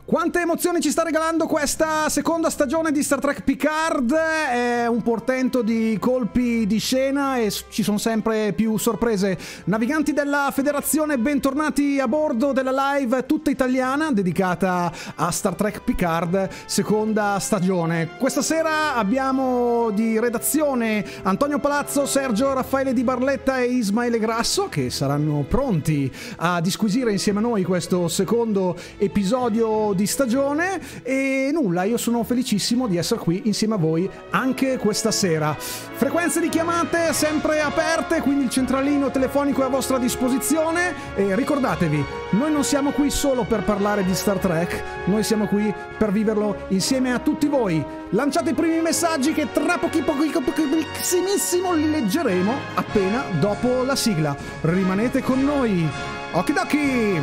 Quante emozioni ci sta regalando questa seconda stagione di Star Trek Picard? È un portento di colpi di scena e ci sono sempre più sorprese. Naviganti della Federazione, bentornati a bordo della live tutta italiana dedicata a Star Trek Picard seconda stagione. Questa sera abbiamo di redazione Antonio Palazzo, Sergio Raffaele Di Barletta e Ismaele Grasso, che saranno pronti a disquisire insieme a noi questo secondo episodio di stagione. E nulla, io sono felicissimo di essere qui insieme a voi anche questa sera. Frequenze di chiamate sempre aperte, quindi il centralino telefonico è a vostra disposizione. E ricordatevi, noi non siamo qui solo per parlare di Star Trek, noi siamo qui per viverlo insieme a tutti voi. Lanciate i primi messaggi che tra pochissimissimo li leggeremo appena dopo la sigla. Rimanete con noi. Okidoki!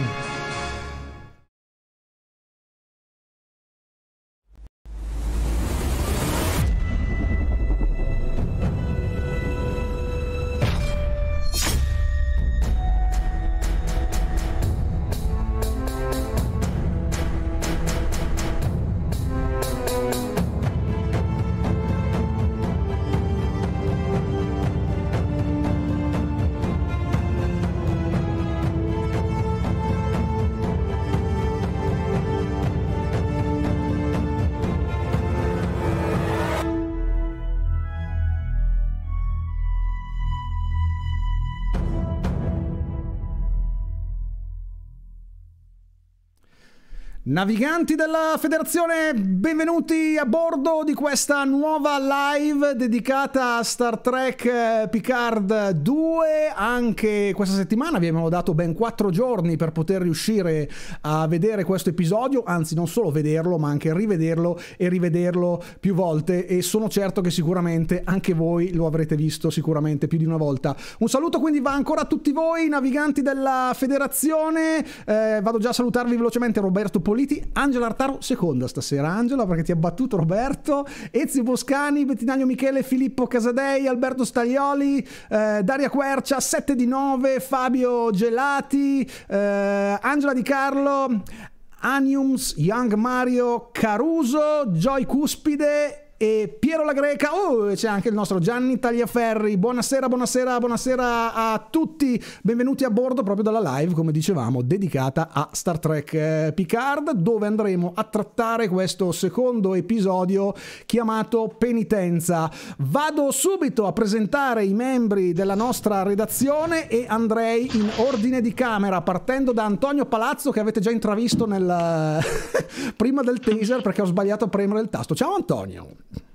Naviganti della Federazione, benvenuti a bordo di questa nuova live dedicata a Star Trek Picard 2. Anche questa settimana vi abbiamo dato ben 4 giorni per poter riuscire a vedere questo episodio, anzi non solo vederlo ma anche rivederlo e rivederlo più volte, e sono certo che sicuramente anche voi lo avrete visto sicuramente più di una volta. Un saluto quindi va ancora a tutti voi naviganti della Federazione. Vado già a salutarvi velocemente: Roberto Politi, Angela Artaro, seconda stasera Angela perché ti ha battuto Roberto, Ezio Boscani, Bettinaglio Michele, Filippo Casadei, Alberto Staglioli, Daria Quercia, 7 di 9, Fabio Gelati, Angela Di Carlo, Aniums, Young Mario, Caruso, Joy Cuspide e Piero La Greca. Oh, c'è anche il nostro Gianni Tagliaferri. Buonasera, buonasera, buonasera a tutti. Benvenuti a bordo proprio dalla live, come dicevamo, dedicata a Star Trek Picard, dove andremo a trattare questo secondo episodio chiamato Penitenza. Vado subito a presentare i membri della nostra redazione e andrei in ordine di camera, partendo da Antonio Palazzo, che avete già intravisto nel prima del teaser perché ho sbagliato a premere il tasto. Ciao Antonio.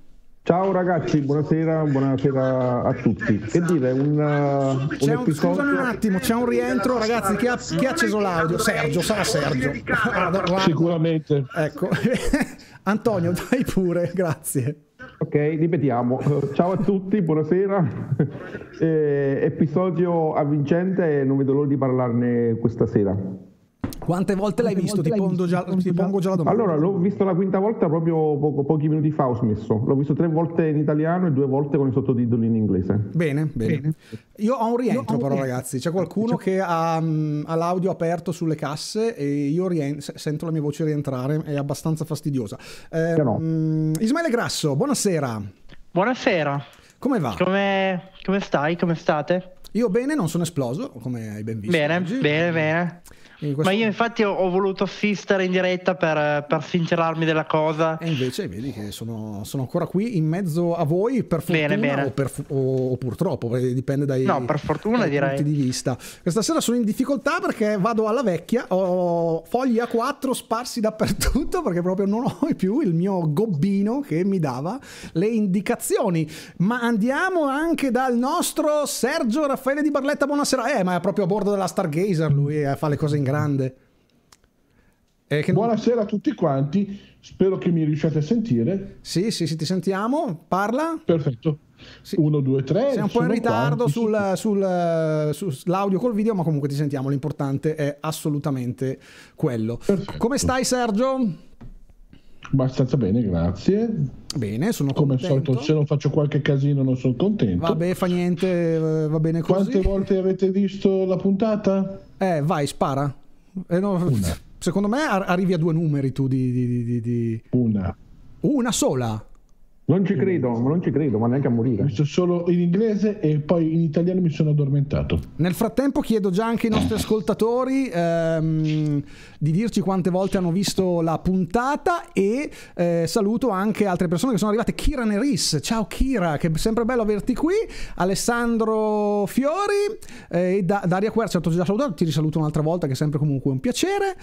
Ciao ragazzi, buonasera, buonasera a tutti. Che dire, un episodio... Scusami un attimo, c'è un rientro, ragazzi. Chi ha acceso l'audio? Sergio, sarà Sergio. Sicuramente. Ecco. Antonio, dai pure, grazie. Ok, ripetiamo. Ciao a tutti, buonasera. Episodio avvincente e non vedo l'ora di parlarne questa sera. Quante volte l'hai visto? Ti pongo già la domanda. Allora, l'ho visto la quinta volta proprio pochi minuti fa, ho smesso. L'ho visto 3 volte in italiano e 2 volte con i sottotitoli in inglese. Bene, bene. Io ho un rientro però, ragazzi. C'è qualcuno che ha l'audio aperto sulle casse e io sento la mia voce rientrare, è abbastanza fastidiosa. Ismaele Grasso, buonasera. Buonasera. Come va? Come stai? Come state? Io bene, non sono esploso, come hai ben visto. Bene, oggi. bene. Ma io infatti ho voluto assistere in diretta per sincerarmi della cosa. E invece vedi che sono ancora qui in mezzo a voi, per fortuna bene. O purtroppo, dipende dai per fortuna, direi, punti di vista. Questa sera sono in difficoltà perché vado alla vecchia, ho fogli A4 sparsi dappertutto perché proprio non ho più il mio gobbino che mi dava le indicazioni. Ma andiamo anche dal nostro Sergio Raffaele Di Barletta, buonasera. Ma è proprio a bordo della Stargazer, lui fa le cose in grande. Buonasera a tutti quanti, spero che mi riusciate a sentire. Sì, ti sentiamo. Parla. Perfetto. Sì. 1, 2, 3. Sei un po' in ritardo sull'audio col video, ma comunque ti sentiamo. L'importante è assolutamente quello. Perfetto. Come stai, Sergio? Abbastanza bene, grazie. Bene, sono come contento. Al solito, se non faccio qualche casino non sono contento. Vabbè, fa niente, va bene così. Quante volte avete visto la puntata? Vai, spara. Una. secondo me arrivi a 2 numeri tu di... Una sola? Non ci credo, ma neanche a morire. Ho visto solo in inglese e poi in italiano mi sono addormentato. Nel frattempo chiedo già anche ai nostri ascoltatori di dirci quante volte hanno visto la puntata e saluto anche altre persone che sono arrivate. Kira Neris, ciao Kira, che è sempre bello averti qui. Alessandro Fiori e Daria Quercia, ti ho già salutato, ti risaluto un'altra volta che è sempre comunque un piacere.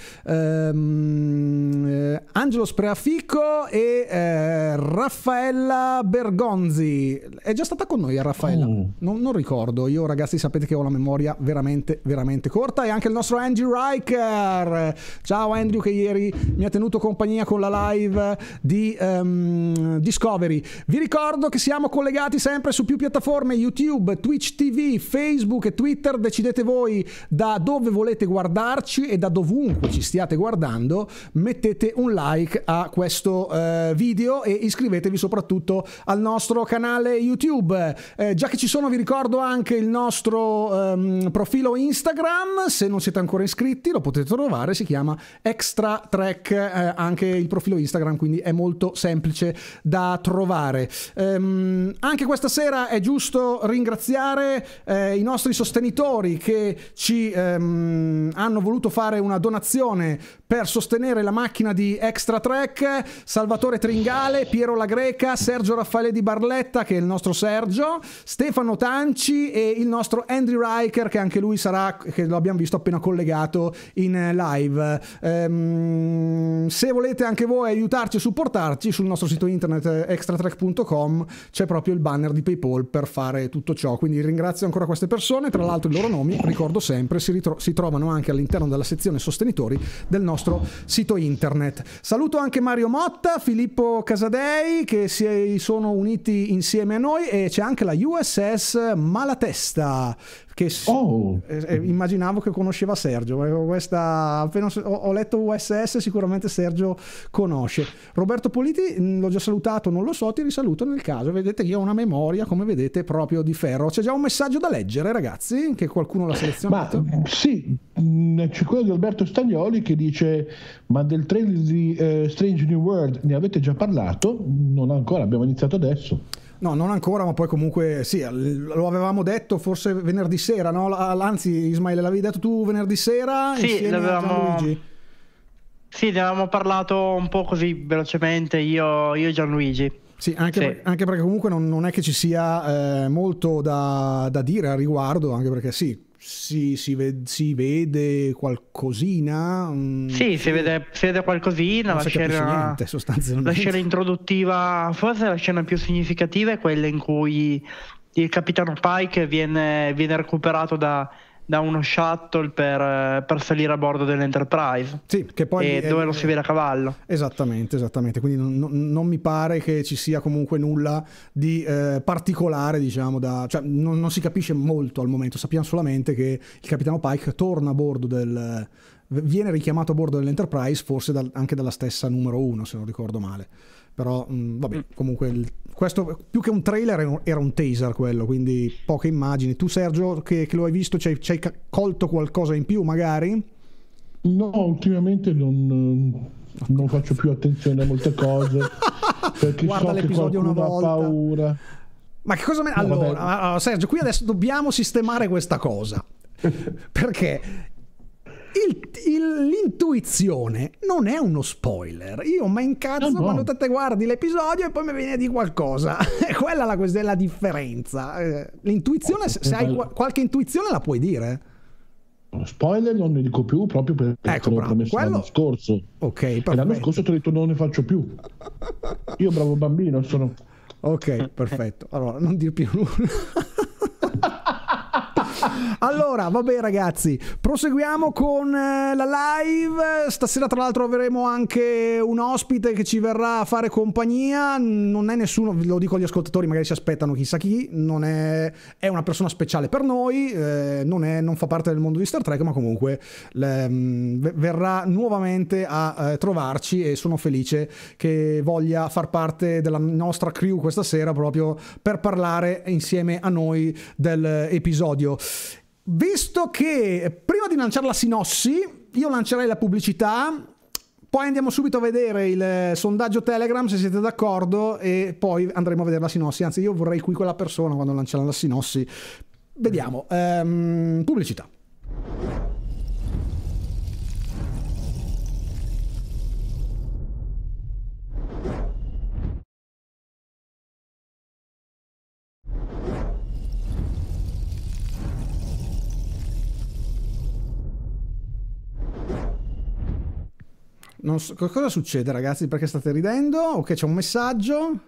Angelo Spreafico e Raffaella Bergonzi. È già stata con noi Raffaella? Non ricordo. Io, ragazzi, sapete che ho la memoria veramente veramente corta. E anche il nostro Andrew Riker. Ciao Andrew, che ieri mi ha tenuto compagnia con la live di Discovery. Vi ricordo che siamo collegati sempre su più piattaforme: YouTube, Twitch TV, Facebook e Twitter. Decidete voi da dove volete guardarci e da dovunque ci stiate guardando mettete un like a questo video e iscrivetevi soprattutto al nostro canale YouTube. Già che ci sono, vi ricordo anche il nostro profilo Instagram. Se non siete ancora iscritti lo potete trovare, si chiama Extra Trek, anche il profilo Instagram, quindi è molto semplice da trovare. Anche questa sera è giusto ringraziare i nostri sostenitori che ci hanno voluto fare una donazione per sostenere la macchina di Extra Trek: Salvatore Tringale, Piero La Greca, Sergio Raffaele Di Barletta, che è il nostro Sergio, Stefano Tanci e il nostro Andrew Riker, che anche lui sarà, che lo abbiamo visto appena collegato in live. Se volete anche voi aiutarci e supportarci, sul nostro sito internet extratrek.com c'è proprio il banner di PayPal per fare tutto ciò, quindi ringrazio ancora queste persone. Tra l'altro i loro nomi, ricordo sempre, si trovano anche all'interno della sezione sostenitori del nostro sito internet. Saluto anche Mario Motta, Filippo Casadei, che si sono uniti insieme a noi, e c'è anche la USS Malatesta, che immaginavo che conosceva Sergio. Questa, appena ho letto USS, sicuramente Sergio conosce. Roberto Politi l'ho già salutato, non lo so, ti risaluto nel caso. Vedete che io ho una memoria, come vedete, proprio di ferro. C'è già un messaggio da leggere, ragazzi, che qualcuno l'ha selezionato. Sì, c'è quello di Alberto Stagnoli che dice: ma del trailer di Strange New World ne avete già parlato? Non ancora, abbiamo iniziato adesso. No, non ancora, ma poi comunque sì, lo avevamo detto forse venerdì sera, no? Anzi, Ismaele, l'avevi detto tu venerdì sera? Sì, Gianluigi. Sì, ne avevamo parlato un po' così velocemente io e Gianluigi. Sì, anche perché comunque non è che ci sia molto da dire al riguardo, anche perché sì, si vede qualcosina. Sì, si vede qualcosina. Non si capisce niente, sostanzialmente. La scena introduttiva, forse la scena più significativa è quella in cui il capitano Pike viene recuperato da uno shuttle per salire a bordo dell'Enterprise. Sì, che poi dove lo si vede a cavallo. Esattamente. Quindi non mi pare che ci sia comunque nulla di particolare, diciamo, cioè non si capisce molto al momento. Sappiamo solamente che il capitano Pike torna a bordo viene richiamato a bordo dell'Enterprise, forse anche dalla stessa numero 1, se non ricordo male. Però vabbè, comunque questo più che un trailer era un teaser quello, quindi poche immagini. Tu Sergio, che lo hai visto, ci hai colto qualcosa in più magari? No, ultimamente non faccio più attenzione a molte cose perché guarda l'episodio una volta, ha paura. Ma che cosa allora Sergio, qui adesso dobbiamo sistemare questa cosa perché l'intuizione non è uno spoiler. Io mi incazzo quando te guardi l'episodio e poi mi viene di qualcosa. È quella la differenza. L'intuizione, se hai qualche intuizione la puoi dire. Spoiler non ne dico più, proprio perché l'ho promesso l'anno scorso. Ok, perfetto. E l'anno scorso ti ho detto non ne faccio più. Io bravo bambino sono. Ok, perfetto. Allora non dir più nulla. Allora, vabbè ragazzi, proseguiamo con la live. Stasera tra l'altro avremo anche un ospite che ci verrà a fare compagnia. Non è nessuno, lo dico agli ascoltatori, magari si aspettano chissà chi. Non è una persona speciale per noi, non fa parte del mondo di Star Trek, ma comunque verrà nuovamente a trovarci, e sono felice che voglia far parte della nostra crew questa sera proprio per parlare insieme a noi dell'episodio. Visto che prima di lanciare la sinossi io lancerei la pubblicità, poi andiamo subito a vedere il sondaggio Telegram, se siete d'accordo, e poi andremo a vedere la sinossi. Anzi, io vorrei qui quella persona quando lanciano la sinossi. Vediamo. Pubblicità. Non so, cosa succede, ragazzi? Perché state ridendo? Ok, c'è un messaggio.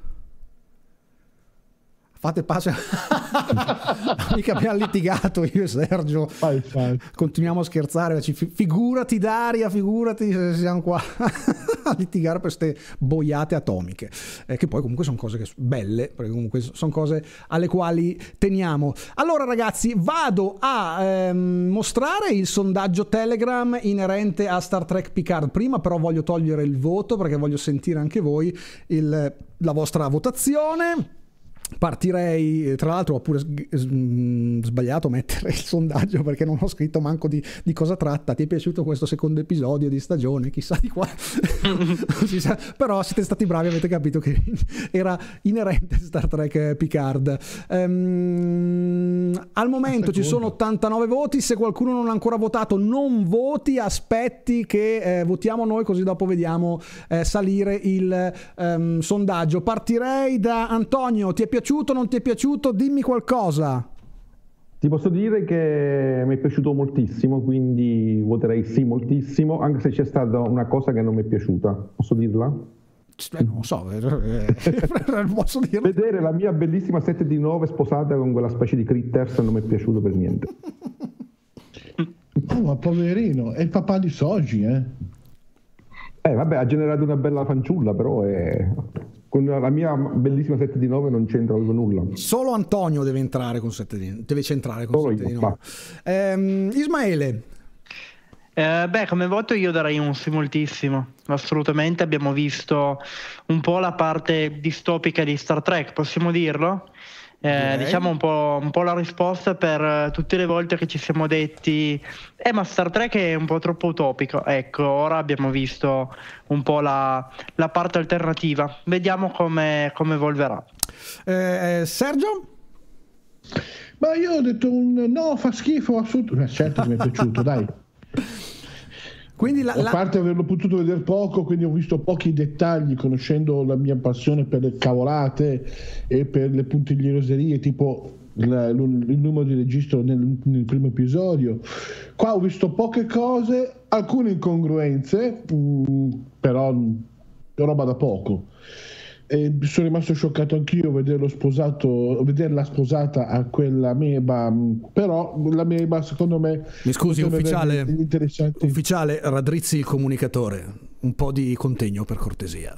Fate pace. Mica abbiamo litigato io e Sergio. Fai. Continuiamo a scherzare. Figurati Daria, figurati se siamo qua a litigare per queste boiate atomiche. Che poi comunque sono cose belle, perché comunque sono cose alle quali teniamo. Allora ragazzi, vado a mostrare il sondaggio Telegram inerente a Star Trek Picard. Prima però voglio togliere il voto, perché voglio sentire anche voi la vostra votazione. Partirei, tra l'altro ho pure sbagliato a mettere il sondaggio perché non ho scritto manco di cosa tratta. Ti è piaciuto questo secondo episodio di stagione? Chissà di qua. Però siete stati bravi, avete capito che era inerente a Star Trek Picard. Al momento ci sono 89 voti. Se qualcuno non ha ancora votato, non voti, aspetti che votiamo noi, così dopo vediamo salire il sondaggio. Partirei da Antonio. Ti è piaciuto o non ti è piaciuto? Dimmi qualcosa. Ti posso dire che mi è piaciuto moltissimo, quindi voterei sì moltissimo, anche se c'è stata una cosa che non mi è piaciuta. Posso dirla? Non lo so, posso dirlo. Vedere la mia bellissima 7 di 9 sposata con quella specie di critters non mi è piaciuto per niente. Oh, ma poverino, è il papà di Soji, Vabbè, ha generato una bella fanciulla, però con la mia bellissima 7 di 9 non c'entra nulla. Solo Antonio deve entrare con 7 di 9. Ismaele. Come voto io darei un sì moltissimo. Assolutamente, abbiamo visto un po' la parte distopica di Star Trek, possiamo dirlo? Diciamo un po' la risposta per tutte le volte che ci siamo detti ma Star Trek è un po' troppo utopico. Ecco, ora abbiamo visto un po' la parte alternativa. Vediamo come evolverà. Sergio? Ma io ho detto no, fa schifo assolutamente. Certo che mi è piaciuto, dai. Quindi a parte averlo potuto vedere poco, quindi ho visto pochi dettagli, conoscendo la mia passione per le cavolate e per le puntiglieroserie, tipo il numero di registro nel primo episodio. Qua ho visto poche cose, alcune incongruenze, però roba da poco. E sono rimasto scioccato anch'io a vederla sposata a quella Meba, però la Meba secondo me, mi scusi ufficiale, raddrizzi il comunicatore, un po' di contegno per cortesia.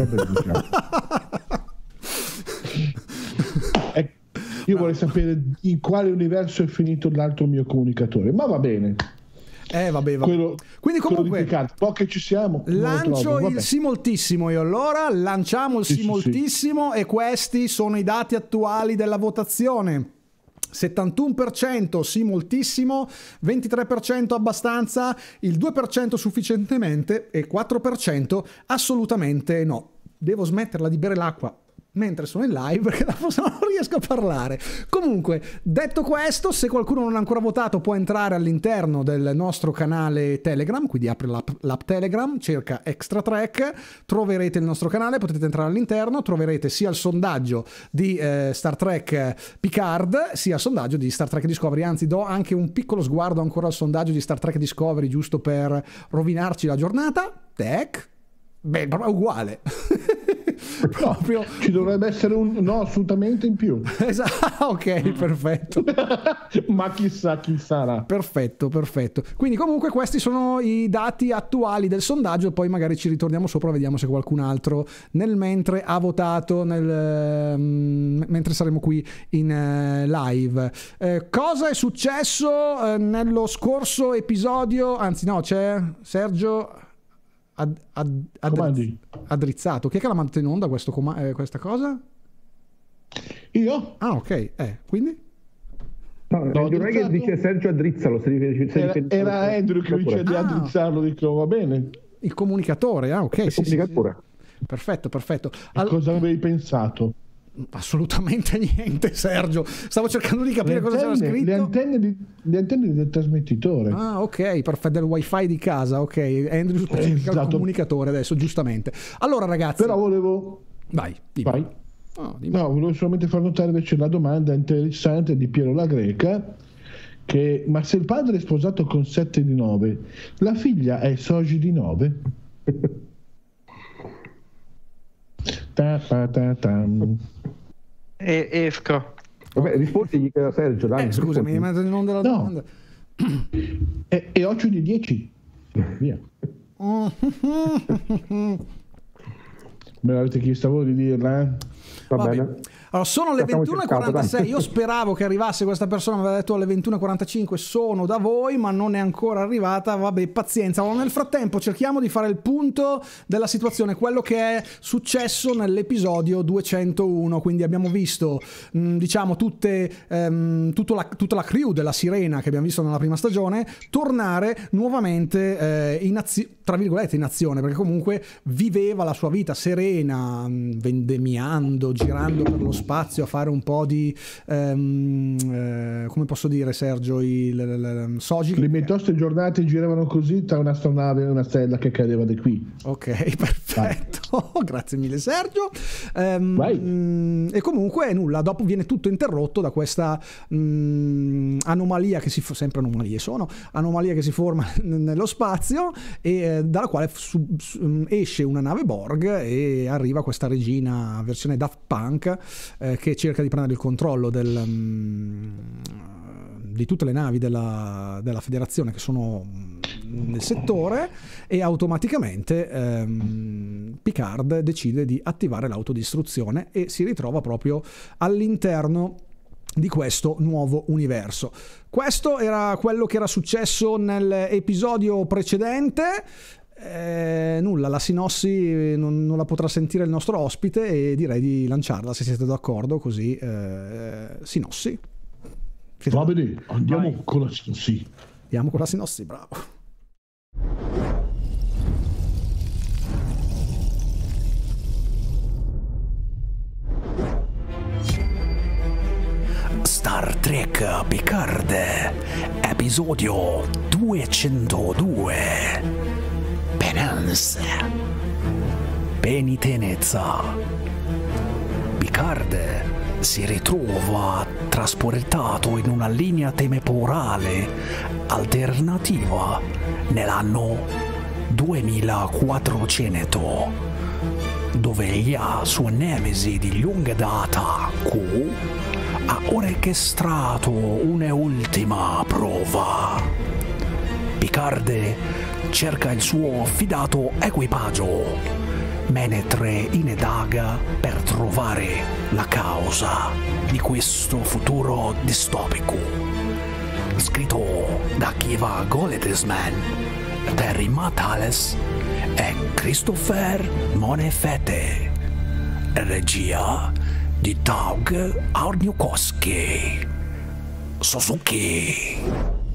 Io vorrei sapere in quale universo è finito l'altro mio comunicatore, ma va bene. Vabbè. Quindi comunque poche ci siamo, lancio il sì moltissimo. Io allora lanciamo il sì moltissimo. E questi sono i dati attuali della votazione: 71% sì moltissimo, 23% abbastanza, il 2% sufficientemente e 4% assolutamente no. Devo smetterla di bere l'acqua mentre sono in live perché dopo se no non riesco a parlare. Comunque, detto questo, se qualcuno non ha ancora votato può entrare all'interno del nostro canale Telegram, quindi apri l'app Telegram, cerca Extra Trek, troverete il nostro canale, potete entrare all'interno, troverete sia il sondaggio di Star Trek Picard sia il sondaggio di Star Trek Discovery. Anzi, do anche un piccolo sguardo ancora al sondaggio di Star Trek Discovery, giusto per rovinarci la giornata. Beh, proprio uguale. Proprio. Ci dovrebbe essere un no assolutamente in più. Esatto, ok, perfetto. Ma chissà chi sarà. Perfetto. Quindi comunque questi sono i dati attuali del sondaggio, poi magari ci ritorniamo sopra, vediamo se qualcun altro nel mentre ha votato mentre saremo qui in live. Cosa è successo nello scorso episodio? Anzi no, c'è Sergio addrizzato. Chi è che l'ha mandato in onda questa cosa? Io? Ah, ok. Quindi? No, direi che dice Sergio Addrizzalo. Era Andrew che dice di addrizzarlo, dico va bene. Il comunicatore, ok. Il comunicatore. Sì. Perfetto. Cosa avevi pensato? Assolutamente niente, Sergio. Stavo cercando di capire cosa c'era scritto. Le antenne del trasmettitore. Ah, ok, perfetto, del wifi di casa, ok. Andrew specifica il comunicatore adesso, giustamente. Allora, ragazzi. Però volevo... Vai. No, volevo solamente far notare invece la domanda interessante di Piero La Greca, che ma se il padre è sposato con 7 di 9, la figlia è soci di 9? Esco. Vabbè, rispondi a Sergio, dai. Scusami, ma non della domanda. E 8 di 10. Via. Me l'avete chiesto voi di dirla, eh? Va bene. Allora, sono le 21:46. Io speravo che arrivasse questa persona, mi aveva detto alle 21:45 sono da voi, ma non è ancora arrivata. Vabbè, pazienza. Allora, nel frattempo cerchiamo di fare il punto della situazione, quello che è successo nell'episodio 201. Quindi abbiamo visto, diciamo, tutta la crew della Sirena che abbiamo visto nella prima stagione tornare nuovamente tra virgolette in azione, perché comunque viveva la sua vita serena, vendemmiando, girando per lo spazio a fare un po' di come posso dire, Sergio, Soji. Le mie toste giornate giravano così tra un'astronave e una stella che cadeva di qui. Ok, perfetto. Grazie mille, Sergio. E comunque nulla, dopo viene tutto interrotto da questa anomalia che sempre anomalia che si forma nello spazio, e dalla quale esce una nave Borg e arriva questa regina versione Daft Punk che cerca di prendere il controllo di tutte le navi della federazione che sono nel settore, e automaticamente Picard decide di attivare l'autodistruzione e si ritrova proprio all'interno di questo nuovo universo. Questo era quello che era successo nell'episodio precedente. Nulla, la sinossi non la potrà sentire il nostro ospite e direi di lanciarla, se siete d'accordo, così sinossi. Va bene, andiamo con la sinossi. Andiamo con la sinossi, bravo. Star Trek Picard, episodio 202. Penitenza. Picard si ritrova trasportato in una linea temporale alternativa nell'anno 2400, dove la sua nemesi di lunga data, Q, ha orchestrato un'ultima prova. Picard cerca il suo fidato equipaggio, mentre indaga per trovare la causa di questo futuro distopico. Scritto da Kiva Goldesman, Terry Matales e Christopher Monefete. Regia di Doug Arniukowski. Suzuki.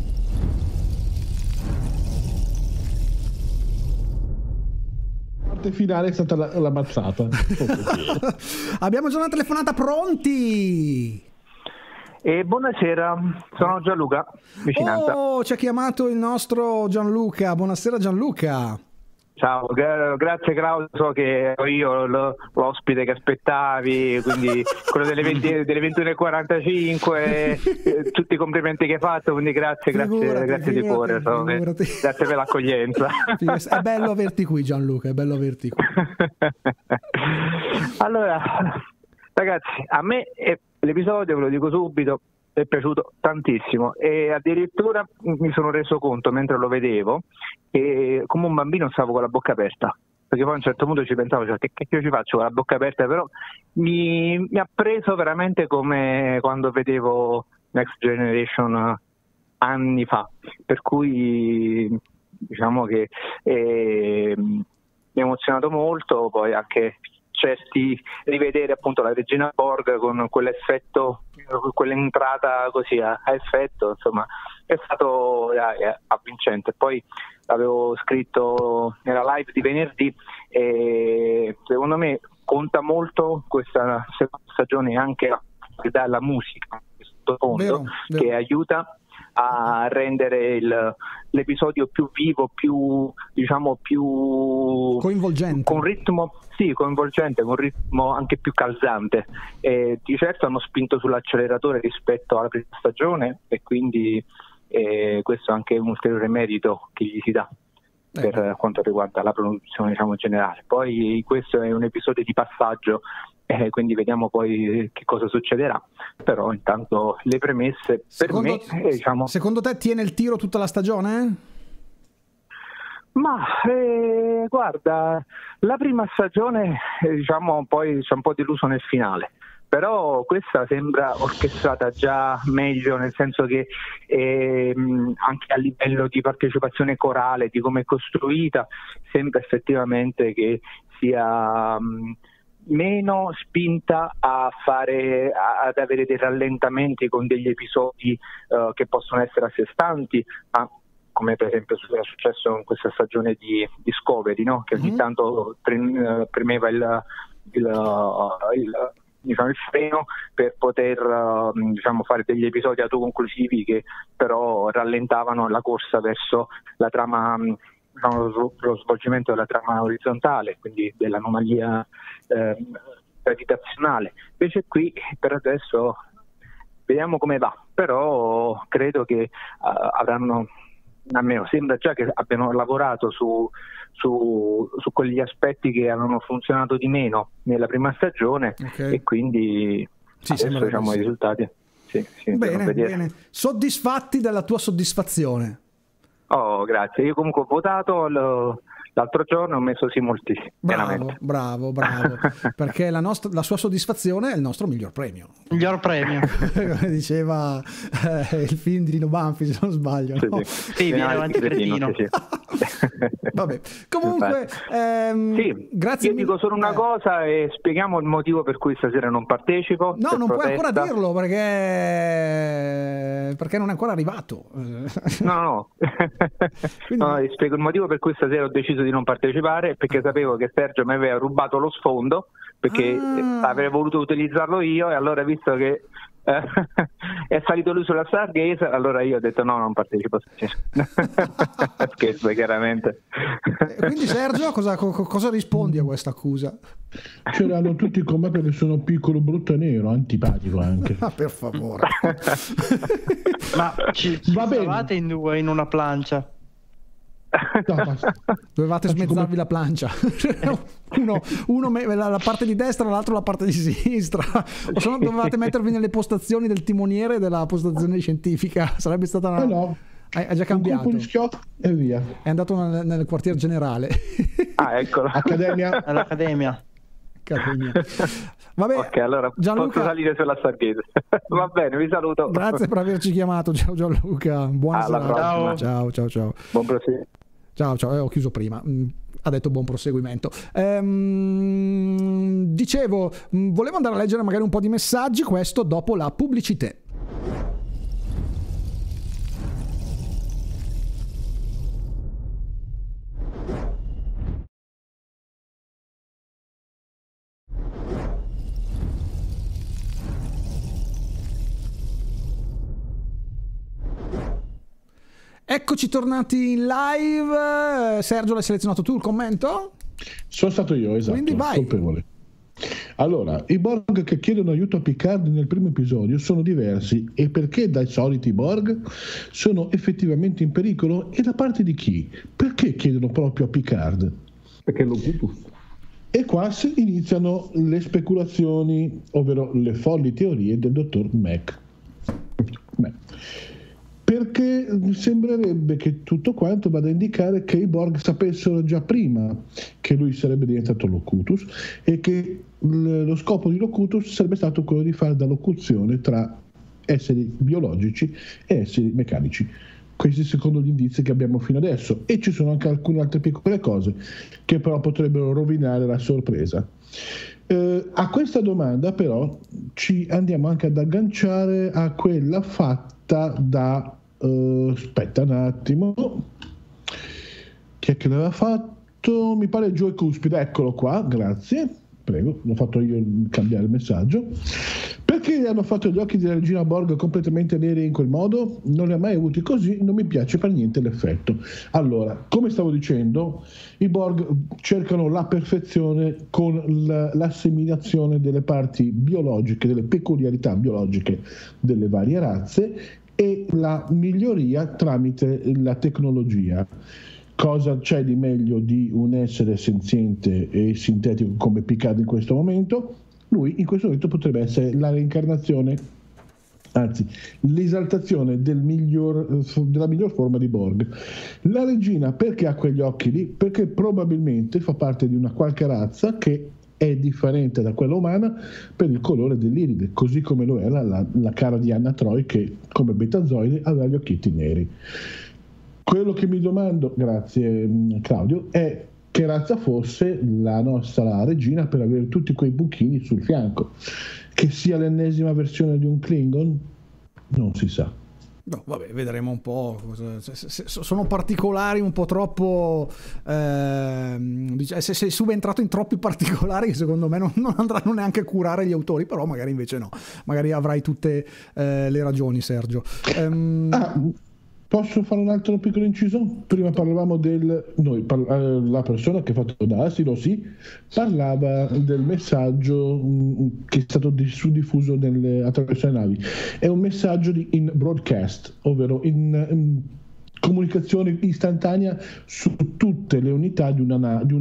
Finale è stata la mazzata. Abbiamo già una telefonata, pronti? Buonasera, sono Gianluca, vicinanza. Oh, ci ha chiamato il nostro Gianluca. Buonasera Gianluca. Ciao, grazie Claudio, so che ero io l'ospite che aspettavi, quindi quello delle 21:45, tutti i complimenti che hai fatto, quindi grazie di cuore, grazie per l'accoglienza. È bello averti qui Gianluca, è bello averti qui. Allora, ragazzi, a me l'episodio, ve lo dico subito, è piaciuto tantissimo e addirittura mi sono reso conto mentre lo vedevo che come un bambino stavo con la bocca aperta, perché poi a un certo punto ci pensavo, cioè, che io ci faccio con la bocca aperta, però mi ha preso veramente come quando vedevo Next Generation anni fa, per cui diciamo che mi ha emozionato molto. Poi anche rivedere appunto la regina Borg con quell'effetto quell'entrata così a effetto, insomma, è stato avvincente. Poi avevo scritto nella live di venerdì e secondo me conta molto questa seconda stagione anche dalla musica, questo fondo, vero. che aiuta a rendere l'episodio più vivo, più coinvolgente, con ritmo coinvolgente, con ritmo anche più calzante, e di certo hanno spinto sull'acceleratore rispetto alla prima stagione, e quindi questo è anche un ulteriore merito che gli si dà per quanto riguarda la produzione, diciamo, generale. Poi questo è un episodio di passaggio, quindi vediamo poi che cosa succederà, però intanto le premesse secondo te tiene il tiro tutta la stagione? Ma guarda, la prima stagione diciamo poi c'è un po' deluso nel finale, però questa sembra orchestrata già meglio, nel senso che anche a livello di partecipazione corale, di come è costruita, sembra effettivamente che sia meno spinta ad avere dei rallentamenti con degli episodi che possono essere a sé stanti, come per esempio è successo in questa stagione di Discovery, no? Che ogni tanto premeva il freno per poter fare degli episodi autoconclusivi che però rallentavano la corsa verso la trama, lo svolgimento della trama orizzontale, quindi dell'anomalia gravitazionale. Invece qui per adesso vediamo come va, però credo che avranno, almeno sembra già che abbiano lavorato su quegli aspetti che hanno funzionato di meno nella prima stagione, e quindi adesso i risultati bene. Soddisfatti della tua soddisfazione? Oh, grazie. Io comunque ho votato l'altro giorno, ho messo sì moltissimo. Bravo, perché la sua soddisfazione è il nostro miglior premio. Miglior premio. Come diceva il film di Lino Banfi, se non sbaglio. No? Sì, viene avanti cretino. Sì. Vabbè, comunque grazie. Io dico solo una cosa e spieghiamo il motivo per cui stasera non partecipo. No, non puoi ancora dirlo perché non è ancora arrivato. No. Quindi... No, spiego il motivo per cui stasera ho deciso di non partecipare, perché sapevo che Sergio mi aveva rubato lo sfondo, perché avrei voluto utilizzarlo io, e allora, visto che è salito lui sulla Stargaze, allora io ho detto no, non partecipo. Scherzo, chiaramente. Quindi Sergio, cosa rispondi a questa accusa? C'erano tutti con me perché sono piccolo, brutto e nero, antipatico anche. Per favore. Ma ci trovate in due in una plancia? No, dovevate smezzarvi la plancia. uno la parte di destra, l'altro la parte di sinistra, o se no dovevate mettervi nelle postazioni del timoniere della postazione scientifica. Sarebbe stata una... no. Hai già cambiato e via. È andato nel quartier generale. Eccolo. All'Accademia. Vabbè, ok, allora Gianluca, posso salire sulla Stargaze. Va bene, vi saluto. Grazie per averci chiamato. Ciao Gianluca, buona serata. Ciao. Buon proseguimento. Ciao, ho chiuso prima. Ha detto buon proseguimento. Dicevo, volevo andare a leggere magari un po' di messaggi, questo dopo la pubblicità. Eccoci tornati in live. Sergio, l'hai selezionato tu il commento? Sono stato io, esatto. Quindi vai. Colpevole. Allora, i Borg che chiedono aiuto a Picard nel primo episodio sono diversi, e perché dai soliti Borg sono effettivamente in pericolo, e da parte di chi? Perché chiedono proprio a Picard? Perché Locutus. E qua si iniziano le speculazioni, ovvero le folli teorie del dottor Mac. Perché sembrerebbe che tutto quanto vada a indicare che i Borg sapessero già prima che lui sarebbe diventato Locutus, e che lo scopo di Locutus sarebbe stato quello di fare da locuzione tra esseri biologici e esseri meccanici. Questi secondo gli indizi che abbiamo fino adesso, e ci sono anche alcune altre piccole cose che però potrebbero rovinare la sorpresa. A questa domanda però ci andiamo anche ad agganciare a quella fatta da aspetta un attimo, chi è che l'aveva fatto? Mi pare Joe Cuspide, eccolo qua, grazie, prego, l'ho fatto io cambiare il messaggio. Perché gli hanno fatto gli occhi della regina Borg completamente neri in quel modo? Non li ha mai avuti così, non mi piace per niente l'effetto. Allora, come stavo dicendo, i Borg cercano la perfezione con l'assimilazione delle parti biologiche, delle peculiarità biologiche delle varie razze e la miglioria tramite la tecnologia. Cosa c'è di meglio di un essere senziente e sintetico come Picard in questo momento? Lui in questo momento potrebbe essere la reincarnazione, anzi l'esaltazione della miglior forma di Borg. La regina perché ha quegli occhi lì? Perché probabilmente fa parte di una qualche razza che è differente da quella umana per il colore dell'iride, così come lo era la cara di Anna Troy, che come betazoide aveva gli occhietti neri. Quello che mi domando, grazie Claudio, è che razza fosse la nostra regina per avere tutti quei buchini sul fianco. Che sia l'ennesima versione di un Klingon? Non si sa. No, vabbè, vedremo un po'. Sono particolari un po' troppo. Se sei subentrato in troppi particolari, che secondo me non andranno neanche a curare gli autori, però magari invece no. Magari avrai tutte le ragioni, Sergio. Posso fare un altro piccolo inciso? Prima parlavamo la persona che ha fatto da asilo, sì, parlava del messaggio che è stato diffuso attraverso le navi. È un messaggio in broadcast, ovvero in comunicazione istantanea su tutte le unità di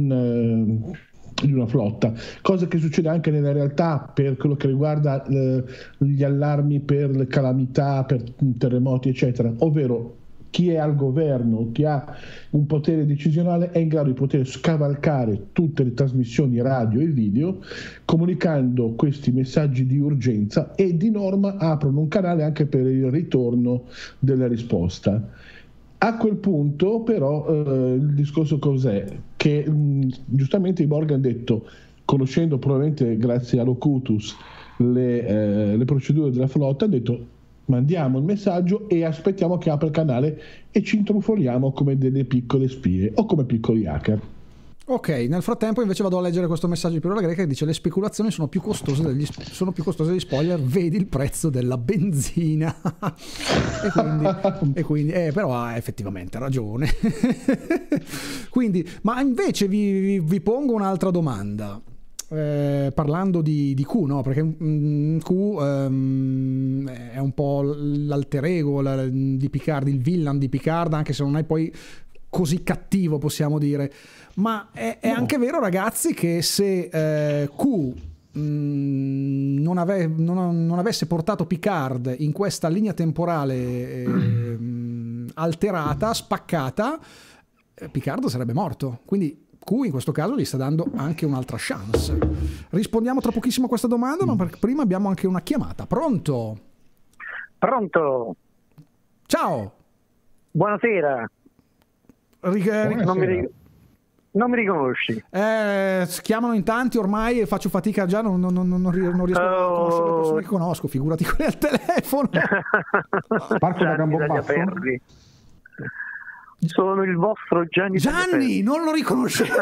una flotta, cosa che succede anche nella realtà per quello che riguarda gli allarmi per le calamità, per terremoti eccetera, ovvero chi è al governo, chi ha un potere decisionale è in grado di poter scavalcare tutte le trasmissioni radio e video comunicando questi messaggi di urgenza e di norma aprono un canale anche per il ritorno della risposta. A quel punto però il discorso cos'è? Che giustamente i Borg hanno detto, conoscendo probabilmente grazie a Locutus le procedure della flotta, hanno detto mandiamo il messaggio e aspettiamo che apra il canale e ci intrufoliamo come delle piccole spie o come piccoli hacker. Ok, nel frattempo invece vado a leggere questo messaggio di Pirola Greca che dice: le speculazioni sono più costose degli spoiler, vedi il prezzo della benzina. e quindi però ha effettivamente ragione. Quindi, ma invece vi pongo un'altra domanda. Parlando di Q, no? Perché Q è un po' l'alter ego di Picard, il villain di Picard, anche se non è poi così cattivo, possiamo dire. Ma è anche vero, ragazzi, che se Q non avesse portato Picard in questa linea temporale alterata, spaccata, Picard sarebbe morto. Quindi Q in questo caso gli sta dando anche un'altra chance. Rispondiamo tra pochissimo a questa domanda, ma prima abbiamo anche una chiamata. Pronto? Pronto? Ciao. Buonasera. Non mi riconosci? Chiamano in tanti ormai e faccio fatica già, non riesco a conoscere le persone che conosco, figurati quelle al telefono. Parco da Campobasso. Sono il vostro Gianni, non lo riconoscevo.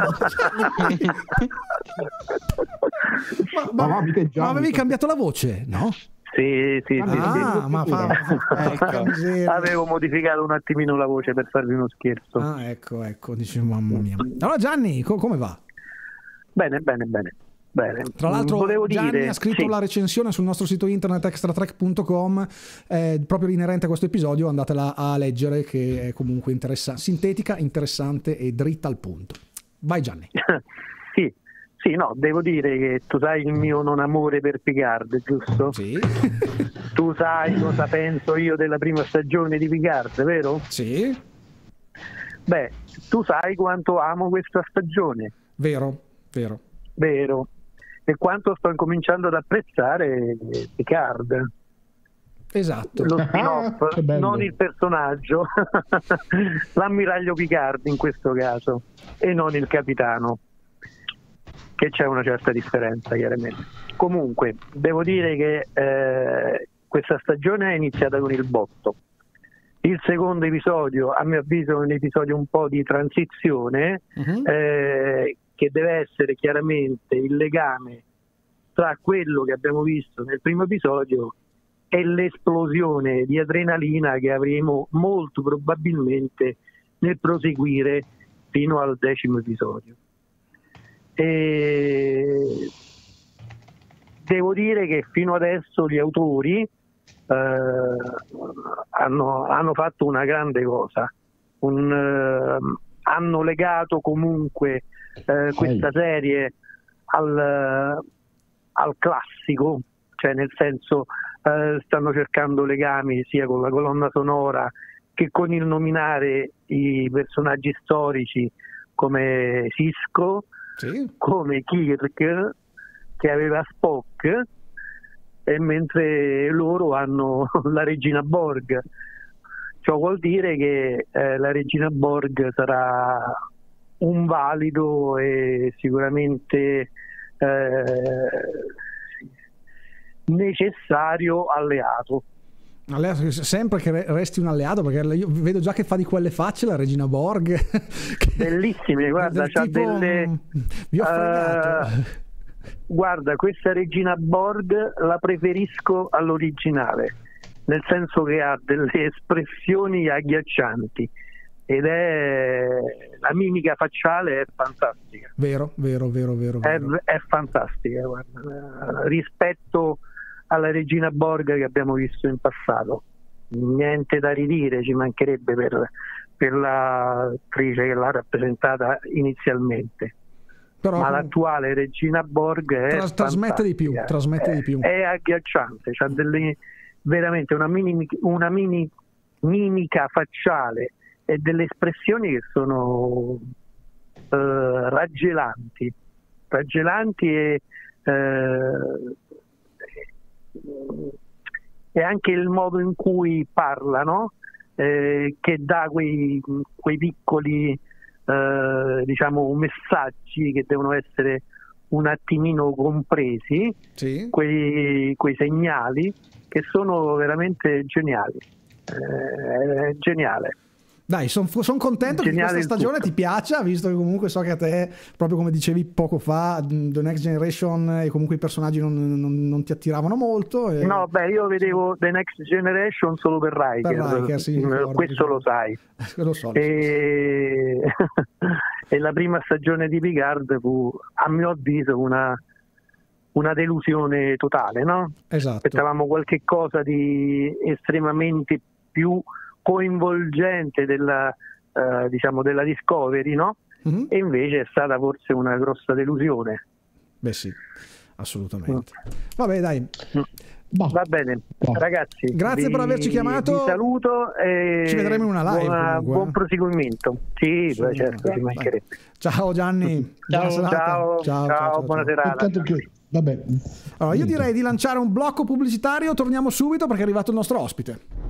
ma avevi cambiato la voce, no? Sì. Ma avevo modificato un attimino la voce per farvi uno scherzo. Ecco, dicevo, mamma mia. Allora Gianni, come va? Bene. Tra l'altro volevo Gianni ha scritto la recensione sul nostro sito internet extratrek.com proprio inerente a questo episodio, andatela a leggere, che è comunque interessante, sintetica, interessante e dritta al punto. Vai Gianni. Sì, no, devo dire che tu sai il mio non amore per Picard, giusto? Sì. Tu sai cosa penso io della prima stagione di Picard, vero? Sì. Beh, tu sai quanto amo questa stagione. Vero. E quanto sto incominciando ad apprezzare Picard. Esatto. Lo spin-off, Che bello. non il personaggio, l'ammiraglio Picard in questo caso, e non il capitano, che c'è una certa differenza chiaramente. Comunque, devo dire che questa stagione è iniziata con il botto. Il secondo episodio, a mio avviso, è un episodio un po' di transizione, che deve essere chiaramente il legame tra quello che abbiamo visto nel primo episodio e l'esplosione di adrenalina che avremo molto probabilmente nel proseguire fino al 10° episodio. E devo dire che fino adesso gli autori hanno fatto una grande cosa, hanno legato comunque questa serie al classico, cioè nel senso stanno cercando legami sia con la colonna sonora che con il nominare i personaggi storici come Sisko, Sì. come Kirk che aveva Spock, e mentre loro hanno la regina Borg. Ciò vuol dire che la regina Borg sarà un valido e sicuramente necessario alleato. Sempre che resti un alleato, perché io vedo già che fa di quelle facce la regina Borg. Bellissime, guarda, c'ha tipo, delle... vi ho fregato. Guarda, questa regina Borg la preferisco all'originale, nel senso che ha delle espressioni agghiaccianti ed è la mimica facciale è fantastica. Vero. È fantastica, guarda. Rispetto alla regina Borg che abbiamo visto in passato, niente da ridire, ci mancherebbe per l'attrice che l'ha rappresentata inizialmente. Però, ma l'attuale regina Borg è trasmette di più, è agghiacciante, c'ha veramente una mimica facciale e delle espressioni che sono raggelanti e anche il modo in cui parlano, che dà quei piccoli diciamo messaggi che devono essere un attimino compresi, sì. quei segnali che sono veramente geniali. Geniale. Dai, sono contento che questa stagione ti piaccia, visto che comunque so che a te, proprio come dicevi poco fa, The Next Generation e comunque i personaggi non ti attiravano molto. No, beh, io vedevo The Next Generation solo per Riker, sì, questo lo sai. Lo so. E la prima stagione di Picard fu, a mio avviso, una delusione totale, no? Esatto. Aspettavamo qualche cosa di estremamente più coinvolgente della Discovery, no? Mm-hmm. E invece è stata forse una grossa delusione. Beh sì, assolutamente. Vabbè, dai. Va bene, ragazzi. Grazie per averci chiamato. Vi saluto e ci vedremo in una live. Buon proseguimento. Sì, certo, ci mancherebbe. Ciao Gianni. Ciao, buona serata. Vabbè. Allora, io direi di lanciare un blocco pubblicitario, torniamo subito perché è arrivato il nostro ospite.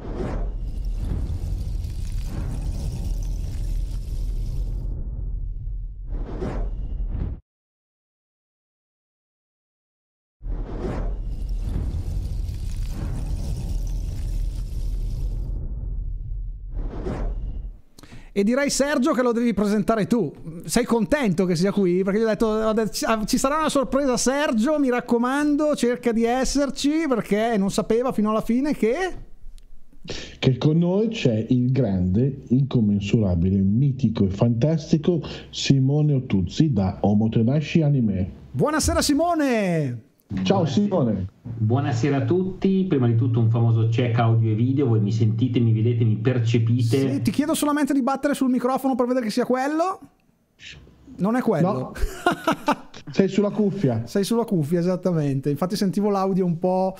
E direi, Sergio, che lo devi presentare tu. Sei contento che sia qui? Perché gli ho detto ci sarà una sorpresa, Sergio, mi raccomando, cerca di esserci, perché non sapeva fino alla fine che con noi c'è il grande, incommensurabile, mitico e fantastico Simone Ottuzzi da Omotenashi Anime. Buonasera Simone! Ciao Simone. Buonasera a tutti. Prima di tutto un famoso check audio e video. Voi mi sentite, mi vedete, mi percepite? Sì, ti chiedo solamente di battere sul microfono per vedere che sia quello. Non è quello. No. Sei sulla cuffia. Sei sulla cuffia, esattamente. Infatti sentivo l'audio un po'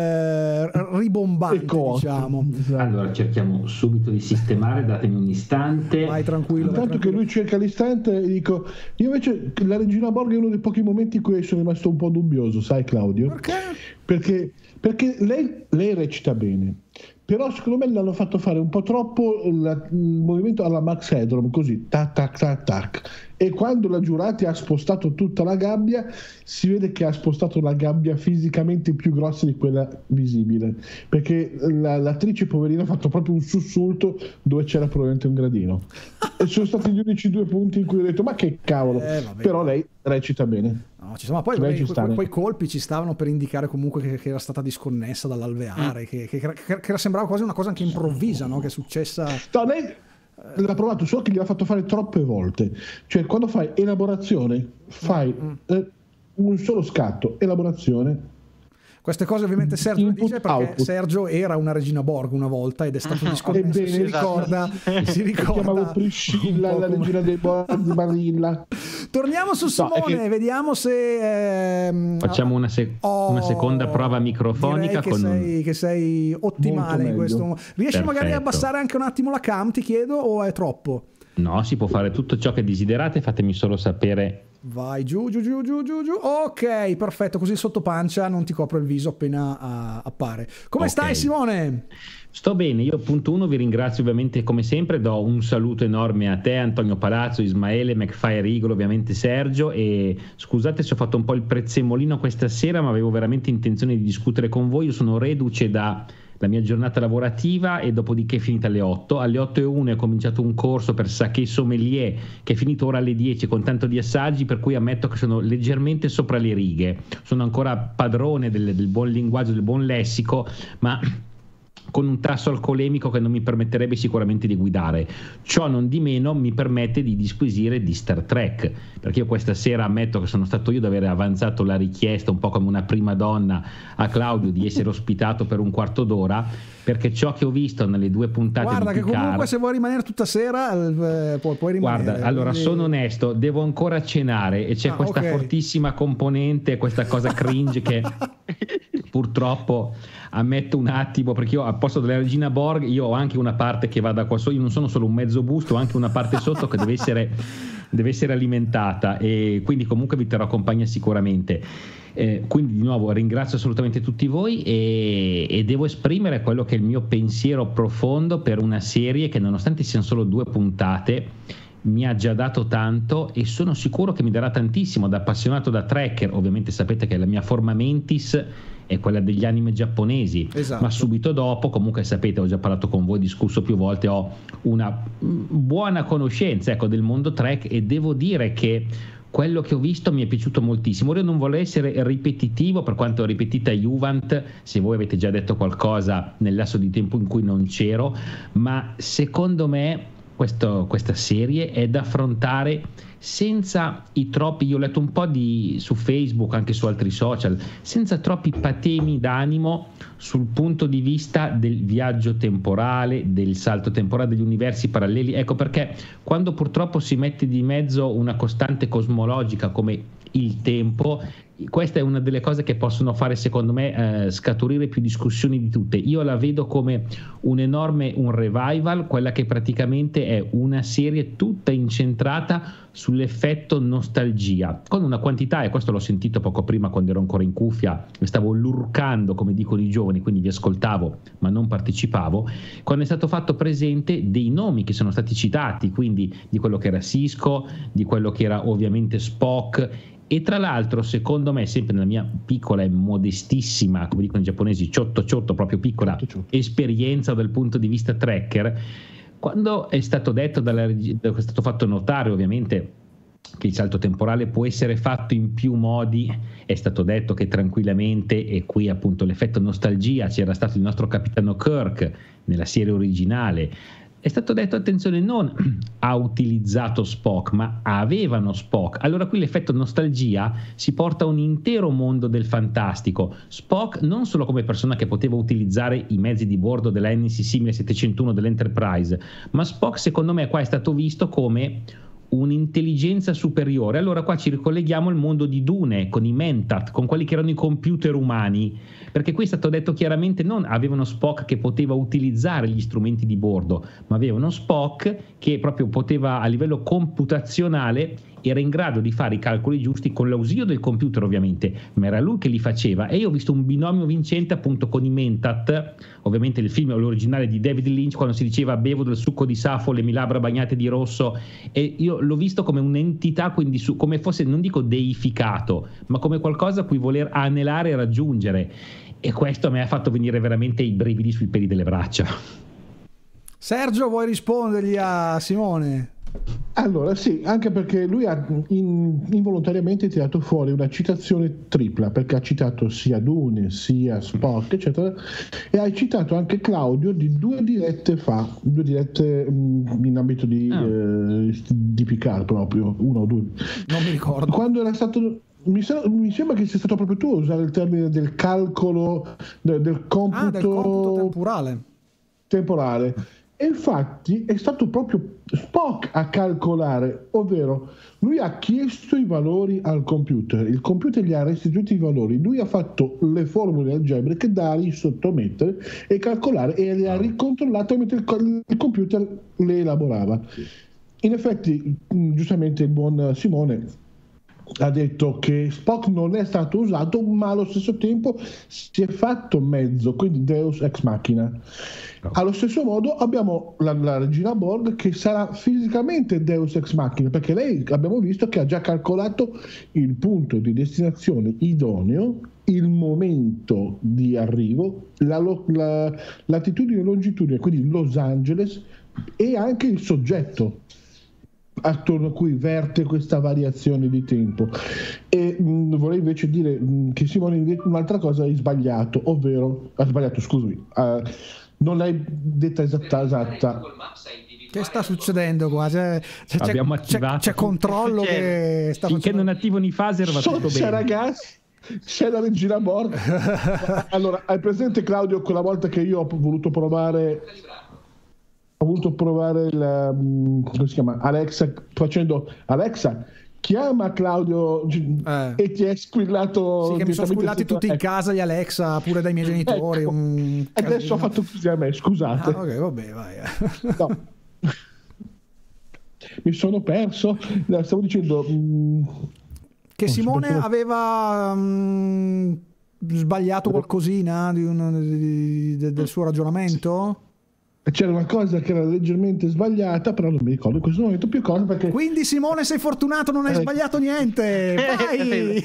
ribombante, diciamo. Allora cerchiamo subito di sistemare, datemi un istante. Vai tranquillo. Intanto che lui cerca l'istante, dico, io invece la Regina Borg è uno dei pochi momenti in cui sono rimasto un po' dubbioso, sai Claudio? Perché lei recita bene. Però secondo me l'hanno fatto fare un po' troppo il movimento alla Max Headroom, così tac tac tac tac, e quando la giurata ha spostato tutta la gabbia si vede che ha spostato la gabbia fisicamente più grossa di quella visibile, perché l'attrice poverina ha fatto proprio un sussulto dove c'era probabilmente un gradino e sono stati gli unici 2 punti in cui ho detto ma che cavolo, però lei recita bene. No, ci sono, ma poi quei colpi ci stavano per indicare comunque che era stata disconnessa dall'alveare, che sembrava quasi una cosa anche improvvisa, no? Che è successa. No, lei l'ha provato, solo che gliel'ha fatto fare troppe volte. Cioè, quando fai elaborazione, fai un solo scatto, elaborazione. Queste cose ovviamente Sergio dice perché output. Sergio era una Regina Borg una volta ed è stato disconnesso. Ebbene, si ricorda. Chiamavo Priscilla, la regina dei Borg di Barilla. Torniamo su Simone, vediamo se facciamo una seconda prova microfonica che sei ottimale in questo. Riesci magari a abbassare anche un attimo la cam, ti chiedo, o è troppo? No, si può fare tutto ciò che desiderate, fatemi solo sapere. Vai giù. Ok, perfetto, così sotto pancia non ti copro il viso appena appare. Come stai Simone? Sto bene, io punto 1 vi ringrazio ovviamente come sempre, do un saluto enorme a te, Antonio Palazzo, Ismaele, McFire Eagle, ovviamente Sergio, e scusate se ho fatto un po' il prezzemolino questa sera, ma avevo veramente intenzione di discutere con voi. Io sono reduce da la mia giornata lavorativa e dopodiché è finita alle 8. Alle 8:01 ho cominciato un corso per sake sommelier che è finito ora alle 10 con tanto di assaggi, per cui ammetto che sono leggermente sopra le righe. Sono ancora padrone del buon linguaggio, del buon lessico, ma con un tasso alcolemico che non mi permetterebbe sicuramente di guidare. Ciò non di meno mi permette di disquisire di Star Trek, perché io questa sera ammetto che sono stato io ad avere avanzato la richiesta un po' come una prima donna a Claudio di essere ospitato per un quarto d'ora, perché ciò che ho visto nelle 2 puntate guarda di Picard, che comunque se vuoi rimanere tutta sera puoi rimanere. Guarda, allora sono onesto, devo ancora cenare e c'è questa fortissima componente, questa cosa cringe che purtroppo ammetto un attimo, perché io al posto della Regina Borg io ho anche una parte che va da qua sotto, io non sono solo un mezzo busto, ho anche una parte sotto che deve essere alimentata, e quindi comunque vi terrò compagnia sicuramente. Quindi di nuovo ringrazio assolutamente tutti voi e devo esprimere quello che è il mio pensiero profondo per una serie che, nonostante siano solo 2 puntate, mi ha già dato tanto e sono sicuro che mi darà tantissimo. Da appassionato da Trekker, ovviamente sapete che la mia forma mentis è quella degli anime giapponesi, ma subito dopo, comunque sapete, ho già parlato con voi, discusso più volte, ho una buona conoscenza del mondo Trek, e devo dire che quello che ho visto mi è piaciuto moltissimo. Ora non vorrei essere ripetitivo, per quanto è ripetita Juvent, se voi avete già detto qualcosa nel lasso di tempo in cui non c'ero, ma secondo me questa serie è da affrontare senza i troppi, io ho letto un po' su Facebook, anche su altri social, senza troppi patemi d'animo sul punto di vista del viaggio temporale, del salto temporale, degli universi paralleli. Ecco perché quando purtroppo si mette di mezzo una costante cosmologica come il tempo, questa è una delle cose che possono fare, secondo me, scaturire più discussioni di tutte. Io la vedo come un revival, quella che praticamente è una serie tutta incentrata sull'effetto nostalgia, con una quantità, e questo l'ho sentito poco prima quando ero ancora in cuffia, mi stavo lurcando, come dicono i giovani, quindi vi ascoltavo ma non partecipavo, quando è stato fatto presente dei nomi che sono stati citati, quindi di quello che era Sisko, di quello che era ovviamente Spock. E tra l'altro, secondo me, sempre nella mia piccola e modestissima, come dicono i giapponesi, ciotto proprio piccola esperienza dal punto di vista Trekker, quando è stato detto è stato fatto notare ovviamente che il salto temporale può essere fatto in più modi, è stato detto che tranquillamente, e qui appunto l'effetto nostalgia, c'era stato il nostro capitano Kirk nella serie originale. È stato detto, attenzione, non ha utilizzato Spock, ma avevano Spock. Allora qui l'effetto nostalgia si porta a un intero mondo del fantastico. Spock non solo come persona che poteva utilizzare i mezzi di bordo della NCC 1701 dell'Enterprise, ma Spock secondo me qua è stato visto come un'intelligenza superiore. Allora qua ci ricolleghiamo al mondo di Dune, con i Mentat, con quelli che erano i computer umani, perché qui è stato detto chiaramente, non avevano Spock che poteva utilizzare gli strumenti di bordo, ma avevano Spock che proprio poteva, a livello computazionale, era in grado di fare i calcoli giusti con l'ausilio del computer ovviamente, ma era lui che li faceva. E io ho visto un binomio vincente appunto con i Mentat, ovviamente il film è l'originale di David Lynch, quando si diceva bevo del succo di Safo, le mie labbra bagnate di rosso, e io l'ho visto come un'entità, quindi come fosse, non dico deificato, ma come qualcosa a cui voler anelare e raggiungere, e questo mi ha fatto venire veramente i brividi sui peli delle braccia. Sergio, vuoi rispondergli a Simone? Allora sì, anche perché lui ha involontariamente tirato fuori una citazione tripla, perché ha citato sia Dune sia Spock eccetera, e ha citato anche Claudio di due dirette in ambito di Picard, proprio una o due, non mi ricordo quando era stato. Mi sembra che sia stato proprio tu a usare il termine del calcolo del computo, del computo temporale. E infatti è stato proprio Spock a calcolare, ovvero lui ha chiesto i valori al computer, il computer gli ha restituito i valori, lui ha fatto le formule algebriche da risottomettere e calcolare e le ha ricontrollate mentre il computer le elaborava. In effetti, giustamente il buon Simone ha detto che Spock non è stato usato, ma allo stesso tempo si è fatto mezzo, quindi Deus ex machina. Allo stesso modo abbiamo la regina Borg, che sarà fisicamente Deus ex machina, perché lei abbiamo visto che ha già calcolato il punto di destinazione idoneo, il momento di arrivo, la latitudine e longitudine, quindi Los Angeles, e anche il soggetto attorno a cui verte questa variazione di tempo. E vorrei invece dire che Simone un'altra cosa hai sbagliato, ovvero non l'hai detta esatta. Che sta succedendo qua? Abbiamo attivato, c'è controllo che sta finché non attivano i phaser va tutto bene, ragazzi. C'è la regina Borg. Allora, hai presente, Claudio, quella volta che io ho voluto provare come si chiama, Alexa, facendo Alexa chiama Claudio e ti è squillato. Sì, che mi sono squillati tutti in casa gli Alexa, pure dai miei genitori. Adesso ho fatto così a me, scusate. Ok, vabbè, vai. No. Mi sono perso. Stavo dicendo che Simone aveva sbagliato qualcosina del suo ragionamento. C'era una cosa che era leggermente sbagliata, però non mi ricordo in questo momento più cosa, perché... Quindi Simone, sei fortunato, non hai sbagliato niente. Vai!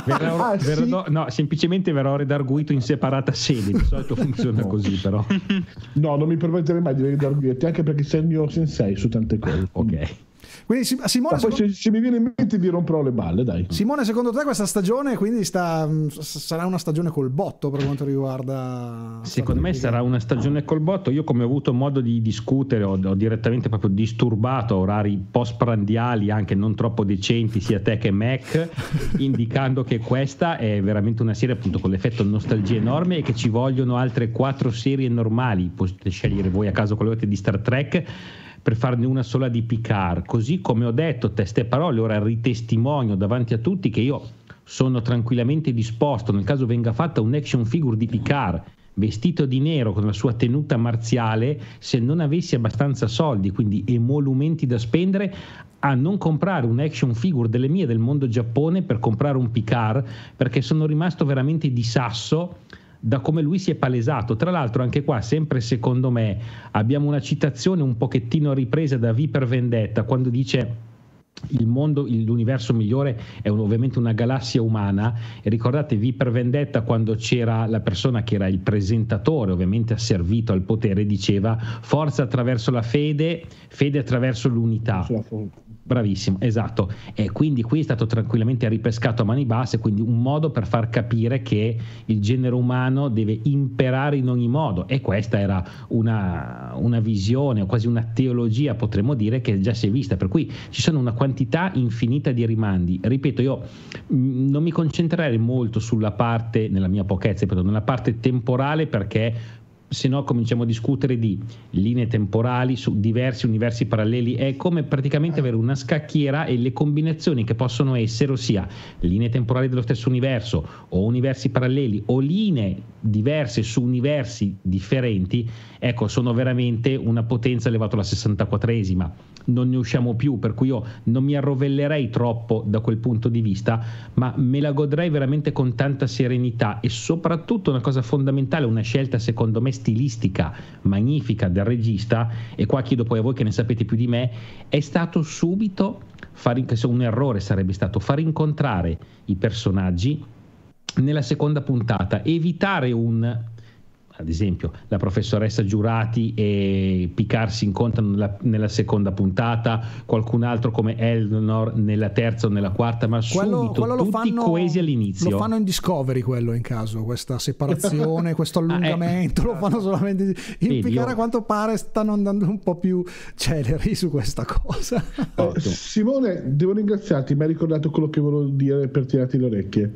No, semplicemente verrò redarguito in separata sede, di solito funziona così, però. No, non mi permetterei mai di redarguirti, anche perché sei il mio sensei su tante cose. Ok. Quindi Simone, poi se mi viene in mente vi romperò le balle, dai. Simone, secondo te questa stagione quindi sarà una stagione col botto per quanto riguarda... Secondo me sarà una stagione col botto. Io, come ho avuto modo di discutere, ho direttamente proprio disturbato orari post-prandiali anche non troppo decenti sia te che Mac, indicando che questa è veramente una serie appunto con l'effetto nostalgia enorme e che ci vogliono altre 4 serie normali. Potete scegliere voi a caso quelle di Star Trek per farne una sola di Picard, così come ho detto teste parole, ora ritestimonio davanti a tutti che io sono tranquillamente disposto, nel caso venga fatta un action figure di Picard vestito di nero con la sua tenuta marziale, se non avessi abbastanza soldi, quindi emolumenti da spendere, a non comprare un action figure delle mie del mondo Giappone per comprare un Picard, perché sono rimasto veramente di sasso da come lui si è palesato. Tra l'altro anche qua, sempre secondo me, abbiamo una citazione un pochettino ripresa da V per Vendetta, quando dice l'universo migliore è ovviamente una galassia umana, e ricordate V per Vendetta, quando c'era la persona che era il presentatore, ovviamente asservito al potere, diceva forza attraverso la fede attraverso l'unità. Bravissimo, esatto. E quindi qui è stato tranquillamente ripescato a mani basse, quindi un modo per far capire che il genere umano deve imperare in ogni modo, e questa era una visione o quasi una teologia, potremmo dire, che già si è vista, per cui ci sono una quantità infinita di rimandi. Ripeto, io non mi concentrerei molto sulla parte, nella mia pochezza, nella parte temporale, perché se no cominciamo a discutere di linee temporali su diversi universi paralleli. È come praticamente avere una scacchiera e le combinazioni che possono essere, ossia linee temporali dello stesso universo o universi paralleli o linee diverse su universi differenti, ecco, sono veramente una potenza elevata alla 64esima. Non ne usciamo più, per cui io non mi arrovellerei troppo da quel punto di vista, ma me la godrei veramente con tanta serenità. E soprattutto una cosa fondamentale, una scelta secondo me stilistica magnifica del regista, e qua chiedo poi a voi che ne sapete più di me, è stato subito un errore sarebbe stato far incontrare i personaggi nella seconda puntata, evitare ad esempio la professoressa Giurati e Picard si incontrano nella seconda puntata, qualcun altro come Elnor nella terza o nella quarta, ma subito tutti coesi all'inizio. Lo fanno in Discovery quello, in caso, questa separazione, questo allungamento, lo fanno solamente in Picard. A quanto pare stanno andando un po' più celeri su questa cosa. Simone, devo ringraziarti, mi hai ricordato quello che volevo dire per tirarti le orecchie.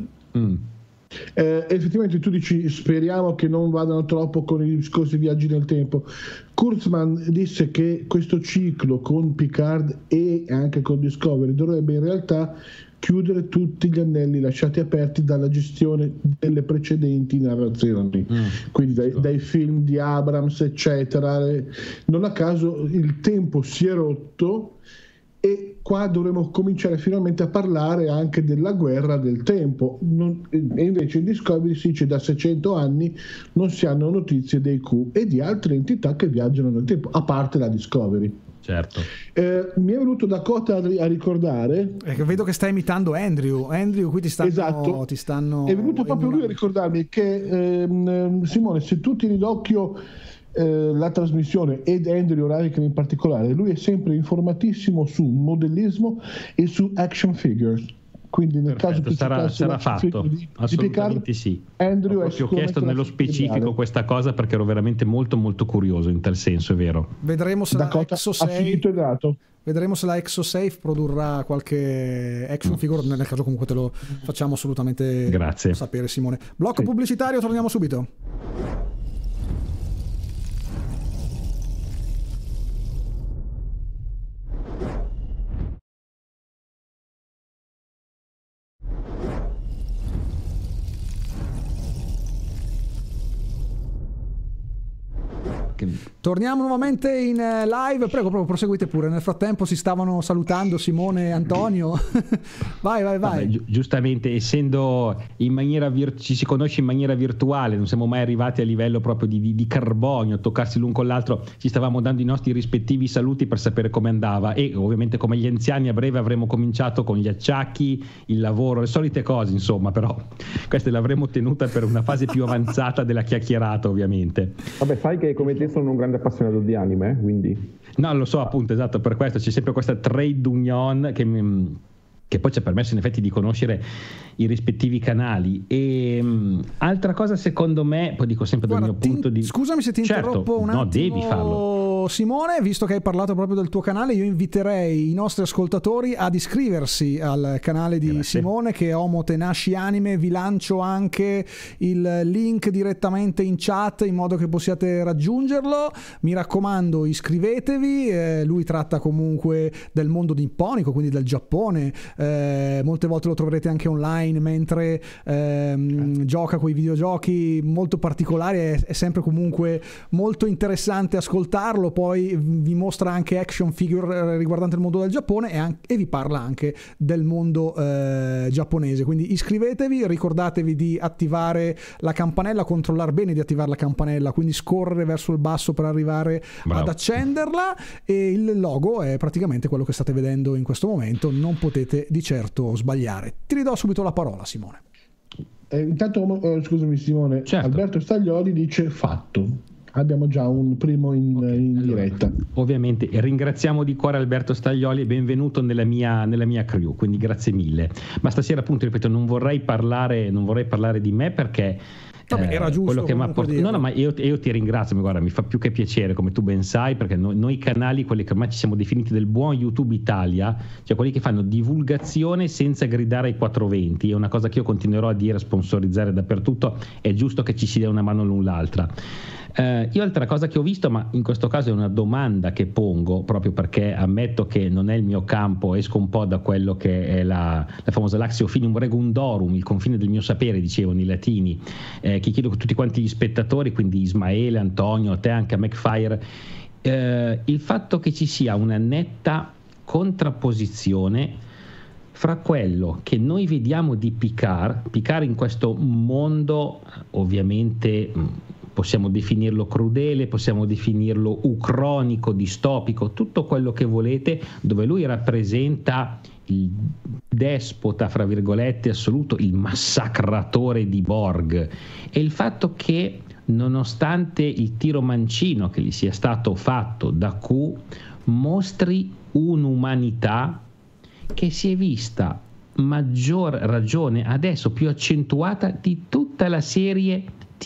Effettivamente tu dici speriamo che non vadano troppo con i discorsi viaggi nel tempo. Kurtzman disse che questo ciclo con Picard e anche con Discovery dovrebbe in realtà chiudere tutti gli anelli lasciati aperti dalla gestione delle precedenti narrazioni, quindi dai film di Abrams eccetera. Non a caso il tempo si è rotto e qua dovremo cominciare finalmente a parlare anche della guerra del tempo, e invece in Discovery si dice da 600 anni non si hanno notizie dei Q e di altre entità che viaggiano nel tempo, a parte la Discovery. Certo. Mi è venuto Dakota a ricordare, vedo che stai imitando Andrew, qui ti stanno è venuto proprio lui a ricordarmi che Simone, se tu tieni d'occhio la trasmissione ed Andrew Radican in particolare, lui è sempre informatissimo su modellismo e su action figures, quindi nel caso tu sarà fatto di assolutamente Picard, sì. Andrew ho chiesto nello specifico questa cosa perché ero veramente molto molto curioso in tal senso, è vero. Vedremo se Dakota ha finito e dato. Vedremo se la ExoSafe produrrà qualche action figure, nel caso comunque te lo facciamo assolutamente sapere, Simone. Blocco pubblicitario, torniamo subito. Torniamo nuovamente in live, prego, proseguite pure. Nel frattempo si stavano salutando Simone e Antonio. vai. Giustamente, essendo in maniera ci si conosce in maniera virtuale, non siamo mai arrivati a livello proprio di carbonio, toccarsi l'un con l'altro, ci stavamo dando i nostri rispettivi saluti per sapere come andava, e ovviamente come gli anziani a breve avremo cominciato con gli acciacchi, il lavoro, le solite cose, insomma, però queste l'avremo tenuta per una fase più avanzata della chiacchierata, ovviamente. Vabbè, sai che come te sono un grande appassionato di anime, quindi no, lo so, appunto, esatto, per questo c'è sempre questa trade union che poi ci ha permesso in effetti di conoscere i rispettivi canali. E altra cosa, secondo me, poi dico sempre dal mio punto di... Scusami se ti interrompo un attimo. No, devi farlo. Simone, visto che hai parlato proprio del tuo canale, io inviterei i nostri ascoltatori ad iscriversi al canale di Simone, che è Homo Tenaci Anime. Vi lancio anche il link direttamente in chat in modo che possiate raggiungerlo. Mi raccomando, iscrivetevi. Lui tratta comunque del mondo nipponico, quindi del Giappone. Molte volte lo troverete anche online mentre gioca quei videogiochi molto particolari. È sempre comunque molto interessante ascoltarlo. Poi vi mostra anche action figure riguardanti il mondo del Giappone e vi parla anche del mondo giapponese. Quindi iscrivetevi, ricordatevi di attivare la campanella, controllare bene di attivare la campanella, quindi scorrere verso il basso per arrivare ad accenderla, e il logo è praticamente quello che state vedendo in questo momento, non potete di certo sbagliare. Ti ridò subito la parola, Simone. Intanto scusami Simone, certo. Alberto Staglioli dice fatto. Abbiamo già un primo in diretta. Ovviamente ringraziamo di cuore Alberto Staglioli e benvenuto nella mia crew, quindi grazie mille. Ma stasera, appunto, ripeto, non vorrei parlare di me perché Vabbè, era giusto quello che mi ha portato. No, ma io ti ringrazio, guarda, mi fa più che piacere, come tu ben sai, perché noi canali, quelli che ormai ci siamo definiti del buon YouTube Italia, cioè quelli che fanno divulgazione senza gridare ai 420, è una cosa che io continuerò a dire, a sponsorizzare dappertutto, è giusto che ci si dia una mano l'un l'altra. Io altra cosa che ho visto, ma in questo caso è una domanda che pongo proprio perché ammetto che non è il mio campo, esco un po' da quello che è la famosa Latio Finium Regundorum, il confine del mio sapere, dicevano i latini, che chiedo a tutti quanti gli spettatori, quindi Ismaele, Antonio, te anche a McFire, il fatto che ci sia una netta contrapposizione fra quello che noi vediamo di Picard in questo mondo, ovviamente possiamo definirlo crudele, possiamo definirlo ucronico, distopico, tutto quello che volete, dove lui rappresenta il despota, fra virgolette, assoluto, il massacratore di Borg, e il fatto che nonostante il tiro mancino che gli sia stato fatto da Q, mostri un'umanità che si è vista maggior ragione adesso più accentuata di tutta la serie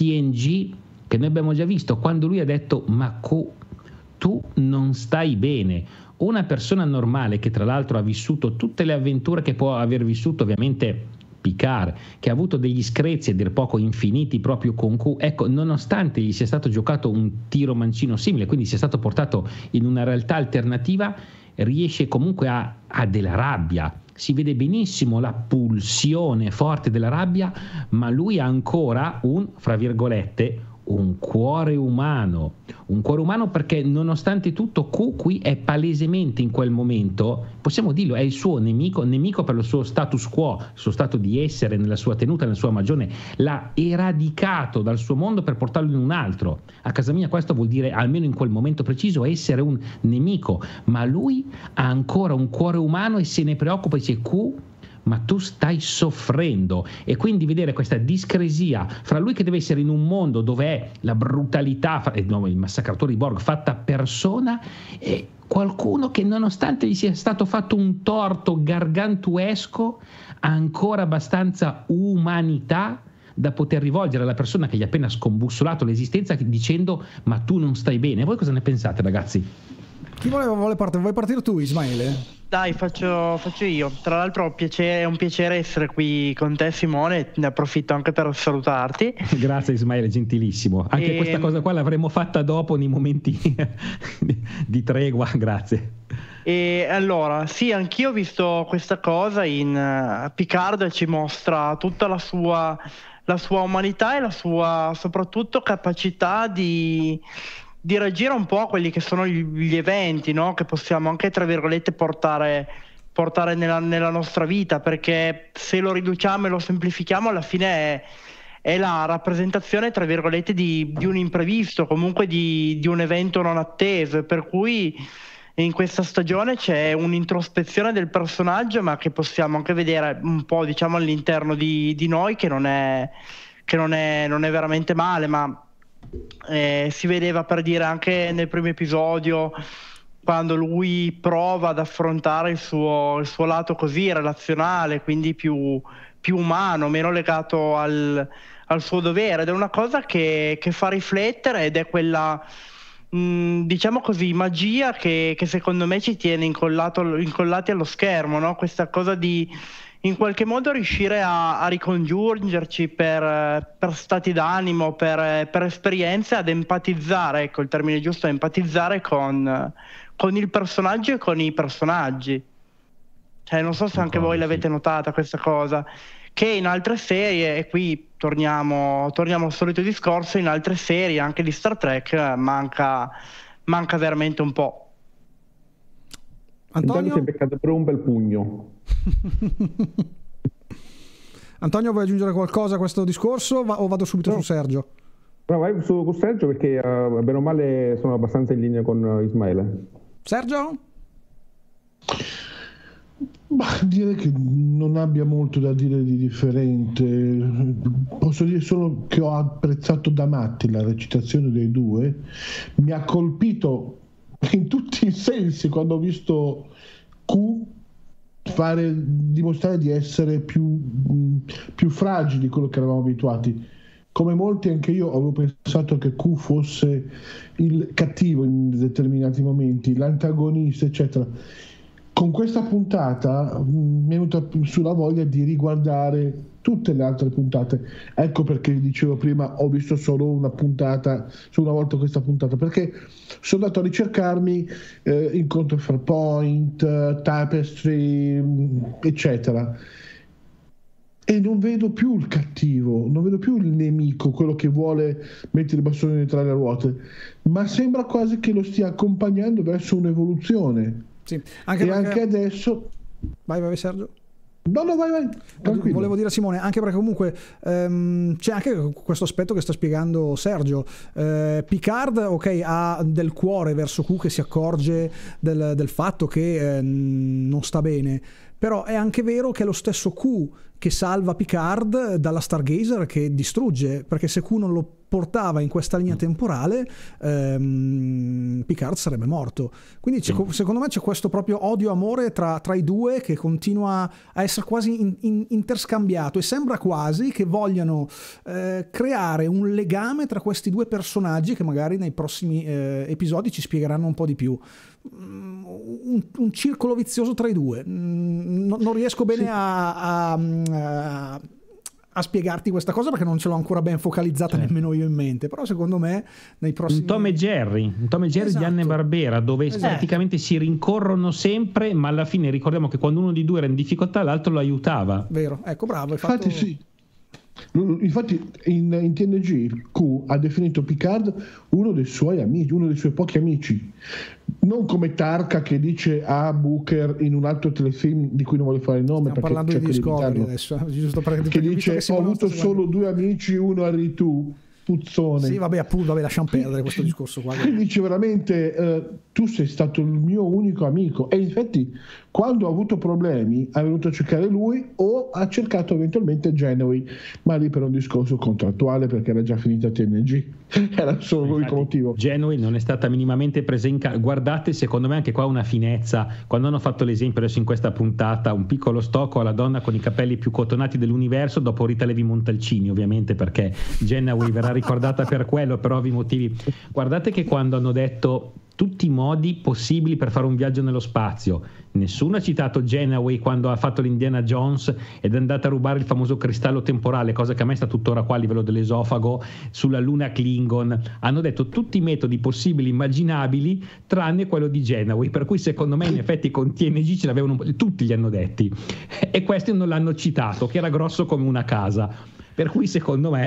TNG che noi abbiamo già visto, quando lui ha detto: ma Q, tu non stai bene. Una persona normale, che tra l'altro ha vissuto tutte le avventure che può aver vissuto ovviamente Picard, che ha avuto degli screzi a dir poco infiniti proprio con Q, ecco, nonostante gli sia stato giocato un tiro mancino simile, quindi sia stato portato in una realtà alternativa, riesce comunque a della rabbia, si vede benissimo la pulsione forte della rabbia, ma lui ha ancora fra virgolette, un cuore umano, perché nonostante tutto Q qui è palesemente in quel momento, possiamo dirlo, è il suo nemico per il suo status quo, il suo stato di essere, nella sua tenuta, nella sua magione, l'ha eradicato dal suo mondo per portarlo in un altro. A casa mia questo vuol dire, almeno in quel momento preciso, essere un nemico, ma lui ha ancora un cuore umano e se ne preoccupa, dice: Q, ma tu stai soffrendo. E quindi vedere questa discresia fra lui che deve essere in un mondo dove è la brutalità, il massacratore di Borg fatta persona, e qualcuno che nonostante gli sia stato fatto un torto gargantuesco ha ancora abbastanza umanità da poter rivolgere alla persona che gli ha appena scombussolato l'esistenza dicendo: ma tu non stai bene. Voi cosa ne pensate, ragazzi? Chi vuole partire? Vuoi partire tu, Ismaele? Dai, faccio io. Tra l'altro è un piacere essere qui con te, Simone, ne approfitto anche per salutarti. Grazie Ismaele, gentilissimo. Anche questa cosa qua l'avremmo fatta dopo, nei momenti di tregua, grazie. E allora, sì, anch'io ho visto questa cosa in Picard, ci mostra tutta la sua umanità e la sua soprattutto capacità di reagire un po' a quelli che sono gli eventi, no? Che possiamo anche, tra virgolette, portare nella nostra vita, perché se lo riduciamo e lo semplifichiamo, alla fine è la rappresentazione, tra virgolette, di un imprevisto, comunque di un evento non atteso, per cui in questa stagione c'è un'introspezione del personaggio, ma che possiamo anche vedere un po', diciamo, all'interno di noi, che non è veramente male, ma si vedeva, per dire, anche nel primo episodio, quando lui prova ad affrontare il suo lato così relazionale, quindi più umano, meno legato al suo dovere, ed è una cosa che fa riflettere, ed è quella, diciamo così, magia che secondo me ci tiene incollati allo schermo, no? Questa cosa di in qualche modo riuscire a ricongiungerci per stati d'animo, per esperienze, ad empatizzare, ecco, il termine giusto è empatizzare con il personaggio e con i personaggi. Cioè, non so se anche voi l'avete notata questa cosa, che in altre serie, e qui torniamo al solito discorso, in altre serie anche di Star Trek manca veramente un po'. Antonio si è beccato per un bel pugno. Antonio, vuoi aggiungere qualcosa a questo discorso o vado subito su Sergio? No, vai su Sergio, perché bene o male sono abbastanza in linea con Ismaele. Sergio? Direi che non abbia molto da dire di differente. Posso dire solo che ho apprezzato da matti la recitazione dei due. Mi ha colpito in tutti i sensi quando ho visto Q dimostrare di essere più fragili di quello che eravamo abituati. come molti anche io avevo pensato che Q fosse il cattivo in determinati momenti, l'antagonista eccetera. Con questa puntata mi è venuta sulla voglia di riguardare tutte le altre puntate. Ecco perché dicevo prima, ho visto solo una volta questa puntata, perché sono andato a ricercarmi Incontro Farpoint, Tapestry, eccetera, e non vedo più il cattivo, non vedo più il nemico, quello che vuole mettere i bastoni tra le ruote, ma sembra quasi che lo stia accompagnando verso un'evoluzione. Sì, anche adesso. Vai Sergio. No, vai. Tranquillo. Volevo dire a Simone, anche perché comunque c'è anche questo aspetto che sta spiegando Sergio. Picard, ok, ha del cuore verso Q, che si accorge del fatto che non sta bene, però è anche vero che è lo stesso Q che salva Picard dalla Stargazer che distrugge, perché se Q non lo portava in questa linea temporale Picard sarebbe morto. Quindi secondo me c'è questo proprio odio-amore tra i due che continua a essere quasi interscambiato, e sembra quasi che vogliano creare un legame tra questi due personaggi che magari nei prossimi episodi ci spiegheranno un po' di più. Un circolo vizioso tra i due. Non riesco bene a spiegarti questa cosa perché non ce l'ho ancora ben focalizzata nemmeno io in mente, però secondo me nei prossimi... un Tom e Jerry esatto. Di Hanna-Barbera, dove praticamente si rincorrono sempre, ma alla fine ricordiamo che quando uno di due era in difficoltà l'altro lo aiutava. Vero, ecco, bravo, infatti sì. Infatti in TNG Q ha definito Picard uno dei suoi amici, uno dei suoi pochi amici, non come Tarka che dice a Booker in un altro telefilm di cui non voglio fare il nome. Stiamo parlando di Discovery adesso, giusto che dice ho avuto solo due amici, uno eri tu, puzzone. Sì, vabbè, appunto, lasciamo perdere questo discorso qua. Quindi dice veramente tu sei stato il mio unico amico, e infatti quando ha avuto problemi è venuto a cercare lui o ha cercato eventualmente Janeway, ma lì per un discorso contrattuale, perché era già finita TNG, era solo l'unico motivo. Janeway non è stata minimamente presa in guardate, secondo me anche qua una finezza, quando hanno fatto l'esempio adesso in questa puntata, un piccolo stocco alla donna con i capelli più cotonati dell'universo dopo Rita Levi Montalcini, ovviamente, perché Janeway verrà ricordata per quello, per ovvi motivi. Guardate che quando hanno detto tutti i modi possibili per fare un viaggio nello spazio, nessuno ha citato Janeway quando ha fatto l'Indiana Jones ed è andata a rubare il famoso cristallo temporale, cosa che a me sta tuttora qua a livello dell'esofago, sulla luna Klingon. Hanno detto tutti i metodi possibili immaginabili tranne quello di Janeway, per cui secondo me in effetti con TNG ce l'avevano tutti, gli hanno detti, e questi non l'hanno citato, che era grosso come una casa, per cui secondo me,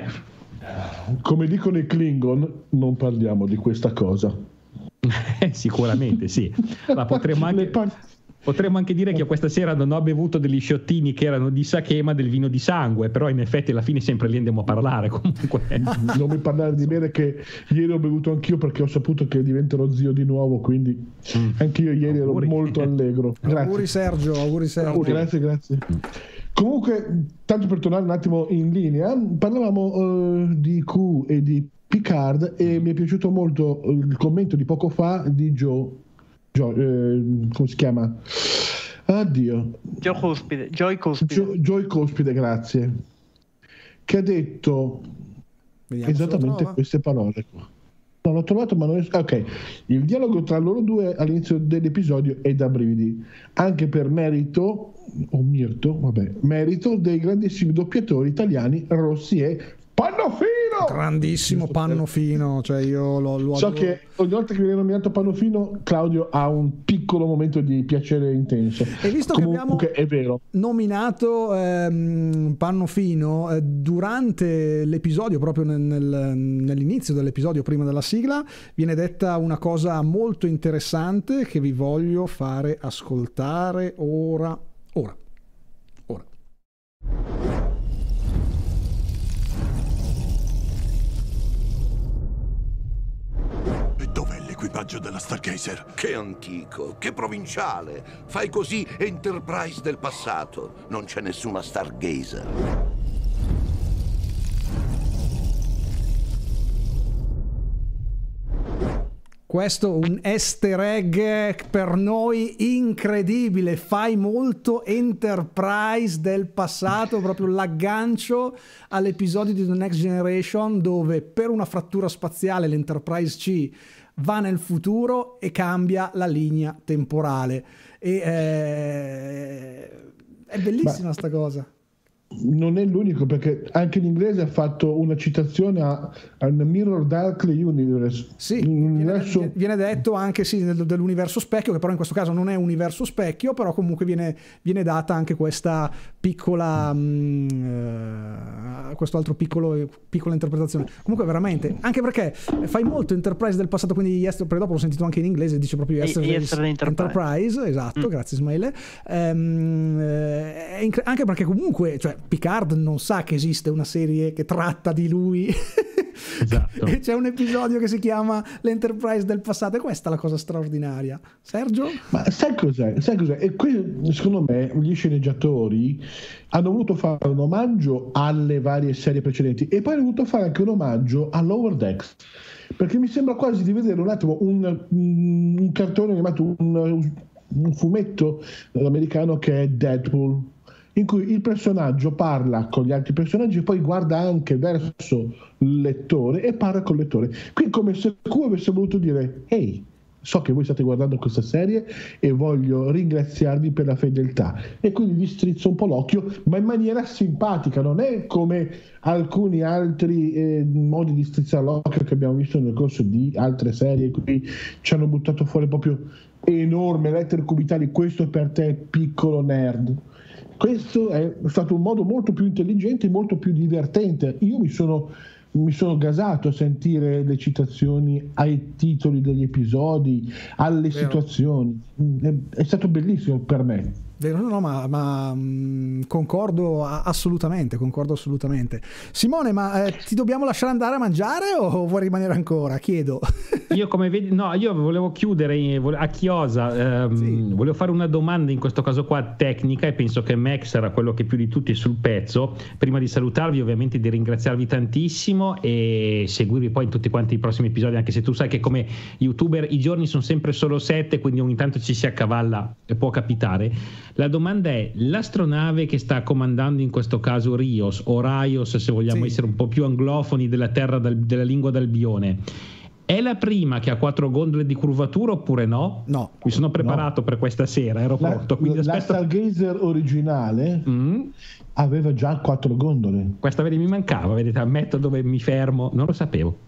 come dicono i Klingon, non parliamo di questa cosa. Sicuramente sì, ma potremmo anche dire che io questa sera non ho bevuto degli sciottini che erano di sake ma del vino di sangue, però in effetti alla fine sempre lì andiamo a parlare comunque. Non mi parlare di bere, che ieri ho bevuto anch'io perché ho saputo che diventerò zio di nuovo, quindi anch'io ieri ero molto allegro. Grazie. Auguri Sergio. Grazie. Comunque, tanto per tornare un attimo in linea, parlavamo di Q e di Picard, e mi è piaciuto molto il commento di poco fa di Joy come si chiama? Joy Cospide, grazie, che ha detto esattamente queste parole qua. Non l'ho trovato, ma non è... ok, il dialogo tra loro due all'inizio dell'episodio è da brividi, anche per merito dei grandissimi doppiatori italiani Rossi e Pannofino. Grandissimo Pannofino, cioè io lo so che ogni volta che viene nominato Pannofino Claudio ha un piccolo momento di piacere intenso, e visto comunque che abbiamo è vero nominato Pannofino durante l'episodio, proprio nell'inizio dell'episodio prima della sigla, viene detta una cosa molto interessante che vi voglio fare ascoltare ora. L'equipaggio della Stargazer. Che antico, che provinciale. Fai così Enterprise del passato. Non c'è nessuna Stargazer. questo un easter egg per noi incredibile, fai molto Enterprise del passato, proprio l'aggancio all'episodio di The Next Generation dove per una frattura spaziale l'Enterprise C va nel futuro e cambia la linea temporale e è bellissima sta cosa. Non è l'unico, perché anche in inglese ha fatto una citazione al Mirror Darkly Universe. Sì, viene detto anche sì, dell'universo specchio, che però in questo caso non è un universo specchio, però comunque viene data anche questa piccola questo altro piccola interpretazione. Comunque veramente, anche perché fai molto Enterprise del passato, quindi perché dopo l'ho sentito anche in inglese, dice proprio Yesterday Enterprise, esatto, grazie Ismaele. Anche perché comunque, cioè, Picard non sa che esiste una serie che tratta di lui. Esatto. E c'è un episodio che si chiama l'Enterprise del passato, e questa è la cosa straordinaria. Sergio? Ma sai cos'è? E qui secondo me gli sceneggiatori hanno voluto fare un omaggio alle varie serie precedenti e poi hanno voluto fare anche un omaggio a Lower Decks, perché mi sembra quasi di vedere un attimo un cartone animato, un fumetto americano che è Deadpool, in cui il personaggio parla con gli altri personaggi e poi guarda anche verso il lettore e parla col lettore. Qui come se Q avesse voluto dire: ehi, so che voi state guardando questa serie e voglio ringraziarvi per la fedeltà, e quindi gli strizzo un po' l'occhio, ma in maniera simpatica, non è come alcuni altri modi di strizzare l'occhio che abbiamo visto nel corso di altre serie, qui ci hanno buttato fuori proprio enorme lettere cubitali: questo è per te, piccolo nerd. Questo è stato un modo molto più intelligente e molto più divertente. Io mi sono gasato a sentire le citazioni ai titoli degli episodi, alle situazioni. È stato bellissimo per me. No, ma concordo assolutamente. Simone, ma ti dobbiamo lasciare andare a mangiare o vuoi rimanere ancora? Chiedo. Io come vedi, no, io volevo chiudere a chiosa, sì. Volevo fare una domanda in questo caso qua tecnica, e penso che Max era quello che più di tutti è sul pezzo. Prima di salutarvi, ovviamente di ringraziarvi tantissimo e seguirvi poi in tutti quanti i prossimi episodi, anche se tu sai che come youtuber i giorni sono sempre solo 7, quindi ogni tanto ci si accavalla e può capitare. La domanda è: l'astronave che sta comandando in questo caso Rios o Raios, se vogliamo essere un po' più anglofoni della terra della lingua d'Albione, è la prima che ha 4 gondole di curvatura oppure no? No. Mi sono preparato per questa sera, ero pronto. Quindi la Stargazer originale aveva già 4 gondole. Questa mi mancava, vedete, ammetto dove mi fermo, non lo sapevo.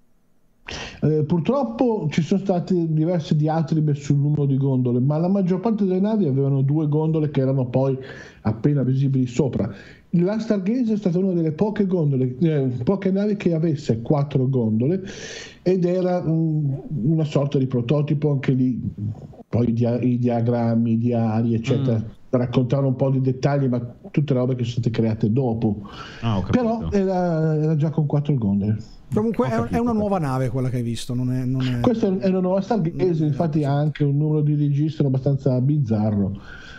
Purtroppo ci sono state diverse diatribe sul numero di gondole, ma la maggior parte delle navi avevano 2 gondole che erano poi appena visibili sopra. La Stargazer è stata una delle poche navi che avesse 4 gondole, ed era una sorta di prototipo, anche lì poi i diagrammi, i diari eccetera raccontavano un po' di dettagli, ma tutte robe che sono state create dopo. Però era già con 4 gondole. Comunque è una nuova nave quella che hai visto, non è... Questa è una nuova Stargazer, infatti ha anche un numero di registro abbastanza bizzarro.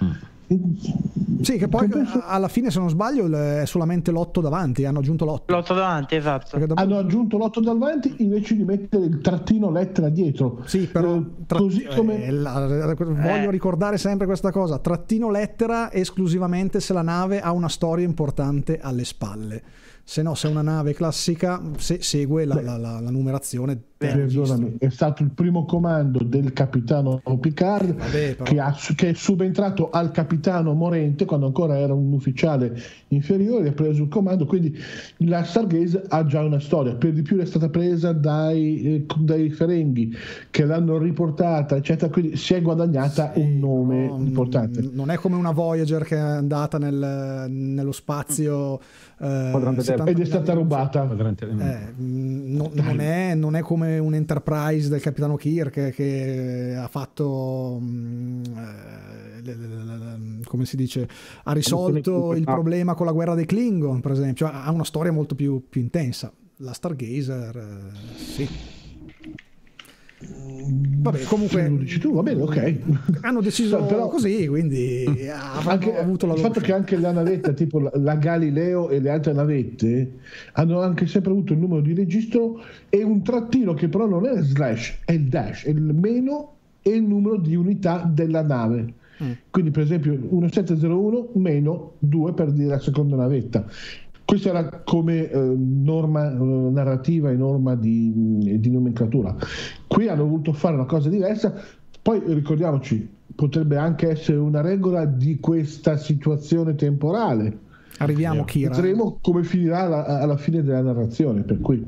Sì, che poi alla fine, se non sbaglio, è solamente l'8 davanti, hanno aggiunto l'8 davanti, esatto. Hanno aggiunto l'8 davanti invece di mettere il trattino lettera dietro. Sì, però così come voglio ricordare sempre questa cosa: trattino lettera esclusivamente se la nave ha una storia importante alle spalle. Se no, se è una nave classica, segue la numerazione. Perdonami, è stato il primo comando del capitano Picard, che è subentrato al capitano morente quando ancora era un ufficiale inferiore, ha preso il comando, quindi la Stargazer ha già una storia. Per di più è stata presa dai Ferenghi che l'hanno riportata, eccetera, quindi si è guadagnata un nome importante. Non è come una Voyager che è andata nello spazio ed è stata rubata. Non è come un Enterprise del capitano Kirk che ha fatto come si dice, ha risolto il problema con la guerra dei Klingon, per esempio. Ha una storia molto più intensa. La Stargazer sì. Vabbè, comunque lo dici tu, va bene, ok. Hanno deciso però, così, quindi anche avuto il fatto che anche la navetta tipo la Galileo e le altre navette hanno anche sempre avuto il numero di registro e un trattino che però non è slash, è il dash, è il meno e il numero di unità della nave. Quindi per esempio 1701 meno 2 per dire la seconda navetta. Questa era come norma narrativa e norma di nomenclatura. Qui hanno voluto fare una cosa diversa. Poi ricordiamoci, potrebbe anche essere una regola di questa situazione temporale. Arriviamo, Kira. Vedremo come finirà alla fine della narrazione, per cui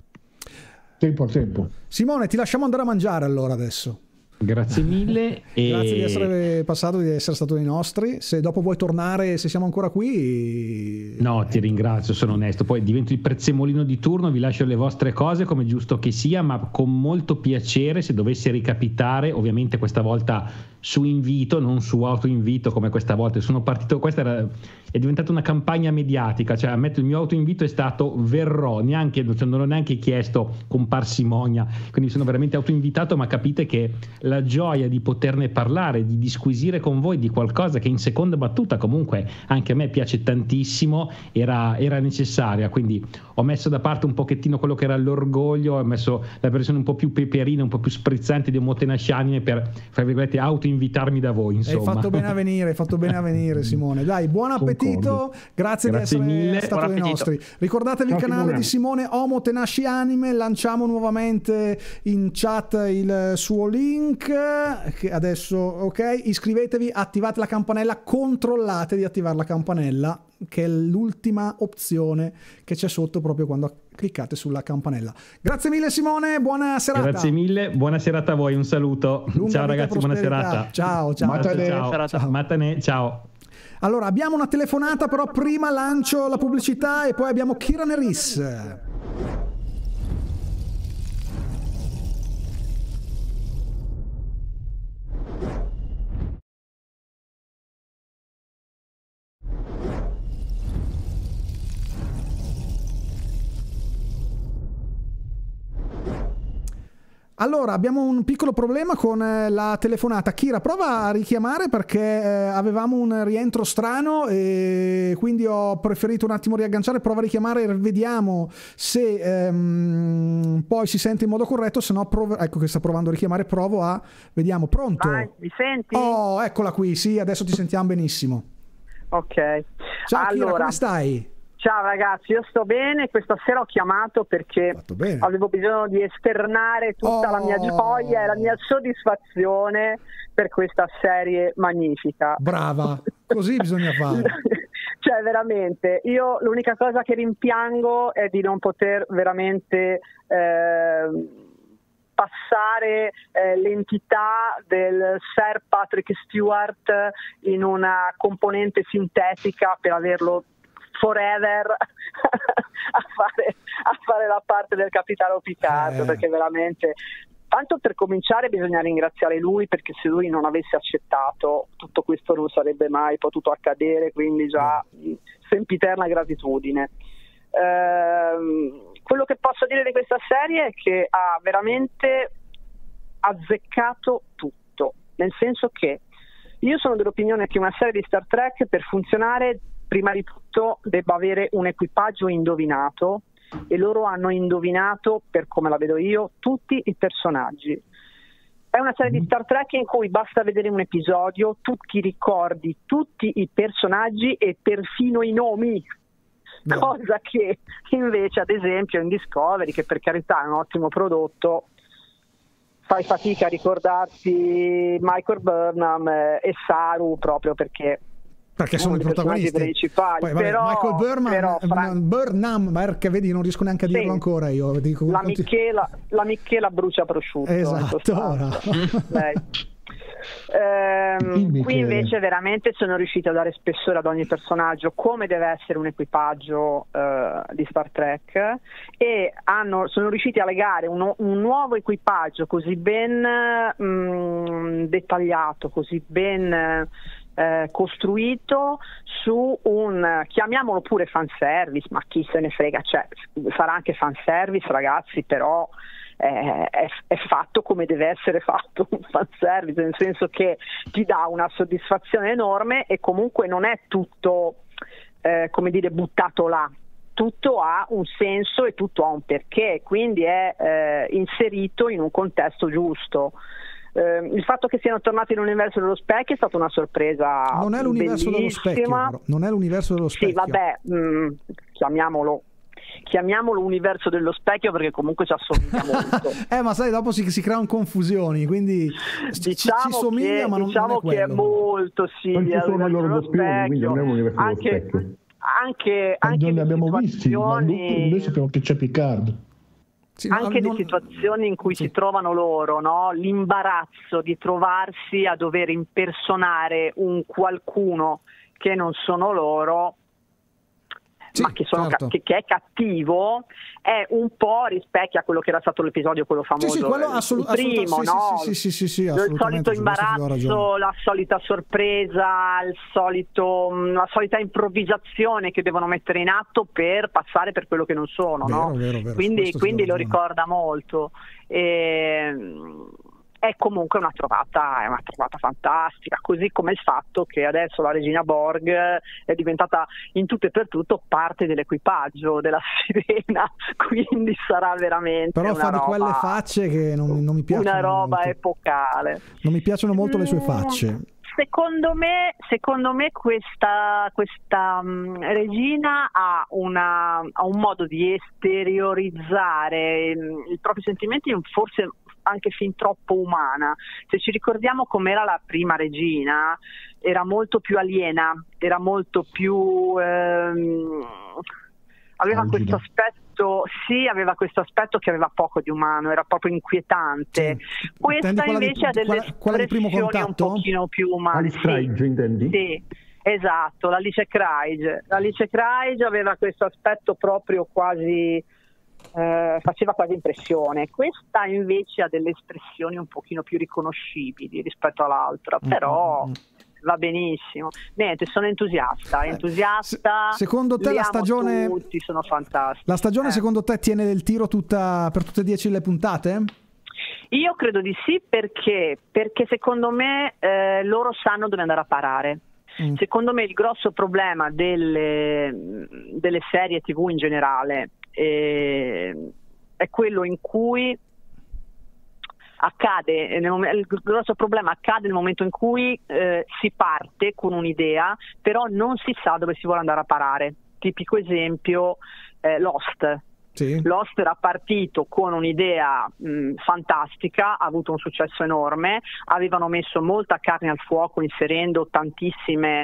tempo al tempo. Simone, ti lasciamo andare a mangiare allora adesso. Grazie mille. Grazie di essere passato, di essere stato dei nostri. Se dopo vuoi tornare, se siamo ancora qui. No, ti ringrazio, sono onesto. Poi divento il prezzemolino di turno, vi lascio le vostre cose come giusto che sia, ma con molto piacere se dovesse ricapitare, ovviamente questa volta su invito, non su autoinvito come questa volta. Sono partito, è diventata una campagna mediatica, cioè ammetto il mio autoinvito è stato verrò, neanche, non l'ho neanche chiesto con parsimonia, quindi sono veramente autoinvitato, ma capite che la gioia di poterne parlare, di disquisire con voi di qualcosa che in seconda battuta comunque anche a me piace tantissimo, era necessaria, quindi ho messo da parte un pochettino quello che era l'orgoglio, ho messo la versione un po' più peperina, un po' più sprezzante di Omotenascianime per, fra virgolette, autoinvitarmi da voi, insomma. Hai fatto bene a venire, Simone. Dai, buon appetito, grazie di essere mille. stato dei nostri. Ricordatevi il canale di Simone, Omotenascianime, lanciamo nuovamente in chat il suo link, che adesso, ok, iscrivetevi, attivate la campanella, controllate di attivare la campanella, che è l'ultima opzione che c'è sotto proprio quando cliccate sulla campanella. Grazie mille Simone, buona serata. Grazie mille, buona serata a voi, un saluto. Ciao ragazzi, buona serata. Ciao. Matane, ciao. Allora, abbiamo una telefonata, però prima lancio la pubblicità e poi abbiamo Kira Nerys. Allora, abbiamo un piccolo problema con la telefonata. Kira, prova a richiamare perché avevamo un rientro strano e quindi ho preferito un attimo riagganciare. Prova a richiamare e vediamo se poi si sente in modo corretto, se no ecco che sta provando a richiamare, provo a... Vediamo, pronto? Vai, mi senti? Oh, eccola qui, sì, adesso ti sentiamo benissimo. Ok. Ciao Kira, come stai? Ciao ragazzi, io sto bene, questa sera ho chiamato perché avevo bisogno di esternare tutta la mia gioia e la mia soddisfazione per questa serie magnifica. Brava, così bisogna fare. Cioè veramente, io l'unica cosa che rimpiango è di non poter veramente passare l'entità del Sir Patrick Stewart in una componente sintetica per averlo forever a fare la parte del capitano Picard, perché veramente, tanto per cominciare bisogna ringraziare lui, perché se lui non avesse accettato tutto questo non sarebbe mai potuto accadere, quindi già sempiterna gratitudine. Quello che posso dire di questa serie è che ha veramente azzeccato tutto, nel senso che io sono dell'opinione che una serie di Star Trek per funzionare prima di tutto debba avere un equipaggio indovinato, e loro hanno indovinato, per come la vedo io, tutti i personaggi. È una serie di Star Trek in cui basta vedere un episodio, tu ti ricordi tutti i personaggi e perfino i nomi, cosa che invece ad esempio in Discovery, che per carità è un ottimo prodotto, fai fatica a ricordarti Michael Burnham e Saru, proprio perché sono i protagonisti principali. Poi, vabbè, però, Michael Burnham, perché vedi, non riesco neanche a dirlo ancora io. Dico, la Michela brucia prosciutto. Esatto. Qui invece veramente sono riusciti a dare spessore ad ogni personaggio, come deve essere un equipaggio di Star Trek, e sono riusciti a legare un nuovo equipaggio così ben dettagliato, così ben costruito su un, chiamiamolo pure fanservice, ma chi se ne frega, cioè sarà anche fanservice ragazzi, però è fatto come deve essere fatto un fanservice, nel senso che ti dà una soddisfazione enorme e comunque non è tutto come dire buttato là, tutto ha un senso e tutto ha un perché, quindi è inserito in un contesto giusto. Il fatto che siano tornati nell'universo dello specchio è stata una sorpresa. Non è l'universo dello specchio, però. Non è l'universo dello specchio. Sì, vabbè, chiamiamolo universo dello specchio perché comunque ci assomiglia molto. Ma sai, dopo si creano confusioni, quindi diciamo ci somiglia, ma non è quello. Che è molto simile non ci sono i loro doppioni, quindi non è l'universo dello specchio. Anche non li abbiamo visti, ma noi sappiamo che c'è Picard. Sì, le situazioni in cui si trovano loro, no? L'imbarazzo di trovarsi a dover impersonare un qualcuno che non sono loro, ma che è cattivo, è un po' rispecchia quello che era stato l'episodio, quello famoso, il primo, no? Sì, il solito imbarazzo, la solita sorpresa, la solita improvvisazione che devono mettere in atto per passare per quello che non sono, no? Vero, quindi lo ricorda molto. È comunque una trovata fantastica, così come il fatto che adesso la regina Borg è diventata in tutto e per tutto parte dell'equipaggio della Sirena, quindi sarà veramente però fa di quelle facce che non mi piacciono, una roba molto epocale. Non mi piacciono molto le sue facce. Secondo me questa regina ha un modo di esteriorizzare i propri sentimenti forse anche fin troppo umana. Se ci ricordiamo com'era la prima regina, era molto più aliena, era molto più aveva questo aspetto che aveva poco di umano, era proprio inquietante. Sì. Questa invece ha delle espressioni un pochino più umane. Alice Craig, intendi? Sì, esatto, l'Alice Craig aveva questo aspetto proprio quasi faceva quasi impressione. Questa invece ha delle espressioni un pochino più riconoscibili rispetto all'altra, però va benissimo. Niente, sono entusiasta. Secondo te la stagione, tutti sono fantastici. La stagione secondo te tiene del tiro per tutte e 10 le puntate? Io credo di sì, perché secondo me loro sanno dove andare a parare. Secondo me il grosso problema delle serie TV in generale è quello in cui il grosso problema accade nel momento in cui si parte con un'idea, però non si sa dove si vuole andare a parare. Tipico esempio, Lost. Sì. Lost era partito con un'idea fantastica, ha avuto un successo enorme, avevano messo molta carne al fuoco inserendo tantissime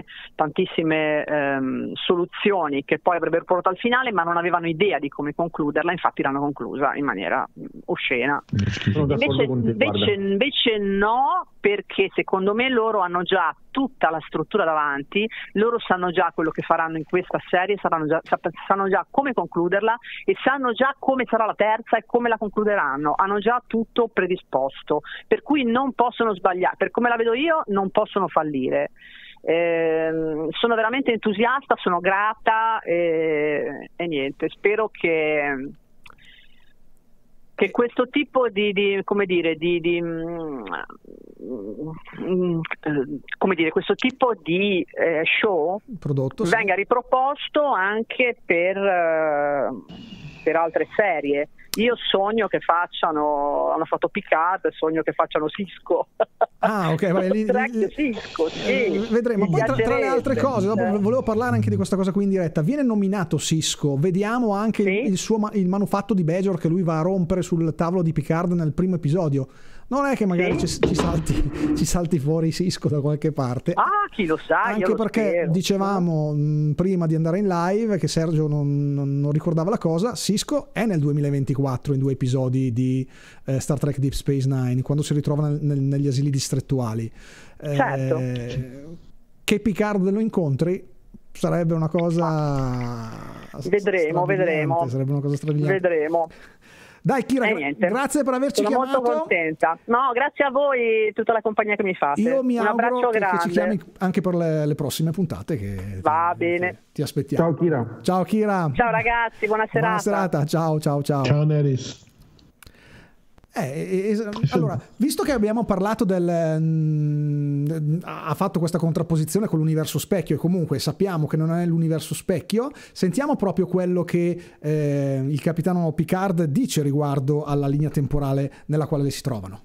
soluzioni che poi avrebbero portato al finale, ma non avevano idea di come concluderla, infatti l'hanno conclusa in maniera oscena. Invece no, perché secondo me loro hanno già tutta la struttura davanti, loro sanno già quello che faranno in questa serie, sanno già come concluderla e sanno già come sarà la terza e come la concluderanno, hanno già tutto predisposto, per cui non possono sbagliare, per come la vedo io non possono fallire. Sono veramente entusiasta, sono grata e niente, spero che questo tipo questo tipo di show prodotto, venga riproposto anche per altre serie. Io sogno che hanno fatto Picard, sogno che facciano Cisco. Ah, ok, Cisco, sì. Vedremo. Poi tra le altre cose, dopo volevo parlare anche di questa cosa qui in diretta. Viene nominato Cisco, vediamo anche il manufatto di Bajor che lui va a rompere sul tavolo di Picard nel primo episodio. Non è che magari ci salti fuori Cisco da qualche parte. Chi lo sa. Anche perché dicevamo prima di andare in live che Sergio non ricordava la cosa. Cisco è nel 2024 in 2 episodi di Star Trek Deep Space Nine, quando si ritrova negli asili distrettuali. Certo. Che Picard lo incontri sarebbe una cosa vedremo. Sarebbe una cosa strabiliante. Vedremo. Dai Kira, grazie per averci chiamato. Sono molto contenta. No, grazie a voi, tutta la compagnia che mi fate. Io mi auguro che grande. Ci chiami anche per le prossime puntate che va bene. Ti aspettiamo. Ciao Kira. Ciao Kira. Ciao ragazzi, buona serata. Buona serata. Ciao. Ciao Neris. Allora, visto che abbiamo parlato ha fatto questa contrapposizione con l'universo specchio e comunque sappiamo che non è l'universo specchio, sentiamo proprio quello che il capitano Picard dice riguardo alla linea temporale nella quale si trovano.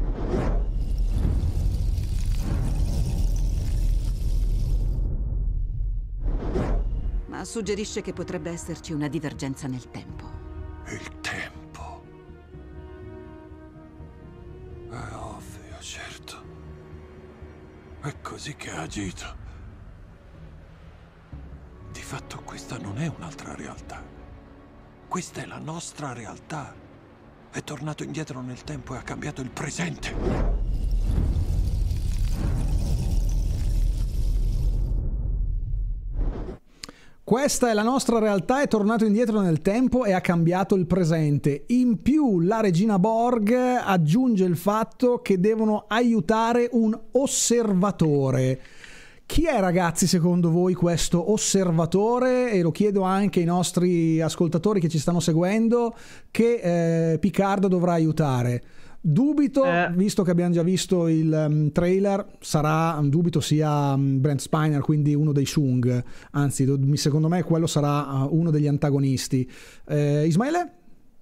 Ma suggerisce che potrebbe esserci una divergenza nel tempo. Il tempo. È ovvio, certo. È così che ha agito. Di fatto questa non è un'altra realtà. Questa è la nostra realtà. È tornato indietro nel tempo e ha cambiato il presente. Questa è la nostra realtà, è tornato indietro nel tempo e ha cambiato il presente. In più la regina Borg aggiunge il fatto che devono aiutare un osservatore. Chi è, ragazzi, secondo voi questo osservatore? E lo chiedo anche ai nostri ascoltatori che ci stanno seguendo, che Picard dovrà aiutare. Dubito, visto che abbiamo già visto il trailer, dubito sia Brent Spiner, quindi uno dei Shung, anzi secondo me quello sarà uno degli antagonisti. Ismaele?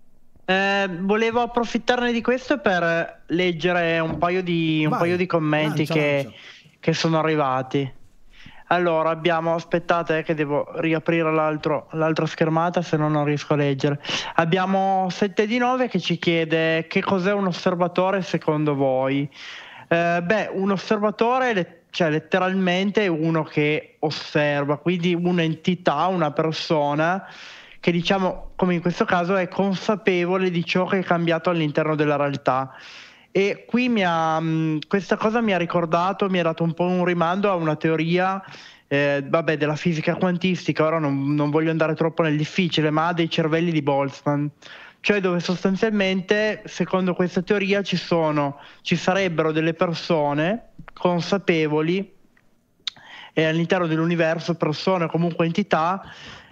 Volevo approfittarne di questo per leggere un paio di commenti che sono arrivati. Allora aspettate che devo riaprire l'altra schermata, se no non riesco a leggere. Abbiamo 7 di 9 che ci chiede: che cos'è un osservatore secondo voi? Un osservatore cioè letteralmente uno che osserva, quindi un'entità, una persona che, diciamo, come in questo caso, è consapevole di ciò che è cambiato all'interno della realtà. E qui questa cosa mi ha dato un po' un rimando a una teoria della fisica quantistica. Ora non voglio andare troppo nel difficile, ma dei cervelli di Boltzmann, cioè dove sostanzialmente, secondo questa teoria, ci sarebbero delle persone consapevoli all'interno dell'universo, persone o comunque entità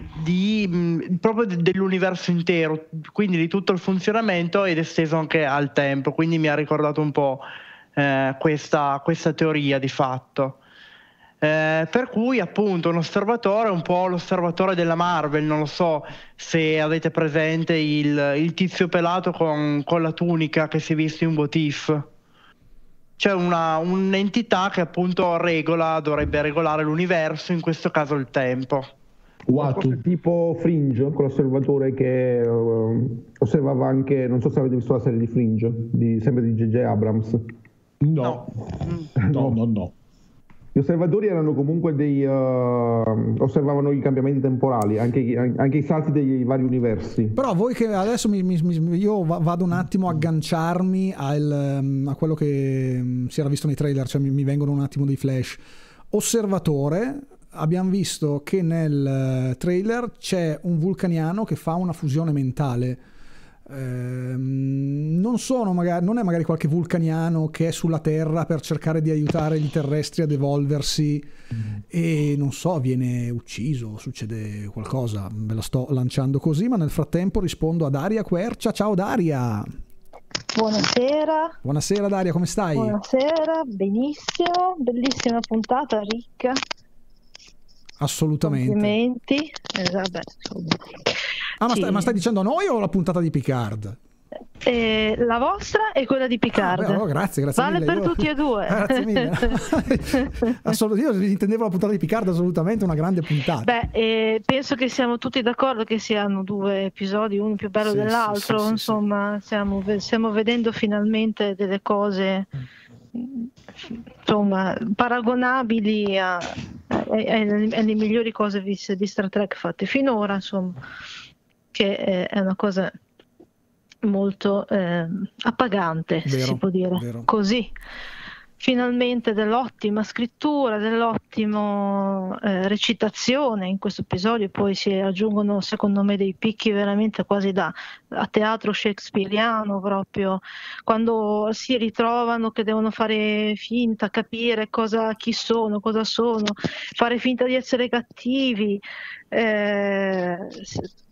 proprio dell'universo intero, quindi di tutto il funzionamento ed esteso anche al tempo. Quindi mi ha ricordato un po' questa teoria di fatto. Per cui appunto un osservatore, un po' l'osservatore della Marvel, non lo so se avete presente il tizio pelato con la tunica che si è visto in What If. C'è un'entità che appunto dovrebbe regolare l'universo, in questo caso il tempo. Tipo Fringe, quell'osservatore che osservava anche, non so se avete visto la serie di Fringe, sempre di J.J. Abrams. No. Gli osservatori erano comunque osservavano i cambiamenti temporali, anche i salti dei vari universi. Però voi che adesso io vado un attimo a agganciarmi a quello che si era visto nei trailer, cioè mi vengono un attimo dei flash. Osservatore, abbiamo visto che nel trailer c'è un vulcaniano che fa una fusione mentale. Non è magari qualche vulcaniano che è sulla Terra per cercare di aiutare gli terrestri ad evolversi e non so, viene ucciso, succede qualcosa. Ve la sto lanciando così, ma nel frattempo rispondo a Daria Quercia. Ciao Daria. Buonasera Daria, come stai? Buonasera, benissimo, bellissima puntata, ricca. Assolutamente. Complimenti. Ma stai dicendo a noi o la puntata di Picard? La vostra e quella di Picard. Grazie vale mille. Per tutti e due. Grazie mille. Io intendevo la puntata di Picard, assolutamente una grande puntata. Penso che siamo tutti d'accordo che siano 2 episodi, uno più bello dell'altro. Sì. Stiamo vedendo finalmente delle cose paragonabili alle migliori cose viste di Star Trek fatte finora, che è una cosa molto appagante, vero, si può dire vero. Così. Finalmente dell'ottima scrittura, dell'ottima recitazione in questo episodio, poi si aggiungono secondo me dei picchi veramente quasi a teatro shakespeariano, proprio quando si ritrovano che devono fare finta, capire chi sono, cosa sono, fare finta di essere cattivi,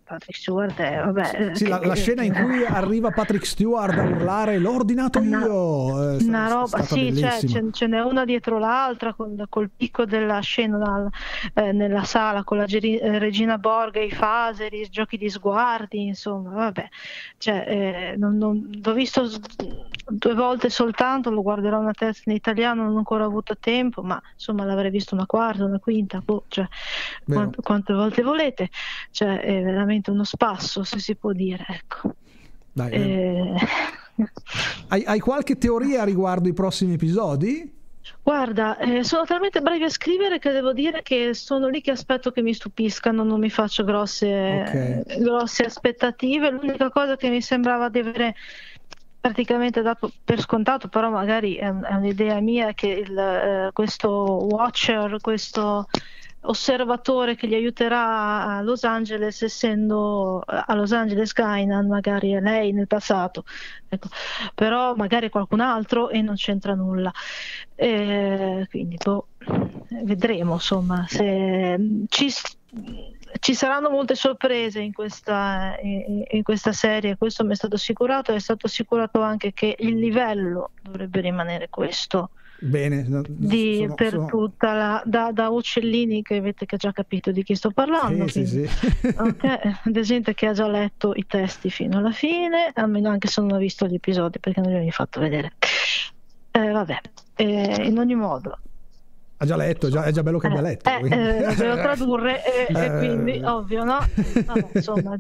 Patrick Stewart è, vabbè, sì, la scena in cui arriva Patrick Stewart a urlare l'ho ordinato io, una roba, sì, ce n'è una dietro l'altra col picco della scena nella sala con la Regina Borg, i phaser, i giochi di sguardi, insomma, vabbè, l'ho visto 2 volte soltanto, lo guarderò una terza in italiano, non ho ancora avuto tempo, ma insomma l'avrei visto una quarta, una quinta, quante volte volete, è veramente uno spasso, se si può dire, ecco. Dai, hai qualche teoria riguardo i prossimi episodi? Guarda, sono talmente bravi a scrivere che devo dire che sono lì che aspetto che mi stupiscano, non mi faccio grosse aspettative. L'unica cosa che mi sembrava di avere praticamente dato per scontato, però magari è un'idea mia, che questo Watcher, questo osservatore che gli aiuterà a Los Angeles, essendo a Los Angeles Guinan, magari è lei nel passato, ecco. Però magari qualcun altro e non c'entra nulla, quindi vedremo, insomma, se ci saranno molte sorprese in questa serie. Questo mi è stato assicurato, è stato assicurato anche che il livello dovrebbe rimanere questo. Bene, tutta da uccellini, che avete già capito di chi sto parlando, sì. Okay. Gente che ha già letto i testi fino alla fine, almeno anche se non ho visto gli episodi perché non li ho mai fatto vedere, in ogni modo ha già letto, è già bello che abbia letto, devo tradurre e quindi ovvio, no? Vabbè, insomma,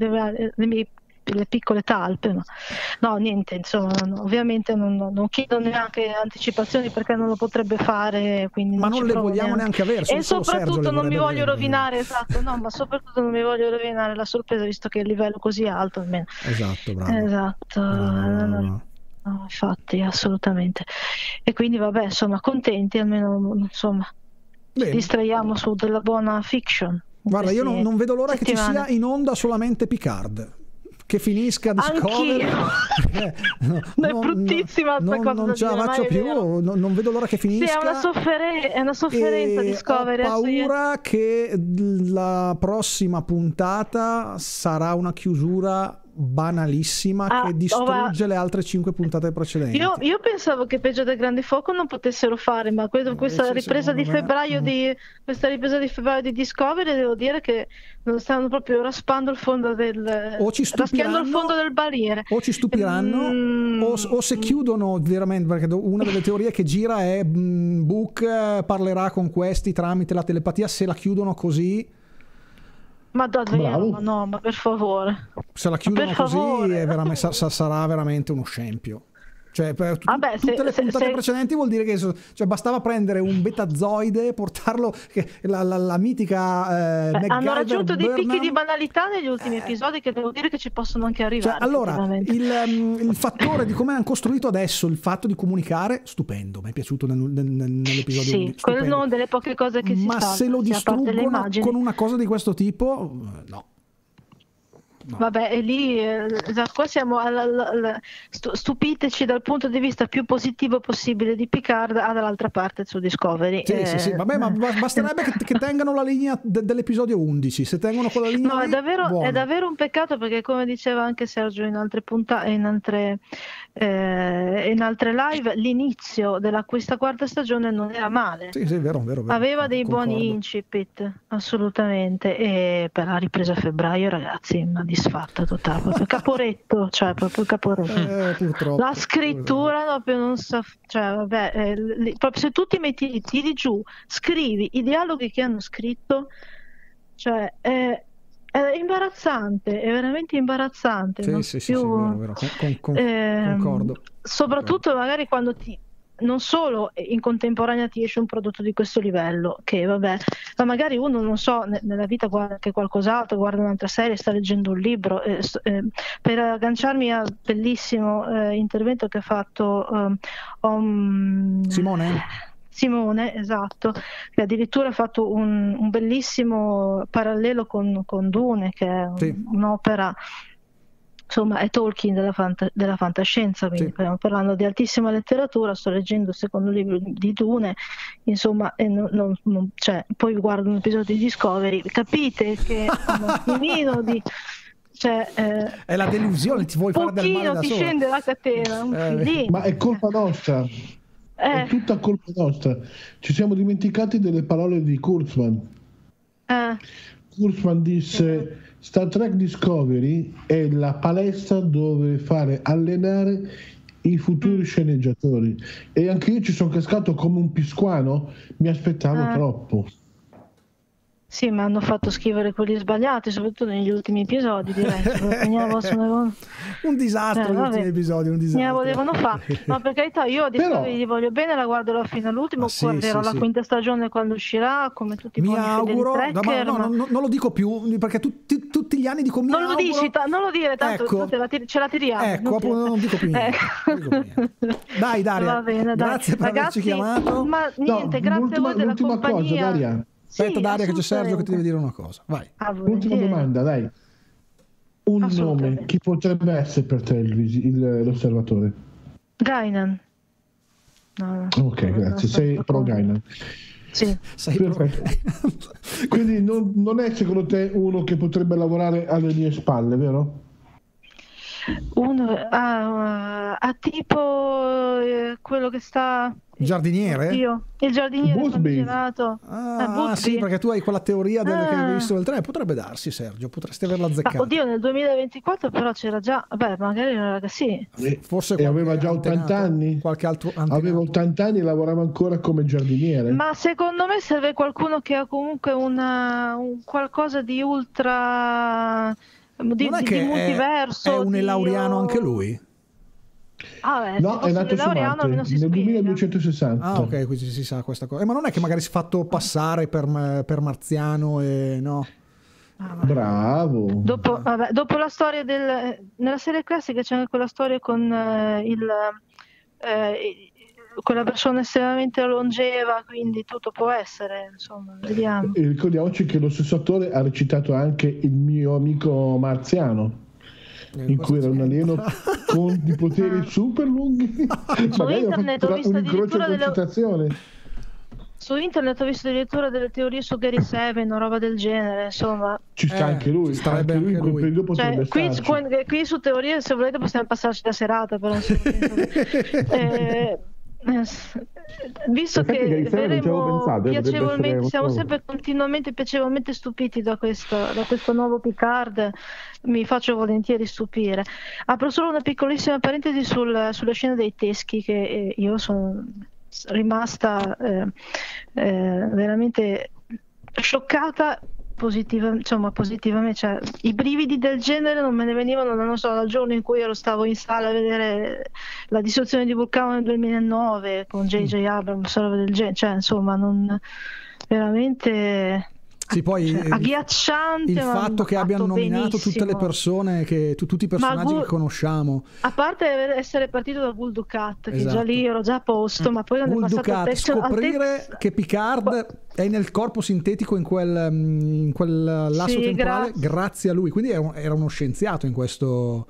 le piccole talpe, ma no, niente, insomma, ovviamente non chiedo neanche anticipazioni perché non lo potrebbe fare, quindi ma non le vogliamo neanche avere, e soprattutto non mi voglio rovinare, ma soprattutto non mi voglio rovinare la sorpresa, visto che il livello è così alto, almeno. Esatto, bravo. No, infatti, assolutamente. E quindi vabbè, insomma, contenti, almeno, insomma, ci distraiamo su della buona fiction. Guarda, io non vedo l'ora che ci sia in onda solamente Picard, che finisca Discovery. È bruttissima questa cosa, non ce la faccio più, non vedo l'ora che finisca. Sì, è una sofferenza Discovery. Ho paura che la prossima puntata sarà una chiusura banalissima che distrugge le altre 5 puntate precedenti. Io pensavo che peggio del Grande Fuoco non potessero fare, ma questa ripresa di febbraio di Discovery, devo dire che non stanno proprio raspando il fondo raschiando il fondo del bariere. O ci stupiranno o se chiudono veramente, perché una delle teorie che gira è Book parlerà con questi tramite la telepatia, se la chiudono così. Ma davvero? No, ma per favore. Se la chiudono così sarà veramente uno scempio. Cioè, per tutte le puntate precedenti vuol dire che bastava prendere un betazoide, portarlo, la mitica hanno raggiunto dei picchi di banalità negli ultimi episodi che devo dire che ci possono anche arrivare. Allora, il fattore di come hanno costruito adesso il fatto di comunicare, stupendo, mi è piaciuto nell'episodio 11. Quello è una delle poche cose che si ma se lo distruggono con una cosa di questo tipo, no. Vabbè, e lì qua siamo stupiteci dal punto di vista più positivo possibile di Picard dall'altra parte su Discovery. Sì. Vabbè, ma basterebbe che tengano la linea dell'episodio 11. Se tengono quella linea, no, è davvero un peccato, perché come diceva anche Sergio in altre puntate, in altre live, l'inizio della questa quarta stagione non era male. Sì, vero. Aveva dei buoni incipit, assolutamente, e per la ripresa a febbraio, ragazzi, disfatta totale, proprio Caporetto, purtroppo. La scrittura proprio non sa, proprio se tu ti tiri giù, scrivi i dialoghi che hanno scritto, è imbarazzante, è veramente imbarazzante. Vero. Concordo. Soprattutto magari quando non solo in contemporanea ti esce un prodotto di questo livello, che vabbè, ma magari uno, non so, nella vita guarda anche qualcos'altro, guarda un'altra serie, sta leggendo un libro, per agganciarmi al bellissimo intervento che ha fatto Simone, esatto, che addirittura ha fatto un bellissimo parallelo con Dune, che è un'opera, insomma, è Tolkien della fantascienza, quindi stiamo parlando di altissima letteratura. Sto leggendo il secondo libro di Dune, insomma, e poi guardo un episodio di Discovery, capite che un attimino cioè, è la delusione, ti vuoi fare del male da ti sola. scende la catena, ma è colpa nostra, è tutta colpa nostra. Ci siamo dimenticati delle parole di Kurtzman. Kurtzman disse: Star Trek Discovery è la palestra dove fare allenare i futuri sceneggiatori, e anche io ci sono cascato come un pisquano, mi aspettavo troppo. Sì, ma hanno fatto scrivere quelli sbagliati, soprattutto negli ultimi episodi, direi. Un disastro gli ultimi episodi, un disastro. Ne volevano fare, ma per carità, io a Discovery gli voglio bene, la guarderò fino all'ultimo, guarderò la quinta stagione quando uscirà, come tutti i buoni auguro, tracker, non lo dico più, perché tutti gli anni dico non lo dici, non lo dire, tanto ce la tiriamo. Ecco, non dico più niente. Dai Daria, va bene, grazie per averci chiamato. Ma niente, grazie a voi della compagnia. Cosa, Daria? Aspetta, Daria, che c'è Sergio che ti deve dire una cosa. Vai. Ultima domanda, dai. Un nome, chi potrebbe essere per te l'osservatore? Guinan. No. Ok, grazie. Sei pro Guinan. Sì. Perfetto. Quindi non è secondo te uno che potrebbe lavorare alle mie spalle, vero? Uno tipo quello che sta... Il giardiniere? Il giardiniere famigerato. Sì, perché tu hai quella teoria che hai visto nel treno. Potrebbe darsi, Sergio, potresti averla azzeccata. Oddio, nel 2024 però c'era già, magari non era sì. Forse aveva già 80 anni? Qualche altro aveva 80 anni e lavorava ancora come giardiniere. Ma secondo me serve qualcuno che ha comunque un qualcosa di ultra... di multiverso. È un elauriano anche lui? No, è nato su Marte nel 2260. Ok, quindi si sa questa cosa. Ma non è che magari si è fatto passare per marziano e no? Bravo. Dopo la storia nella serie classica c'è anche quella storia con quella persona estremamente longeva, quindi tutto può essere, insomma, vediamo. E ricordiamoci che lo stesso attore ha recitato anche Il mio amico marziano, in cui era un alieno con di poteri super lunghi. Su internet ho visto addirittura su internet ho visto addirittura delle teorie su Gary Seven o roba del genere, insomma. Ci sta anche lui, starebbe anche lui. Periodo potrebbe qui su teorie, se volete, possiamo passarci la serata, però visto che verremo piacevolmente, siamo sempre continuamente piacevolmente stupiti da questo nuovo Picard, mi faccio volentieri stupire. Apro solo una piccolissima parentesi sulla scena dei teschi, che io sono rimasta veramente scioccata positivamente, cioè, i brividi del genere non me ne venivano, non so, dal giorno in cui stavo in sala a vedere la distruzione di Vulcano nel 2009 con J.J. Abrams, roba del genere, cioè insomma non veramente agghiacciante. Il fatto che abbiano nominato tutte le persone, tutti i personaggi che conosciamo, a parte essere partito da Gul Dukat, che già lì ero già a posto, ma poi Gul Dukat, scoprire che Picard è nel corpo sintetico in quel lasso temporale grazie a lui, quindi era uno scienziato in questo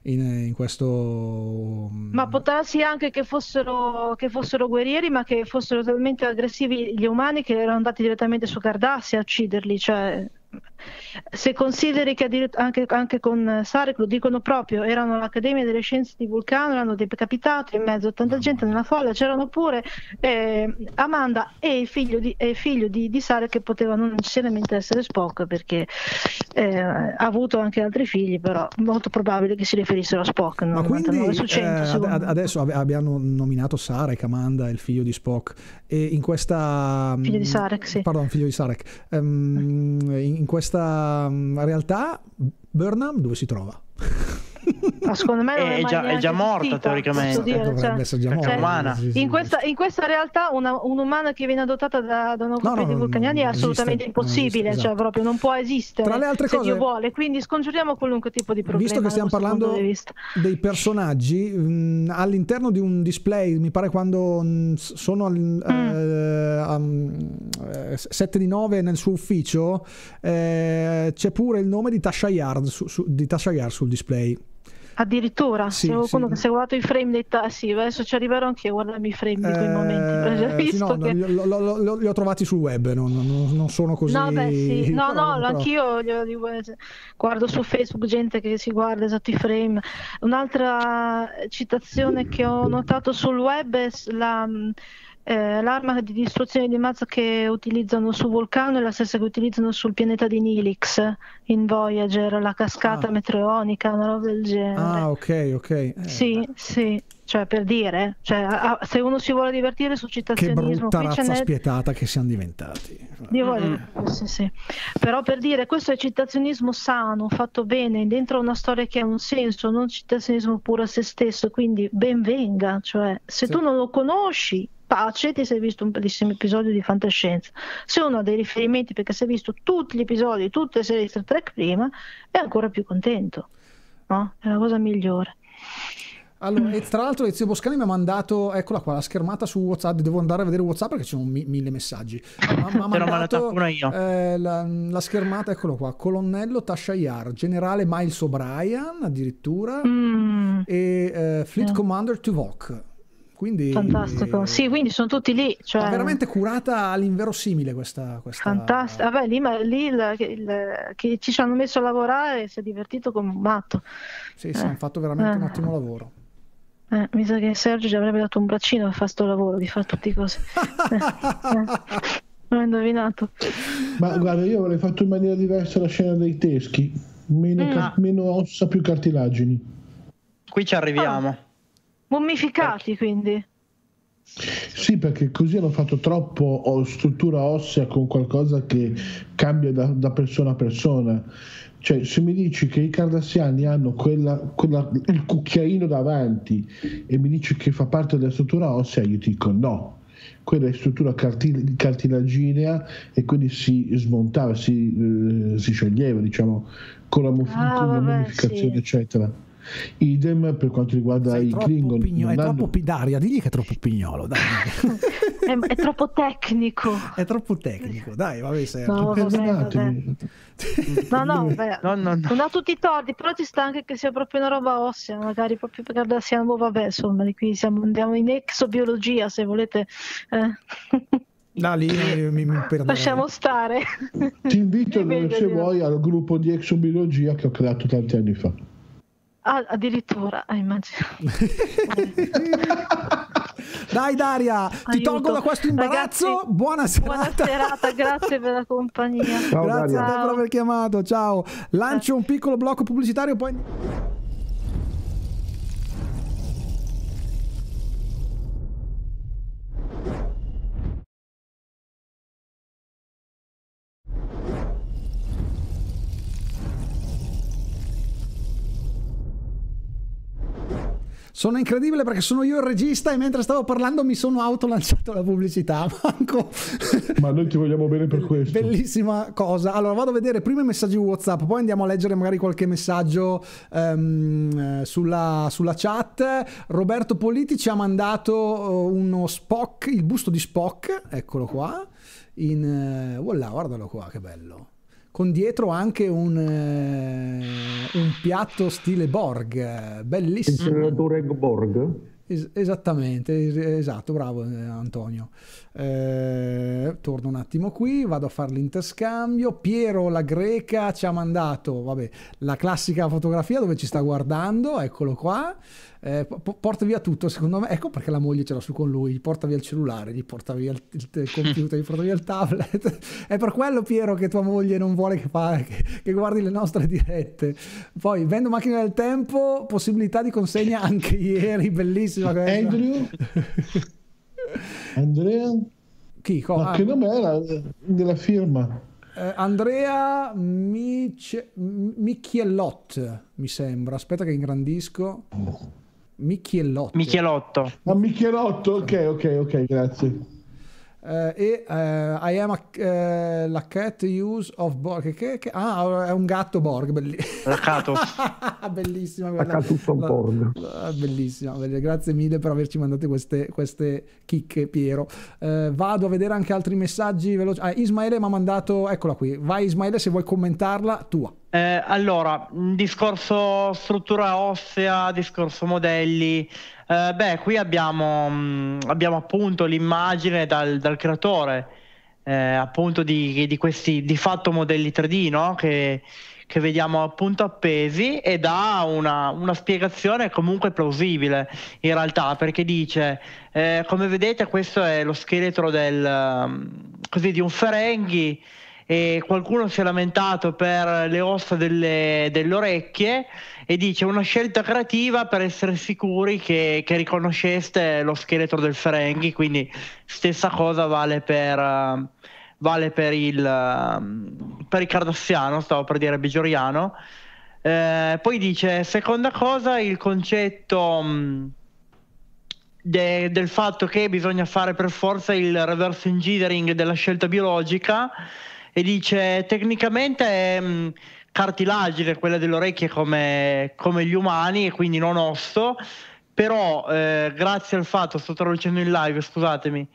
ma può darsi anche che fossero guerrieri, ma che fossero talmente aggressivi gli umani che erano andati direttamente su Cardassia a ucciderli, cioè se consideri che anche con Sarek lo dicono proprio, erano all'Accademia delle Scienze di Vulcano, l'hanno decapitato in mezzo a tanta gente nella folla, c'erano pure Amanda e il figlio di Sarek, che poteva non necessariamente essere Spock, perché ha avuto anche altri figli, però molto probabile che si riferissero a Spock. Ma quindi adesso abbiamo nominato Sarek, Amanda e il figlio di Spock, e in questa figlio di Sarek, sì. Pardon, figlio di Sarek, in questa realtà Burnham dove si trova? Ma secondo me non è già morta teoricamente, dovrebbe essere già morta, umana. In questa realtà un'umana che viene adottata da un gruppo di vulcaniani è assolutamente impossibile, esiste, esatto. Proprio non può esistere, tra le altre se cose, Dio vuole, quindi scongiuriamo qualunque tipo di problema. Visto che stiamo parlando dei personaggi all'interno di un display, mi pare quando sono 7 di 9 nel suo ufficio, c'è pure il nome di Tasha Yar sul display. Addirittura, Sì, c'è qualcuno sì. che si è guardato i frame dei tassi, adesso ci arriverò anch'io a guardarmi i frame di quei momenti. Sì, Visto che... li ho trovati sul web, non sono così. No, beh, sì. No, però- anch'io guardo su Facebook gente che si guarda esatto i frame. Un'altra citazione che ho notato sul web è l'arma di distruzione di massa che utilizzano su Vulcano è la stessa che utilizzano sul pianeta di Nilix in Voyager, la cascata meteoronica, una roba del genere. Ah, ok. Sì, cioè per dire, se uno si vuole divertire su Che citazionismo, brutta qui ce razza n'è. spietata che siamo diventati. Io voglio, sì. Però per dire, questo è citazionismo sano, fatto bene, dentro una storia che ha un senso, non citazionismo puro a se stesso, quindi ben venga, cioè se tu non lo conosci, pace, ti sei visto un bellissimo episodio di fantascienza. Se uno ha dei riferimenti perché si è visto tutti gli episodi, tutte le serie di Star Trek prima, è ancora più contento, no? È la cosa migliore. Allora, e tra l'altro Ezio Boscani mi ha mandato, eccola qua, la schermata su WhatsApp, devo andare a vedere WhatsApp perché ci sono 1000 messaggi. Mi ha mandato la schermata, eccolo qua, colonnello Tashayar, generale Miles O'Brien addirittura e Fleet Commander Tuvok. Quindi, fantastico, sì, quindi sono tutti lì, cioè... veramente curata all'inverosimile questa... Fantastico, vabbè, lì che ci hanno messo a lavorare si è divertito come un matto. Sì, hanno fatto veramente un ottimo lavoro. Mi sa che Sergio ci avrebbe dato un braccino per fare sto lavoro di fare tutte cose. Ho indovinato. Ma guarda, io avrei fatto in maniera diversa la scena dei teschi, meno ossa, più cartilagini. Qui ci arriviamo. Mummificati, quindi. Sì, perché così hanno fatto troppo struttura ossea con qualcosa che cambia da persona a persona. Cioè, se mi dici che i cardassiani hanno il cucchiaino davanti e mi dici che fa parte della struttura ossea, io ti dico no. Quella è struttura cartilaginea e quindi si smontava, si scioglieva, diciamo, con la mummificazione, sì, eccetera. Idem per quanto riguarda i Klingon. È troppo Daria, digli che è troppo pignolo, dai. È troppo tecnico. È troppo tecnico, dai, vabbè, No, non ha tutti i torti, però ci sta anche che sia proprio una roba ossea, magari proprio perché siamo, vabbè, insomma, di qui andiamo in exobiologia, se volete. Lì mi perderei. Lasciamo stare. Ti invito, se vuoi, al gruppo di exobiologia che ho creato tanti anni fa. Addirittura, immagino. Dai Daria, ti tolgo da questo imbarazzo. Ragazzi, buona serata, grazie per la compagnia. Ciao, grazie a te per aver chiamato, ciao. Lancio un piccolo blocco pubblicitario, poi... Sono incredibile perché sono io il regista e mentre stavo parlando mi sono autolanciato la pubblicità. Manco. Ma noi ti vogliamo bene per questo. Bellissima cosa. Allora vado a vedere prima i messaggi WhatsApp, poi andiamo a leggere magari qualche messaggio sulla chat. Roberto Politi ci ha mandato uno Spock, il busto di Spock, eccolo qua. Voilà, guardalo qua, che bello. Con dietro anche un piatto stile Borg, bellissimo. Il senatore Borg? Esattamente, esatto, bravo Antonio. Torno un attimo qui, vado a fare l'interscambio. Piero la Greca ci ha mandato, vabbè, la classica fotografia dove ci sta guardando, eccolo qua. Porta via tutto, secondo me, ecco perché la moglie ce l'ha su con lui, gli porta via il cellulare, gli porta via il computer, gli porta via il tablet. È per quello, Piero, che tua moglie non vuole che guardi le nostre dirette. Poi vendo macchine del tempo, possibilità di consegna anche ieri, bellissima questa. Andrea? Chi? Ma che nome era della firma? Andrea Micchiellot, mi sembra. Aspetta che ingrandisco. Micchiellotto. Ah, Micchiellotto, ok, grazie. I am la cat use of Borg. È un gatto Borg, bellissima. Bellissima, grazie mille per averci mandato queste chicche, Piero. Vado a vedere anche altri messaggi veloci. Ismaele mi ha mandato, eccola qui. Vai Ismaele, se vuoi commentarla, tua. Allora, discorso struttura ossea, discorso modelli. Qui abbiamo appunto l'immagine dal creatore, appunto di questi di fatto modelli 3D, no? Che vediamo appunto appesi, e dà una spiegazione comunque plausibile in realtà, perché dice come vedete questo è lo scheletro di un Ferenghi, e qualcuno si è lamentato per le ossa delle orecchie, e dice una scelta creativa per essere sicuri che riconosceste lo scheletro del Ferenghi. Quindi stessa cosa vale per il Cardassiano, stavo per dire Bejoriano. Poi dice seconda cosa, il concetto del fatto che bisogna fare per forza il reverse engineering della scelta biologica, e dice tecnicamente è cartilagine quella delle orecchie come gli umani, e quindi non osso, però grazie al fatto, sto traducendo in live, scusatemi,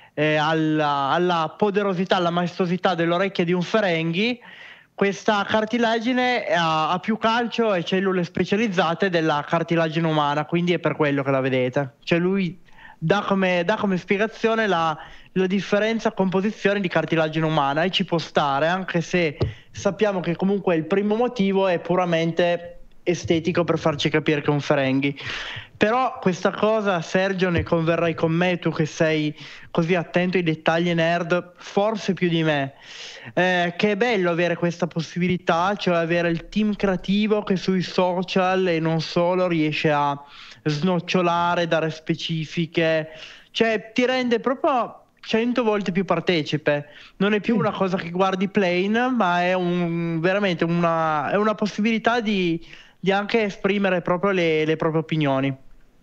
alla poderosità, alla maestosità dell'orecchia di un Ferenghi, questa cartilagine ha più calcio e cellule specializzate della cartilagine umana, quindi è per quello che la vedete. Cioè lui dà come spiegazione la differenza composizione di cartilagine umana, e ci può stare, anche se sappiamo che comunque il primo motivo è puramente estetico per farci capire che è un Ferenghi. Però questa cosa, Sergio, ne converrai con me, tu che sei così attento ai dettagli nerd, forse più di me, che è bello avere questa possibilità, cioè avere il team creativo che sui social e non solo riesce a snocciolare, dare specifiche, cioè ti rende proprio 100 volte più partecipe. Non è più una cosa che guardi plain, ma è veramente una possibilità di anche esprimere proprio le proprie opinioni.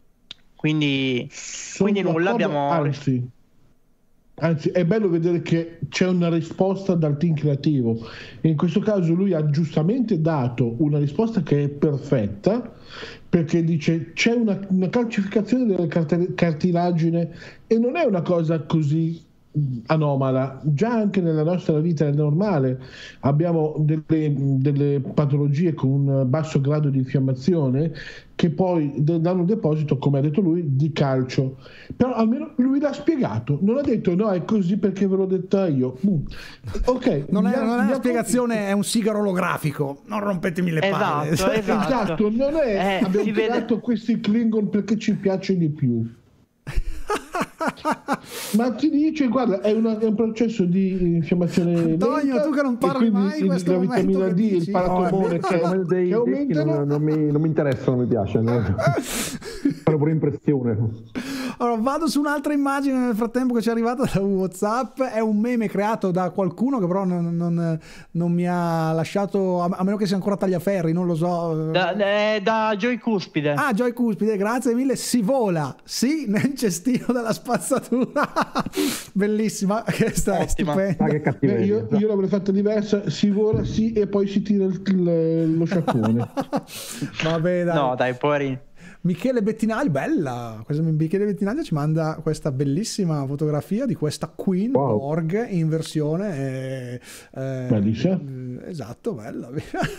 Quindi nulla, abbiamo... Anzi, è bello vedere che c'è una risposta dal team creativo. In questo caso lui ha giustamente dato una risposta che è perfetta, perché dice c'è una calcificazione della cartilagine, e non è una cosa così anomala. Già anche nella nostra vita normale abbiamo delle patologie con un basso grado di infiammazione che poi danno un deposito, come ha detto lui, di calcio. Però almeno lui l'ha spiegato, non ha detto no è così perché ve l'ho detta io. Ok, non è una spiegazione, è un sigaro olografico, non rompetemi le palle. Esatto, non è abbiamo creato questi Klingon perché ci piace di più. Ma ti dice guarda è un processo di infiammazione Antonio lenta, tu che non parli mai in questo la vitamina D, il paratomone che aumentano. Non mi interessa, non mi piace, fa pure impressione. Allora, vado su un'altra immagine nel frattempo che ci è arrivata da WhatsApp. È un meme creato da qualcuno che però non mi ha lasciato, a meno che sia ancora Tagliaferri, non lo so. Da Joy Cuspide. Ah, Joy Cuspide, grazie mille. Si vola, sì, nel cestino della spazzatura. Bellissima, questa è stupenda. Che cattiveria. Io l'avrei fatta diversa, si vola, sì, e poi si tira lo sciacquone. Vabbè, dai. No, dai, poverino. Michele Bettinaglia, bella, Michele Bettinaglia ci manda questa bellissima fotografia di questa Queen Borg in versione esatto, bella.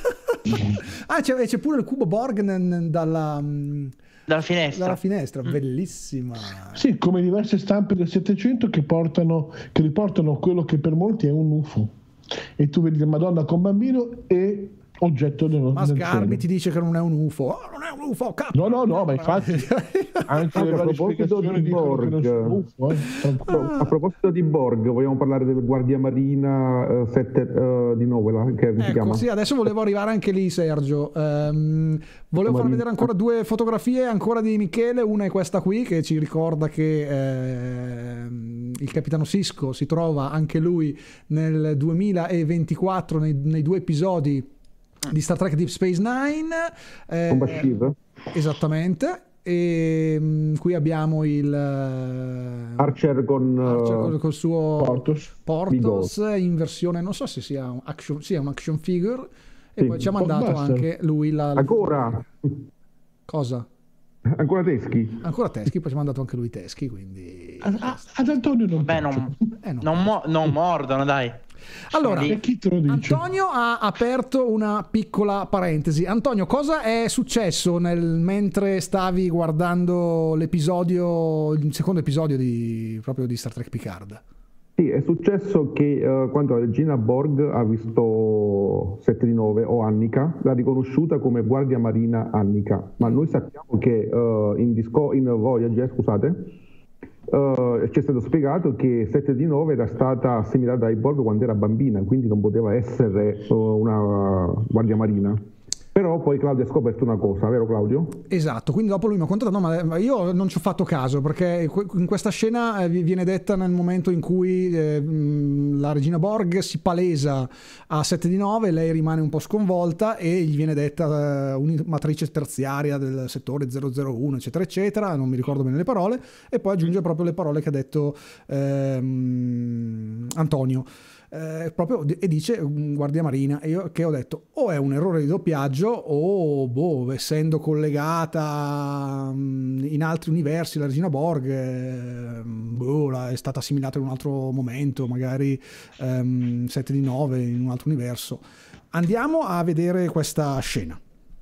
C'è pure il cubo Borg dalla finestra, bellissima. Sì, come diverse stampe del Settecento che riportano quello che per molti è un UFO, e tu vedi la Madonna con bambino e oggetto ma Sgarbi ti dice che non è un UFO. Non è un UFO, cazzo. No, ma infatti anche a proposito di Borg, a proposito di Borg, vogliamo parlare del Guardia Marina 7 di Novela, che si chiama. Sì, adesso volevo arrivare anche lì, Sergio. Volevo far vedere ancora due fotografie ancora di Michele. Una è questa qui che ci ricorda che il capitano Sisko si trova anche lui nel 2024 nei due episodi di Star Trek Deep Space Nine, con Bashir, esattamente. E qui abbiamo il Archer con il suo Portos in versione, non so se sia un action figure, e poi ci ha mandato anche lui ancora cosa? Ancora Teschi, poi ci ha mandato anche lui Teschi, quindi ad Antonio non mordono, dai. Allora, Antonio ha aperto una piccola parentesi. Antonio, cosa è successo mentre stavi guardando il secondo episodio proprio di Star Trek Picard? Sì, è successo che quando la regina Borg ha visto 7 di 9 o Annika, l'ha riconosciuta come guardia marina Annika, ma noi sappiamo che in Voyager, ci è stato spiegato che 7 di 9 era stata assimilata ai Borg quando era bambina, quindi non poteva essere una guardia marina. Però poi Claudio ha scoperto una cosa, vero Claudio? Esatto, quindi dopo lui mi ha contato, no, ma io non ci ho fatto caso, perché in questa scena viene detta nel momento in cui la regina Borg si palesa a 7 di 9, lei rimane un po' sconvolta e gli viene detta un'matrice terziaria del settore 001, eccetera, eccetera, non mi ricordo bene le parole, e poi aggiunge proprio le parole che ha detto Antonio. E dice guardia marina, e io che ho detto o è un errore di doppiaggio o essendo collegata in altri universi la regina Borg è stata assimilata in un altro momento, magari 7 di 9 in un altro universo. Andiamo a vedere questa scena.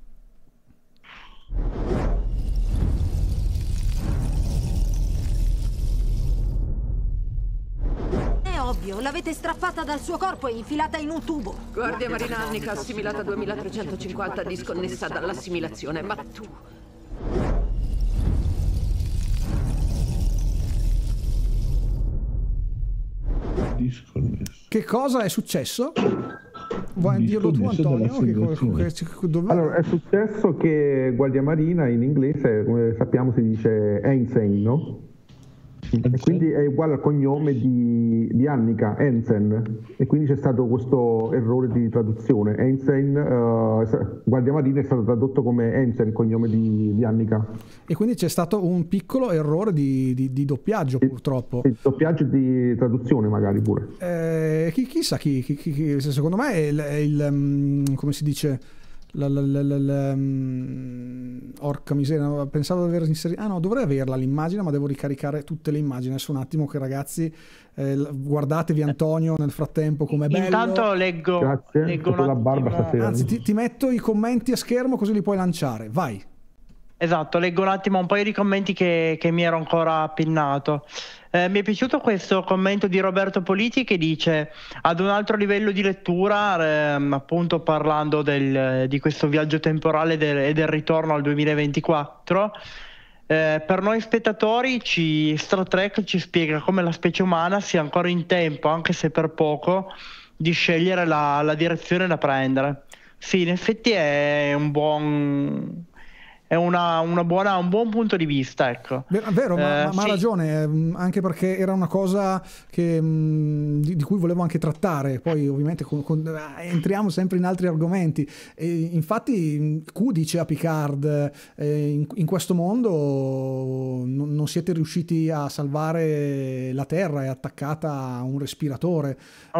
Ovvio, l'avete strappata dal suo corpo e infilata in un tubo. Guardia marina Annika assimilata 2350, disconnessa dall'assimilazione, ma tu... Che cosa è successo? Vuoi dirlo tu, Antonio? Allora, è successo che guardia marina in inglese, come sappiamo, si dice Ensign, no? E quindi è uguale al cognome di Annika, Ensign, e quindi c'è stato questo errore di traduzione. Ensign, guardia marina, è stato tradotto come Ensign, il cognome di Annika. E quindi c'è stato un piccolo errore di doppiaggio, purtroppo. Sì, doppiaggio di traduzione magari pure. Chissà chi, secondo me è il come si dice... Orca miseria, pensavo di aver inserito. Ah no, dovrei averla l'immagine, ma devo ricaricare tutte le immagini. Adesso un attimo che ragazzi, guardatevi Antonio nel frattempo com'è bello. Intanto leggo un attimo. Anzi ti metto i commenti a schermo così li puoi lanciare, vai. Esatto, leggo un attimo un paio di commenti che mi ero ancora pinnato. Mi è piaciuto questo commento di Roberto Politi che dice: ad un altro livello di lettura, appunto parlando di questo viaggio temporale e del ritorno al 2024, per noi spettatori Star Trek ci spiega come la specie umana sia ancora in tempo, anche se per poco, di scegliere la direzione da prendere. Sì, in effetti è un buon punto di vista, ecco. Vero, ma ha ragione, anche perché era una cosa che, di cui volevo anche trattare. Poi ovviamente entriamo sempre in altri argomenti. E infatti Q dice a Picard, in questo mondo non siete riusciti a salvare la Terra, è attaccata a un respiratore.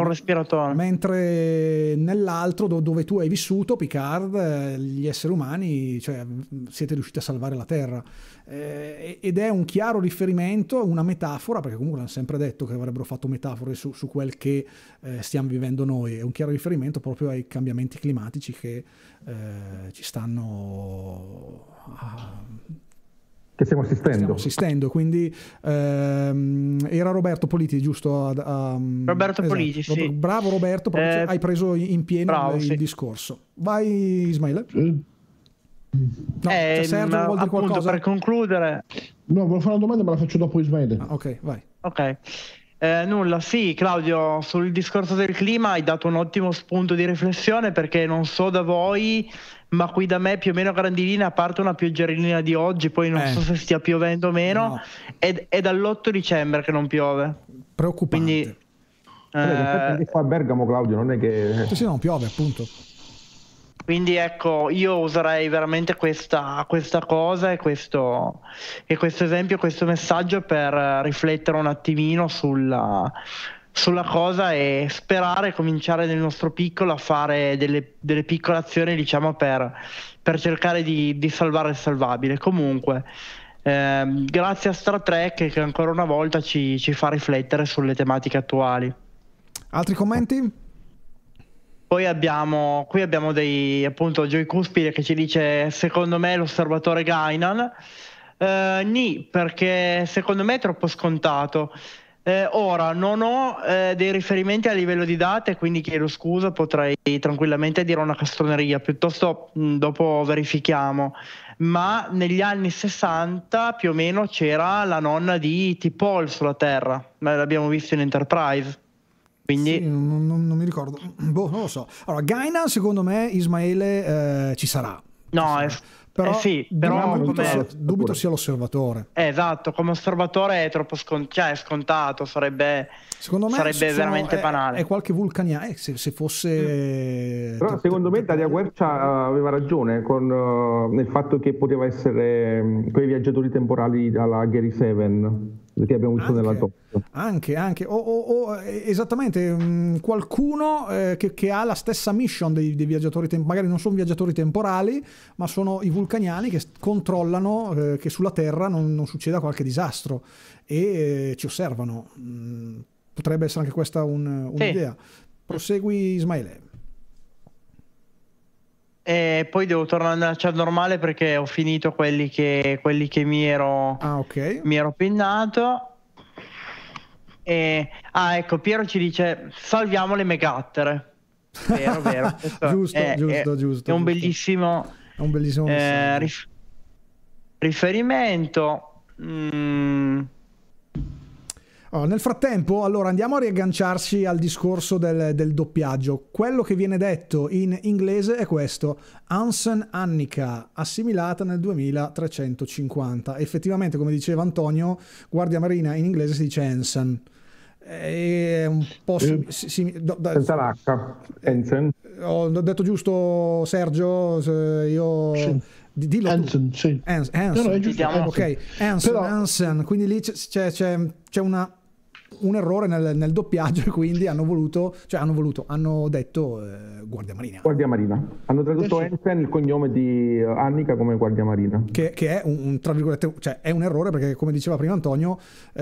Mentre nell'altro dove tu hai vissuto, Picard, gli esseri umani, cioè, siete riusciti a salvare la Terra, ed è un chiaro riferimento, una metafora, perché comunque hanno sempre detto che avrebbero fatto metafore su quel che stiamo vivendo noi. È un chiaro riferimento proprio ai cambiamenti climatici che ci stanno che stiamo assistendo. Quindi era Roberto Politi, giusto? Roberto Politi, sì. Bravo Roberto, hai preso in pieno il discorso. Vai Ismaele. No, serve, vuol dire qualcosa? Per concludere, no, volevo fare una domanda ma la faccio dopo Ismaele. Ok, vai. Ok, nulla, sì, Claudio, sul discorso del clima hai dato un ottimo spunto di riflessione, perché non so da voi, ma qui da me più o meno grandinina, a parte una pioggerellina di oggi, poi non so se stia piovendo o meno, no. È dall'8 dicembre che non piove. Preoccupante. Quindi qua a Bergamo, Claudio, non è che sì, non piove, appunto. Quindi ecco, io userei veramente questa cosa e questo esempio, questo messaggio per riflettere un attimino sulla cosa e sperare, cominciare nel nostro piccolo a fare delle piccole azioni, diciamo, per cercare di salvare il salvabile. Comunque, grazie a Star Trek che ancora una volta ci fa riflettere sulle tematiche attuali. Altri commenti? Poi qui abbiamo dei, appunto, Joy Cuspide che ci dice: secondo me l'osservatore Guinan. Nì, perché secondo me è troppo scontato. Ora non ho dei riferimenti a livello di date, quindi chiedo scusa, potrei tranquillamente dire una castroneria, piuttosto dopo verifichiamo. Ma negli anni 60 più o meno c'era la nonna di T-Paul sulla Terra, ma l'abbiamo visto in Enterprise. Quindi sì, non mi ricordo, non lo so. Allora, Guinan secondo me, Ismaele, ci sarà. No, però, sì, però dubito sia l'osservatore. Esatto, come osservatore è troppo scontato, secondo me sarebbe veramente banale. È qualche vulcaniano, se fosse... Però secondo me Daria Quercia aveva ragione nel fatto che poteva essere quei viaggiatori temporali alla Gary Seven che abbiamo visto nella top. Anche esattamente, qualcuno che ha la stessa mission dei viaggiatori magari non sono viaggiatori temporali, ma sono i vulcaniani che controllano che sulla Terra non succeda qualche disastro e ci osservano. Potrebbe essere anche questa un'idea. Prosegui, Ismaele. E poi devo tornare nella chat normale perché ho finito quelli che mi ero pinnato. Ecco, Piero ci dice: salviamo le megattere. Vero. Giusto. È un bellissimo riferimento. Nel frattempo, allora, andiamo a riagganciarci al discorso del doppiaggio. Quello che viene detto in inglese è questo: Hansen Annika, assimilata nel 2350. Effettivamente, come diceva Antonio, Guardia Marina in inglese si dice Hansen. È un po' senza l'H. Hansen. Ho detto giusto, Sergio? Io... Sì. Dillo Hansen, sì. Hansen, quindi lì c'è un errore nel doppiaggio e quindi hanno detto Guardia Marina. Guardia Marina. Hanno tradotto Hansen, il cognome di Annika, come Guardia Marina. Che è tra virgolette, cioè è un errore perché, come diceva prima Antonio,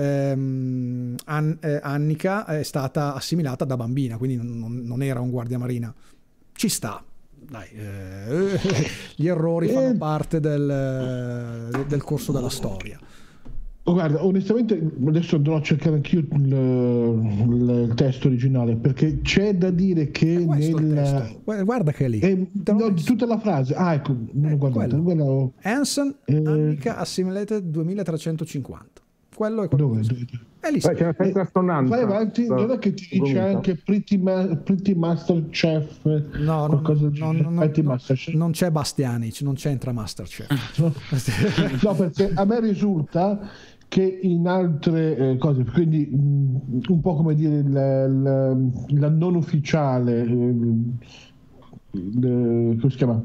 Annika è stata assimilata da bambina, quindi non era un Guardia Marina. Ci sta. Dai, gli errori fanno parte del corso della storia. Guarda, onestamente adesso andrò a cercare anch'io il testo originale, perché c'è da dire che guarda che è lì tutta la frase. Ecco, non ho guardato. Hansen Annika Assimilated 2350. Quello è quello. È lì. C'è una senza assonanza. Vai avanti, non è che ti dice anche Pretty Masterchef? No, non c'è Bastianic, non c'entra Masterchef. No, perché a me risulta che in altre cose, quindi un po' come dire la non ufficiale, come si chiama?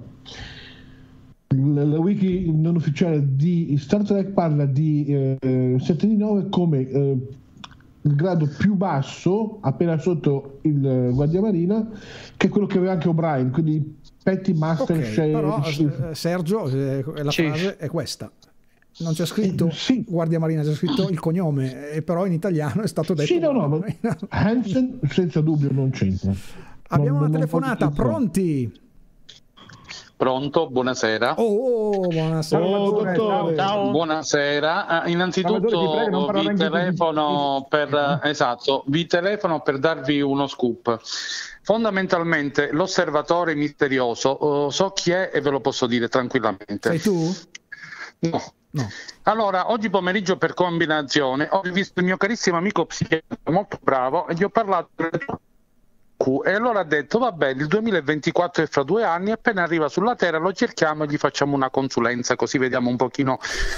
La wiki non ufficiale di Star Trek parla di 7 di 9 come il grado più basso, appena sotto il Guardia Marina, che è quello che aveva anche O'Brien, quindi Petty Master però Sergio, la frase è questa. Non c'è scritto Guardia Marina, c'è scritto il cognome, e però in italiano è stato detto Hansen senza dubbio non c'entra. Abbiamo una telefonata, pronti? Pronto, buonasera. Buonasera. Dottore. Ciao. Buonasera. Innanzitutto vi telefono per darvi uno scoop. Fondamentalmente l'osservatore misterioso so chi è e ve lo posso dire tranquillamente. Sei tu? No. Allora, oggi pomeriggio per combinazione ho visto il mio carissimo amico psichiatra molto bravo e gli ho parlato e allora ha detto vabbè, il 2024 è fra 2 anni, appena arriva sulla Terra lo cerchiamo e gli facciamo una consulenza, così vediamo un pochino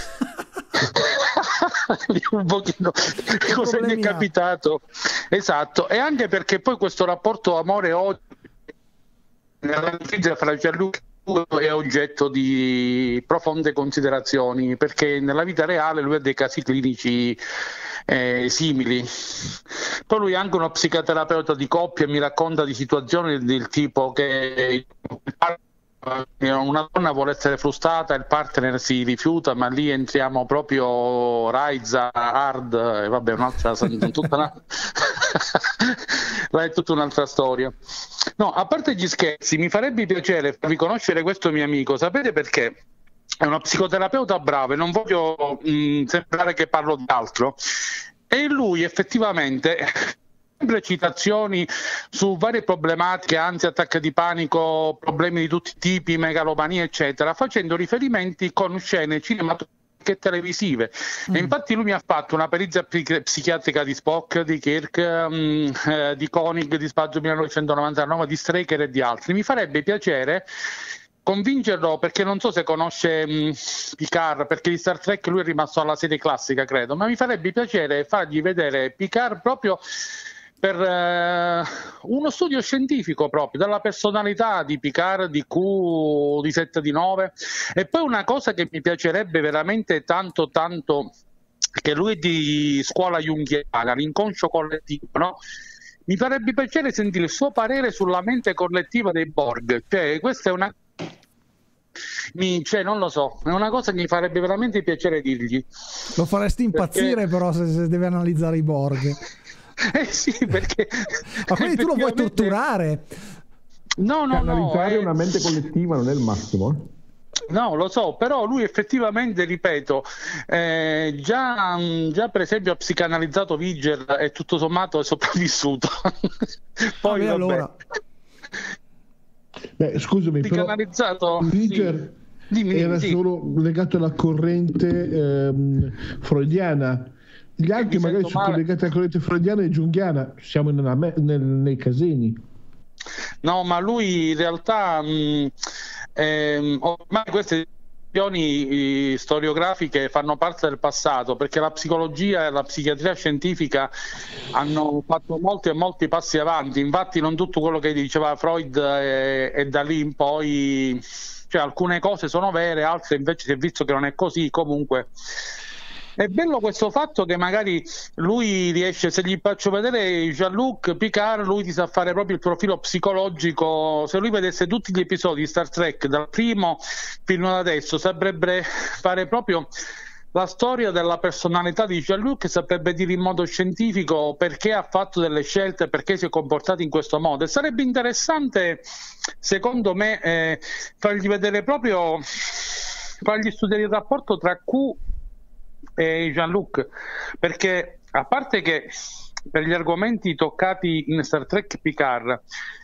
cosa gli è capitato. Esatto, e anche perché poi questo rapporto amore-odio nell'amicizia fra Gianluca è oggetto di profonde considerazioni, perché nella vita reale lui ha dei casi clinici simili. Poi lui è anche uno psicoterapeuta di coppia e mi racconta di situazioni del tipo che una donna vuole essere frustrata, il partner si rifiuta, ma lì entriamo proprio Raiza, hard, e vabbè, un'altra tutta là è tutta un'altra storia. No, a parte gli scherzi, mi farebbe piacere farvi conoscere questo mio amico, sapete perché? È uno psicoterapeuta bravo e non voglio sembrare che parlo di altro, e lui effettivamente sempre citazioni su varie problematiche, ansia, attacchi di panico, problemi di tutti i tipi, megalomania eccetera, facendo riferimenti con scene cinematografiche televisive. E infatti lui mi ha fatto una perizia psichiatrica di Spock, di Kirk, di Koenig, di Spazio 1999, di Straker e di altri. Mi farebbe piacere convincerlo, perché non so se conosce Picard, perché di Star Trek lui è rimasto alla serie classica credo, ma mi farebbe piacere fargli vedere Picard proprio per uno studio scientifico proprio della personalità di Picard, di Q, di 7 di 9. E poi una cosa che mi piacerebbe veramente tanto, che lui è di scuola junghiana, l'inconscio collettivo, no? Mi farebbe piacere sentire il suo parere sulla mente collettiva dei Borg, cioè questa è una non lo so, è una cosa che mi farebbe veramente piacere dirgli. Lo faresti impazzire però se deve analizzare i Borg. Sì, perché ma quindi tu lo vuoi torturare? No, analizzare una mente collettiva non è il massimo. No, lo so, però lui effettivamente, ripeto, già per esempio ha psicanalizzato Vigel e tutto sommato è sopravvissuto. Poi allora. Beh, scusami, però Vigel era solo legato alla corrente freudiana. Gli altri magari sono collegati alla corrente freudiana e junghiana, siamo nei casini. No, ma lui in realtà ormai queste questioni storiografiche fanno parte del passato, perché la psicologia e la psichiatria scientifica hanno fatto molti passi avanti. Infatti non tutto quello che diceva Freud è da lì in poi, cioè alcune cose sono vere, altre invece si è visto che non è così. Comunque è bello questo fatto che magari lui riesce, se gli faccio vedere Jean-Luc Picard, lui ti sa fare proprio il profilo psicologico. Se lui vedesse tutti gli episodi di Star Trek dal primo fino ad adesso, saprebbe fare proprio la storia della personalità di Jean-Luc, saprebbe dire in modo scientifico perché ha fatto delle scelte, perché si è comportato in questo modo. E sarebbe interessante, secondo me, fargli vedere proprio, fargli studiare il rapporto tra Q e Jean-Luc, perché a parte che per gli argomenti toccati in Star Trek Picard,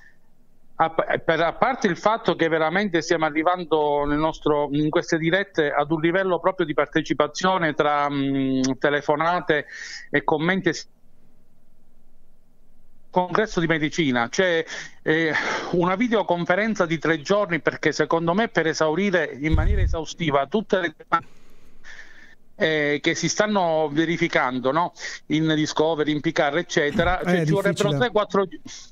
a parte il fatto che veramente stiamo arrivando in queste dirette ad un livello proprio di partecipazione tra telefonate e commenti, congresso di medicina, c'è una videoconferenza di 3 giorni, perché secondo me per esaurire in maniera esaustiva tutte le che si stanno verificando, no? In Discovery, in Picard eccetera, cioè, ci vorrebbero 3-4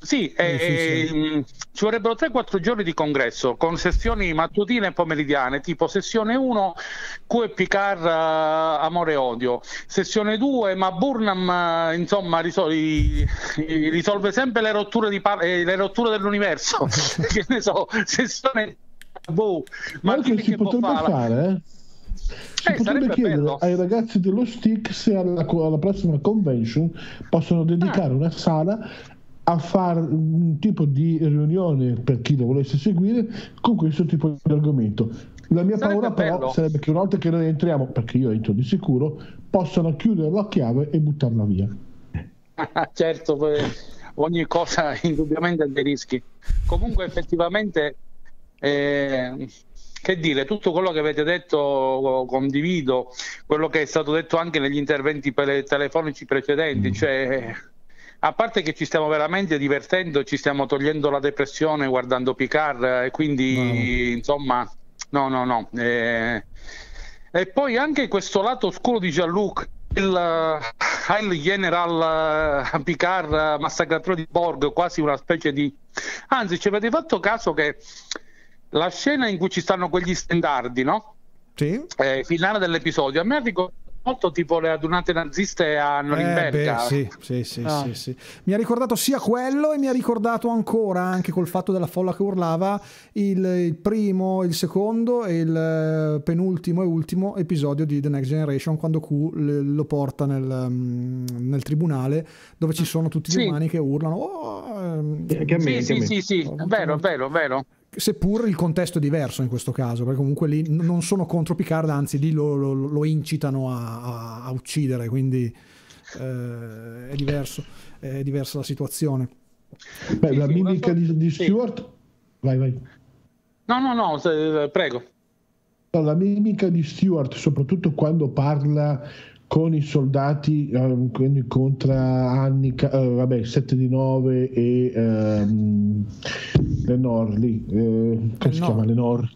ci vorrebbero 3-4 giorni di congresso con sessioni mattutine e pomeridiane, tipo sessione 1 Q e Picard amore e odio, sessione 2 ma Burnham insomma risolve sempre le rotture dell'universo che ne so, sessione ma che si potrebbe fare, si potrebbe chiedere bello ai ragazzi dello Stick se alla prossima convention possono dedicare una sala a fare un tipo di riunione per chi lo volesse seguire con questo tipo di argomento. La mia paura però sarebbe che una volta che noi entriamo, perché io entro di sicuro, possano chiuderlo a chiave e buttarla via. Certo, ogni cosa indubbiamente ha dei rischi. Comunque effettivamente che dire, tutto quello che avete detto condivido, quello che è stato detto anche negli interventi telefonici precedenti, cioè a parte che ci stiamo veramente divertendo, ci stiamo togliendo la depressione guardando Picard e quindi insomma no. E poi anche questo lato oscuro di Jean-Luc, il High General Picard massacratore di Borg, quasi una specie di, anzi ci avete fatto caso che la scena in cui ci stanno quegli stendardi, no? Sì. Finale dell'episodio, a me ha ricordato molto tipo le adunate naziste a Norimberga. Sì. Mi ha ricordato sia quello, e mi ha ricordato ancora, anche col fatto della folla che urlava, il primo, il secondo e il penultimo e ultimo episodio di The Next Generation, quando Q lo porta nel tribunale, dove ci sono tutti gli umani che urlano. Sì, è vero. Seppur il contesto è diverso in questo caso, perché comunque lì non sono contro Picard, anzi lì lo incitano a uccidere, quindi è diversa la situazione. La mimica di Stewart. Vai. No, prego. La mimica di Stewart, soprattutto quando parla con i soldati, quando incontra Annika, 7 di 9 e Lenore lì, come si chiama?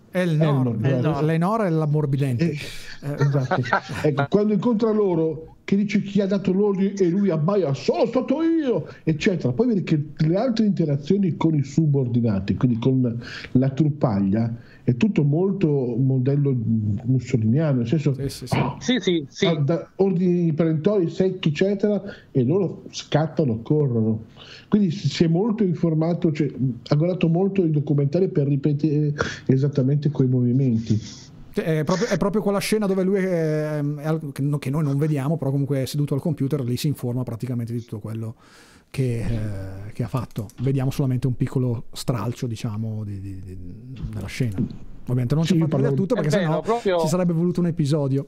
Lenore è l'ammorbidente. Esatto. Ecco, quando incontra loro, che dice chi ha dato l'ordine e lui abbaia, sono stato io, eccetera. Poi vedi che le altre interazioni con i subordinati, quindi con la truppaglia, è tutto molto modello mussoliniano, nel senso sì. Ordini perentori secchi, eccetera, e loro scattano, corrono. Quindi si è molto informato, ha guardato molto i documentari per ripetere esattamente quei movimenti. È proprio quella scena dove lui che noi non vediamo, però comunque è seduto al computer, lì si informa praticamente di tutto quello che ha fatto. Vediamo solamente un piccolo stralcio, diciamo, della scena. Ovviamente non ci fa vedere tutto, perché sennò ci sarebbe voluto un episodio.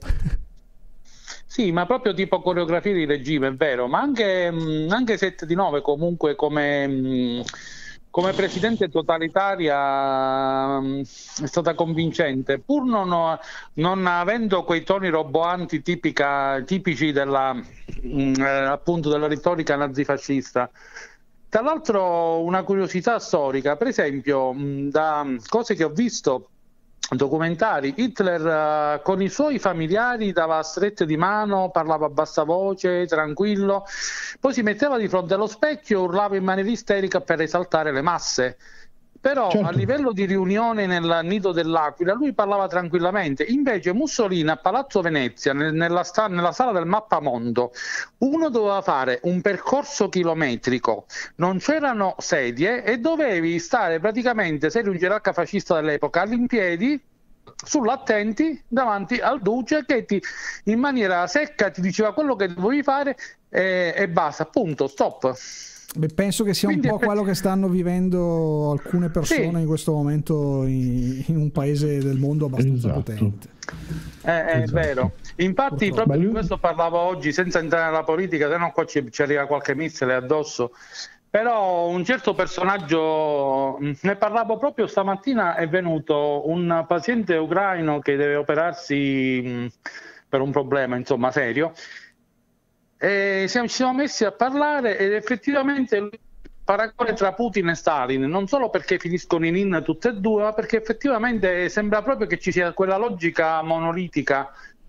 Sì, ma proprio tipo coreografia di regime, è vero, ma anche 7 di 9 comunque come presidente totalitaria è stata convincente, pur non avendo quei toni roboanti tipici appunto della retorica nazifascista. Tra l'altro, una curiosità storica, per esempio, da cose che ho visto, documentari, Hitler con i suoi familiari dava strette di mano, parlava a bassa voce, tranquillo, poi si metteva di fronte allo specchio e urlava in maniera isterica per esaltare le masse. Però a livello di riunione nel nido dell'Aquila lui parlava tranquillamente. Invece Mussolini a Palazzo Venezia, nella sala del mappamondo, uno doveva fare un percorso chilometrico, non c'erano sedie e dovevi stare praticamente, se eri un gerarca fascista dell'epoca, all'impiedi, sull'attenti, davanti al duce, che in maniera secca ti diceva quello che dovevi fare e basta, punto, stop. Penso che sia un po' quello che stanno vivendo alcune persone in questo momento in un paese del mondo abbastanza potente. È vero. Infatti proprio di questo parlavo oggi, senza entrare nella politica, se no qua ci arriva qualche missile addosso. Però un certo personaggio, ne parlavo proprio stamattina, è venuto un paziente ucraino che deve operarsi per un problema, insomma, serio. E ci siamo messi a parlare ed effettivamente il paragone tra Putin e Stalin, non solo perché finiscono in in tutte e due, ma perché effettivamente sembra proprio che ci sia quella logica monolitica.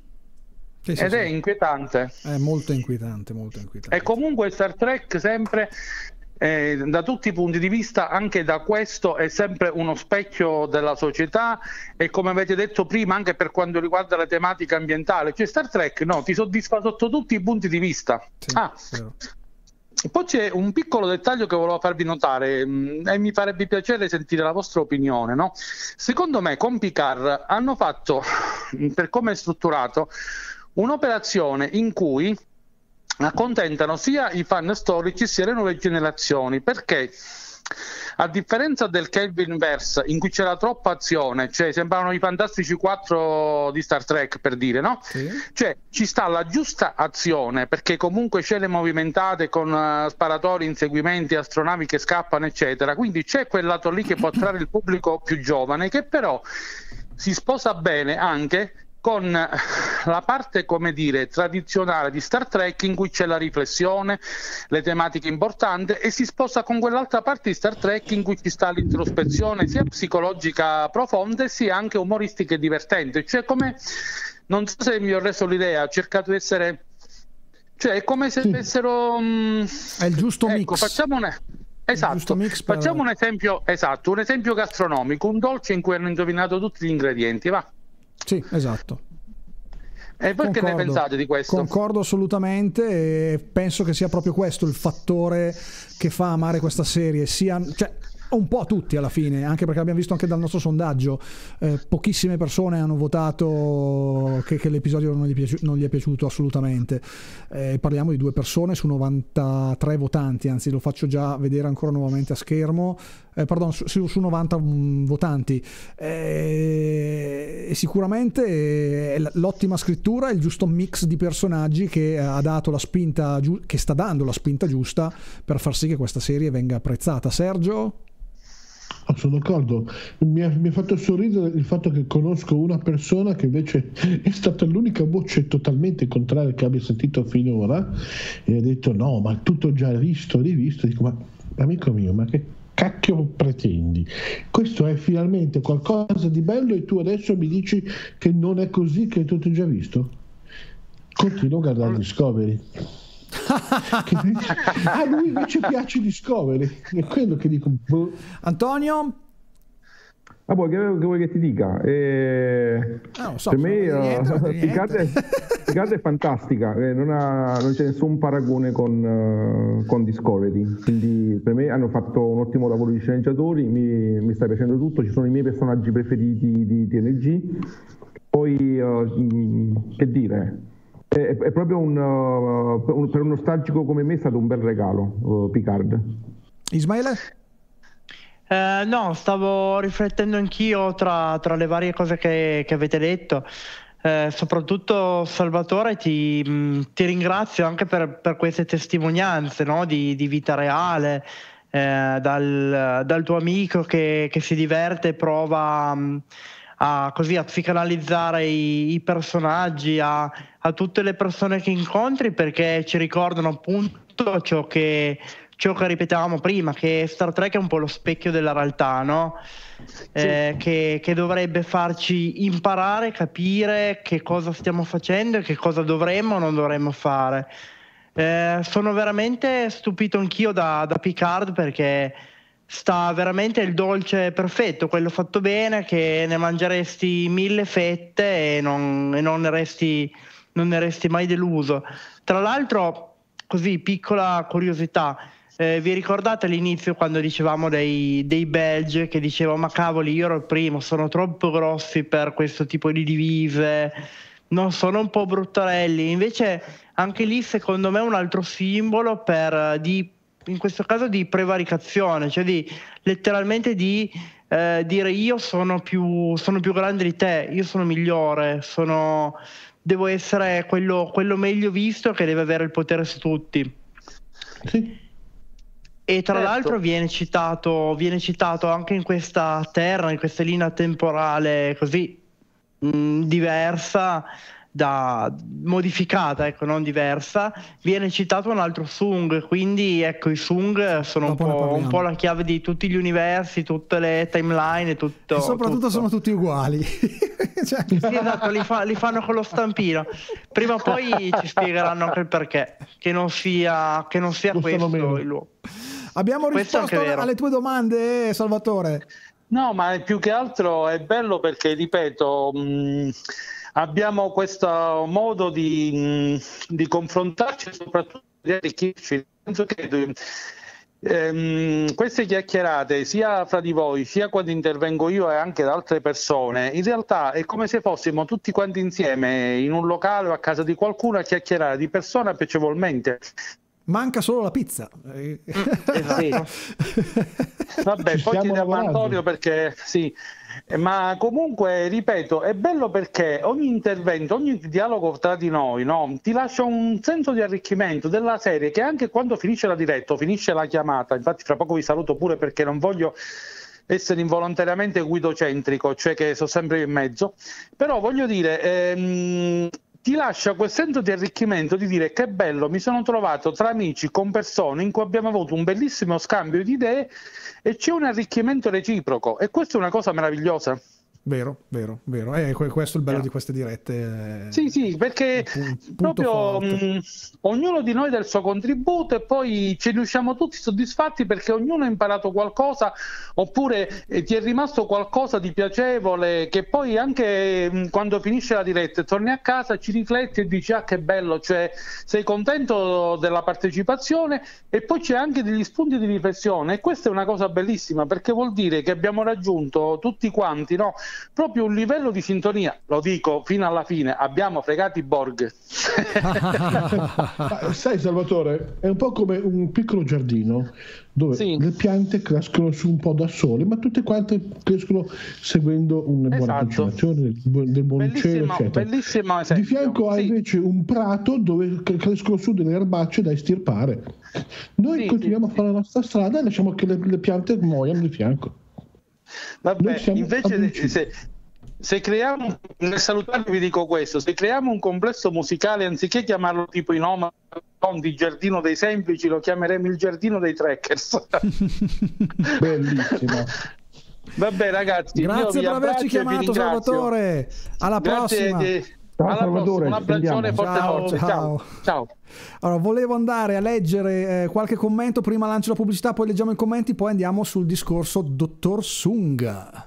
Ed è inquietante. È molto inquietante, molto inquietante. E comunque Star Trek sempre, da tutti i punti di vista, anche da questo, è sempre uno specchio della società, e come avete detto prima anche per quanto riguarda la tematica ambientale, cioè Star Trek ti soddisfa sotto tutti i punti di vista. Poi c'è un piccolo dettaglio che volevo farvi notare e mi farebbe piacere sentire la vostra opinione, no? Secondo me con Picard hanno fatto, per come è strutturato, un'operazione in cui accontentano sia i fan storici sia le nuove generazioni, perché a differenza del Kelvinverse in cui c'era troppa azione, cioè sembravano i Fantastici 4 di Star Trek, per dire, no? Cioè ci sta la giusta azione, perché comunque scene movimentate con sparatori, inseguimenti, astronavi che scappano, eccetera, quindi c'è quel lato lì che può attrarre il pubblico più giovane, che però si sposa bene anche con la parte, come dire, tradizionale di Star Trek, in cui c'è la riflessione, le tematiche importanti, e si sposa con quell'altra parte di Star Trek in cui ci sta l'introspezione sia psicologica profonda sia anche umoristica e divertente. Cioè, come, non so se mi ho reso l'idea, ho cercato di essere, cioè è come se avessero è il giusto mix. Facciamo facciamo un esempio, un esempio gastronomico, un dolce in cui hanno indovinato tutti gli ingredienti, va? Sì, esatto. E voi che ne pensate di questo? Concordo assolutamente, e penso che sia proprio questo il fattore che fa amare questa serie, un po' a tutti alla fine, anche perché abbiamo visto anche dal nostro sondaggio, pochissime persone hanno votato che l'episodio non gli è piaciuto assolutamente. Parliamo di 2 persone su 93 votanti, anzi lo faccio già vedere ancora nuovamente a schermo, su 90 votanti. E sicuramente l'ottima scrittura, il giusto mix di personaggi che ha dato la spinta, che sta dando la spinta giusta per far sì che questa serie venga apprezzata. Sergio? Sono d'accordo, mi ha fatto sorridere il fatto che conosco una persona che invece è stata l'unica voce totalmente contraria che abbia sentito finora, e ha detto no, ma tutto già visto, rivisto. Dico, ma amico mio, ma che cacchio pretendi? Questo è finalmente qualcosa di bello e tu adesso mi dici che non è così, che è tutto già visto? Continuo a guardare Discovery. A lui invece piace Discovery, è quello che dico. Antonio? Che vuoi che ti dica? Non so, per me Picard è fantastica, non c'è nessun paragone con Discovery, quindi per me hanno fatto un ottimo lavoro di sceneggiatori, mi sta piacendo tutto, ci sono i miei personaggi preferiti di TNG, poi che dire, è proprio per un nostalgico come me è stato un bel regalo Picard. Ismaele? No, stavo riflettendo anch'io tra le varie cose che avete detto. Soprattutto Salvatore, ti ringrazio anche per queste testimonianze, no? di vita reale, dal tuo amico che si diverte e prova a psicanalizzare i personaggi, a tutte le persone che incontri, perché ci ricordano appunto ciò che ripetevamo prima, che Star Trek è un po' lo specchio della realtà, no? Che dovrebbe farci imparare, capire che cosa stiamo facendo e che cosa dovremmo o non dovremmo fare. Sono veramente stupito anch'io da Picard, perché sta veramente il dolce perfetto, quello fatto bene, che ne mangeresti 1000 fette e non ne resti mai deluso. Tra l'altro, così, piccola curiosità, vi ricordate all'inizio quando dicevamo dei belgi che dicevano ma cavoli, io ero il primo, sono troppo grossi per questo tipo di divise, non sono un po' bruttarelli? Invece anche lì secondo me è un altro simbolo in questo caso di prevaricazione, cioè letteralmente di dire io sono più grande di te, io sono migliore, devo essere quello meglio visto, che deve avere il potere su tutti. Sì. E tra l'altro viene citato anche in questa terra, in questa linea temporale così diversa, modificata, ecco, non diversa, viene citato un altro Sung, quindi ecco, i Sung sono un po' la chiave di tutti gli universi, tutte le timeline e tutto. E soprattutto sono tutti uguali. Sì, esatto, li fanno con lo stampino. Prima o poi ci spiegheranno anche il perché, che non sia questo il luogo. Abbiamo risposto alle tue domande, Salvatore? No, ma più che altro è bello perché, ripeto, abbiamo questo modo di confrontarci e soprattutto di arricchirci. Penso che queste chiacchierate, sia fra di voi, sia quando intervengo io e anche da altre persone, in realtà è come se fossimo tutti quanti insieme in un locale o a casa di qualcuno a chiacchierare di persona piacevolmente. Manca solo la pizza. Esatto. Vabbè, poi chiediamo a Antonio perché sì. Ma comunque, ripeto, è bello perché ogni intervento, ogni dialogo tra di noi, no, ti lascia un senso di arricchimento della serie, che anche quando finisce la diretta o finisce la chiamata, infatti fra poco vi saluto pure perché non voglio essere involontariamente guidocentrico, cioè che sono sempre in mezzo, però voglio dire, ti lascia quel senso di arricchimento, di dire che bello, mi sono trovato tra amici, con persone in cui abbiamo avuto un bellissimo scambio di idee e c'è un arricchimento reciproco, e questa è una cosa meravigliosa. Vero. Questo è il bello di queste dirette. Sì, perché proprio ognuno di noi dà il suo contributo e poi ce ne usciamo tutti soddisfatti perché ognuno ha imparato qualcosa, oppure ti è rimasto qualcosa di piacevole che poi anche quando finisce la diretta e torni a casa ci rifletti e dici che bello, cioè sei contento della partecipazione e poi c'è anche degli spunti di riflessione, e questa è una cosa bellissima perché vuol dire che abbiamo raggiunto tutti quanti, no? Proprio un livello di sintonia, lo dico fino alla fine, abbiamo fregato i Borg. Sai Salvatore, è un po' come un piccolo giardino dove le piante crescono su un po' da sole, ma tutte quante crescono seguendo una buona coltivazione del buon cielo, eccetera. Bellissimo esempio. Di fianco hai invece un prato dove crescono su delle erbacce da estirpare. Noi continuiamo a fare la nostra strada e lasciamo che le piante muoiano di fianco. Vabbè, invece se creiamo, nel salutarvi vi dico questo, se creiamo un complesso musicale, anziché chiamarlo tipo i Nomad di Giardino dei Semplici, lo chiameremo il Giardino dei Trekkers. Bellissimo. Vabbè ragazzi, grazie per averci chiamato, Salvatore, alla prossima. Alla prossima, un abbraccione forte. Ciao. Allora, volevo andare a leggere qualche commento, prima lancio la pubblicità, poi leggiamo i commenti, poi andiamo sul discorso Dottor Sung.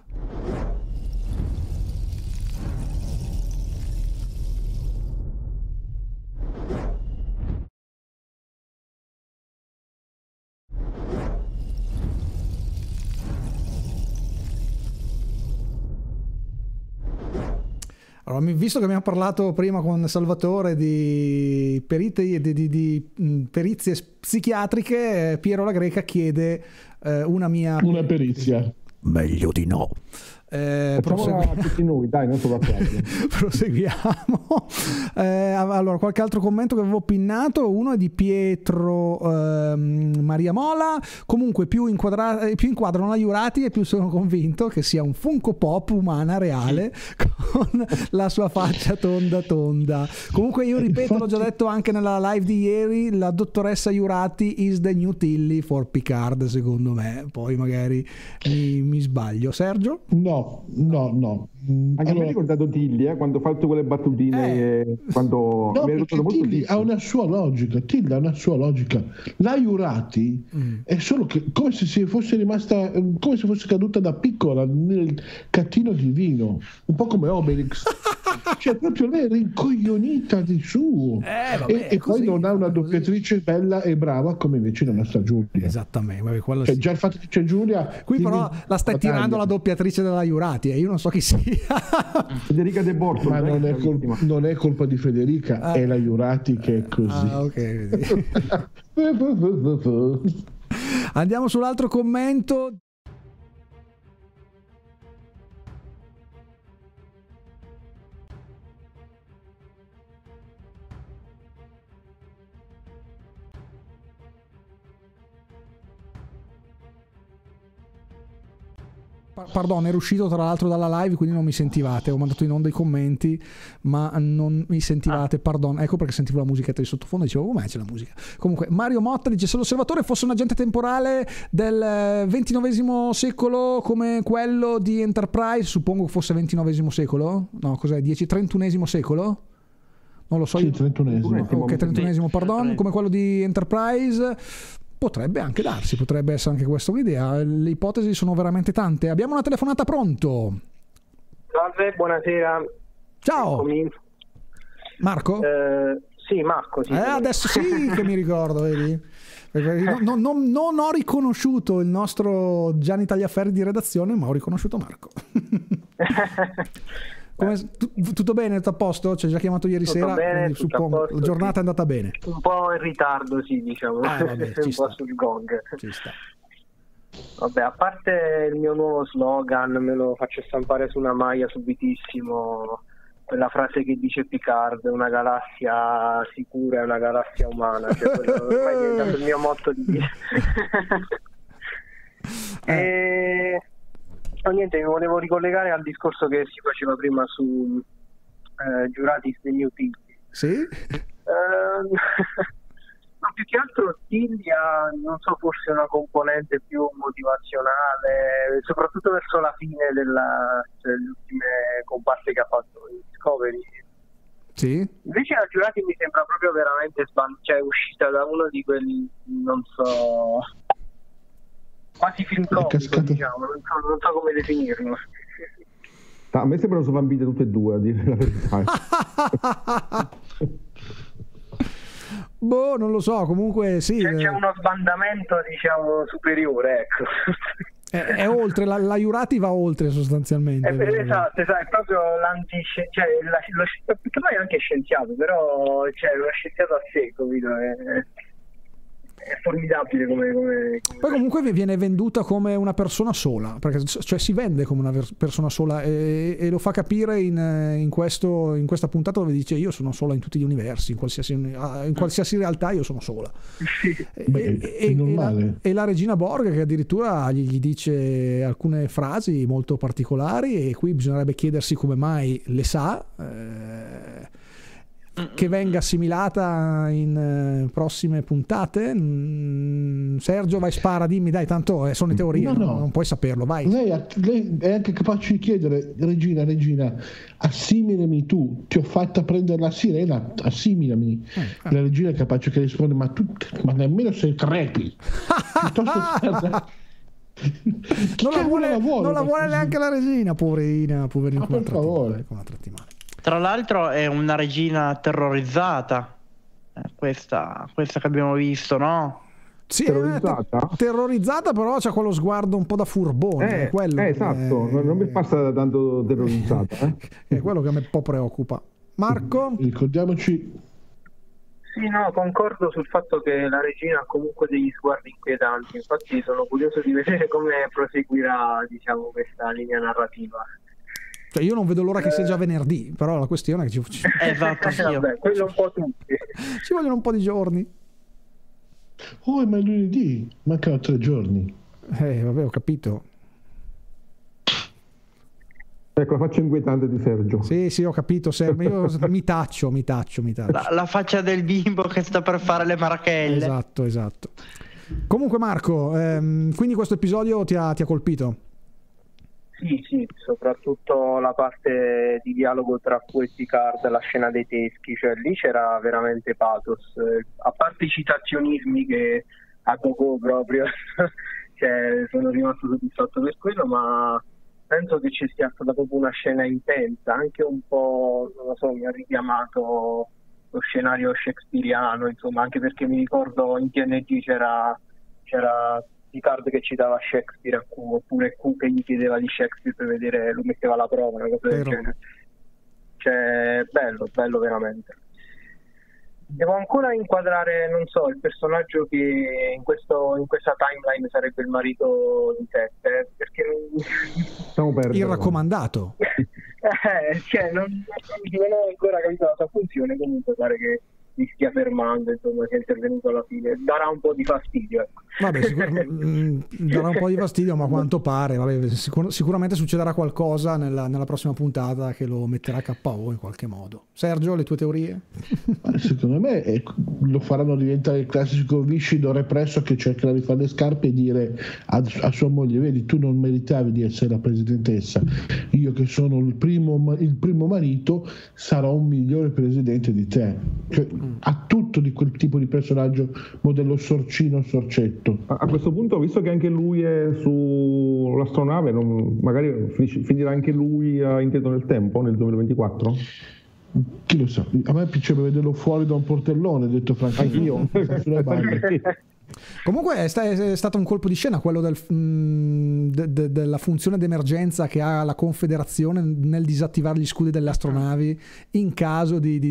Allora, visto che abbiamo parlato prima con Salvatore di perizie psichiatriche, Piero La Greca chiede una perizia. Meglio di no. Tutti noi, dai, non solo a proseguiamo. Allora, qualche altro commento che avevo pinnato, uno è di Pietro Maria Mola. Comunque più inquadrano la Jurati e più sono convinto che sia un Funko Pop umana reale con la sua faccia tonda. Comunque io ripeto, l'ho già detto anche nella live di ieri, la dottoressa Jurati is the new Tilly for Picard, secondo me. Poi magari mi sbaglio. Sergio? No. Anche a me ha ricordato Tilly quando ha fatto quelle battutine. Quando no, perché Tilly ha una sua logica. La Jurati è solo che come se fosse rimasta, come se fosse caduta da piccola nel catino divino, un po' come Obelix. Cioè proprio lei è rincoglionita di suo. E poi non ha una doppiatrice bella e brava come invece la nostra Giulia. Esattamente. Cioè, già il fatto che c'è Giulia qui però la stai tirando la doppiatrice della Jurati e io non so chi sia. Federica De Bortoli. Ma non è colpa di Federica, è la Jurati che è così. Ok. Andiamo sull'altro commento. Pardon, ero uscito tra l'altro dalla live, quindi non mi sentivate. Ho mandato in onda i commenti, ma non mi sentivate. Pardon, ecco perché sentivo la musichetta di sottofondo e dicevo, com'è c'è la musica? Comunque, Mario Motta dice: se l'osservatore fosse un agente temporale del XXIX secolo come quello di Enterprise, suppongo che fosse XIX secolo? No, cos'è? 31esimo secolo? Non lo so. Sì, 31esimo. Ok, 31esimo, pardon, come quello di Enterprise. Potrebbe anche darsi, potrebbe essere anche questa un'idea. Le ipotesi sono veramente tante. Abbiamo una telefonata, pronto? Salve, buonasera. Ciao. Marco? Sì, Marco. Sì, adesso sì che mi ricordo, vedi? Non ho riconosciuto il nostro Gianni Tagliaferri di redazione, ma ho riconosciuto Marco. Tutto bene? Tutto a posto? Ci hai già chiamato ieri sera? Bene, suppongo la giornata è andata bene. Un po' in ritardo, sì, diciamo. Vabbè, un po' sul gong. Ci sta. Vabbè, a parte il mio nuovo slogan, me lo faccio stampare su una maglia subitissimo, quella frase che dice Picard: una galassia sicura è una galassia umana, cioè quello ormai è diventato il mio motto di vita. Niente, mi volevo ricollegare al discorso che si faceva prima su Jurati is the new Tilly. Sì? Ma più che altro Tillia, non so, forse una componente più motivazionale, soprattutto verso la fine delle ultime comparse che ha fatto in Discovery. Sì. Invece la Giurati mi sembra proprio veramente cioè uscita da uno di quelli, non so, quasi film comico, diciamo, non so come definirlo. A me sembrano sopravvivute tutte e due, a dire la verità. Boh, non lo so, comunque sì. C'è uno sbandamento, diciamo, superiore, ecco. È oltre, la Jurati va oltre sostanzialmente. Esatto, è proprio cioè, perché poi è anche scienziato, però cioè, lo scienziato a sé, capito? È formidabile come... Poi comunque viene venduta come una persona sola, perché cioè si vende come una persona sola e lo fa capire in questa puntata dove dice io sono sola in tutti gli universi, in qualsiasi realtà io sono sola. E la regina Borg che addirittura gli dice alcune frasi molto particolari, e qui bisognerebbe chiedersi come mai le sa, che venga assimilata in prossime puntate. Sergio, vai, spara, dimmi, dai, tanto sono le teorie, no. Non puoi saperlo, vai. Lei è anche capace di chiedere: regina, assimilami tu, ti ho fatta prendere la sirena, assimilami. La regina è capace che risponde: ma nemmeno sei crepi. Piuttosto non la vuole neanche la regina, poverina, ma per favore. Tra l'altro è una regina terrorizzata, questa che abbiamo visto, no? Sì, terrorizzata, però c'ha quello sguardo un po' da furbone. Esatto, non mi passa tanto terrorizzata. È quello che mi un po' preoccupa. Marco? Ricordiamoci. Sì, no, concordo sul fatto che la regina ha comunque degli sguardi inquietanti, infatti sono curioso di vedere come proseguirà, diciamo, questa linea narrativa. Cioè io non vedo l'ora che sia già venerdì, però la questione è che esatto, sì. Vabbè, quello un po' tutti. Ci vogliono un po' di giorni. Oh, ma è lunedì, mancano 3 giorni. Vabbè, ho capito. Ecco la faccia inquietante di Sergio. Sì, ho capito, Sergio. Io mi taccio. La faccia del bimbo che sta per fare le marachelle. Esatto. Comunque Marco, quindi questo episodio ti ha colpito? Sì, soprattutto la parte di dialogo tra Q e Picard, la scena dei teschi, cioè lì c'era veramente pathos, a parte i citazionismi che a go proprio, cioè sono rimasto soddisfatto per quello, ma penso che ci sia stata proprio una scena intensa, anche un po', non lo so, mi ha richiamato lo scenario shakespeariano, insomma, anche perché mi ricordo in TNG c'era Picard che citava Shakespeare a Q, oppure Q che gli chiedeva di Shakespeare per vedere, lo metteva alla prova, una cosa del genere. Cioè, bello veramente. Devo ancora inquadrare, non so, il personaggio che in questa timeline sarebbe il marito di Sette, perché il raccomandato. Cioè, non ho ancora capito la sua funzione, comunque pare che si stia fermando, insomma, che è intervenuto alla fine, darà un po' di fastidio, ecco. Vabbè, darà un po' di fastidio, ma a quanto pare sicuramente succederà qualcosa nella prossima puntata che lo metterà KO in qualche modo. Sergio, le tue teorie? Secondo me lo faranno diventare il classico viscido represso che cercherà di fare le scarpe e dire a sua moglie: vedi, tu non meritavi di essere la presidentessa, io che sono il primo marito sarò un migliore presidente di te. Cioè, ha tutto di quel tipo di personaggio modello sorcino sorcetto. A questo punto, visto che anche lui è sull'astronave, magari finirà anche lui indietro nel tempo nel 2024? Chi lo sa, a me piacerebbe vederlo fuori da un portellone, detto francamente. Comunque è stato un colpo di scena quello della funzione d'emergenza che ha la Confederazione nel disattivare gli scudi delle astronavi in caso di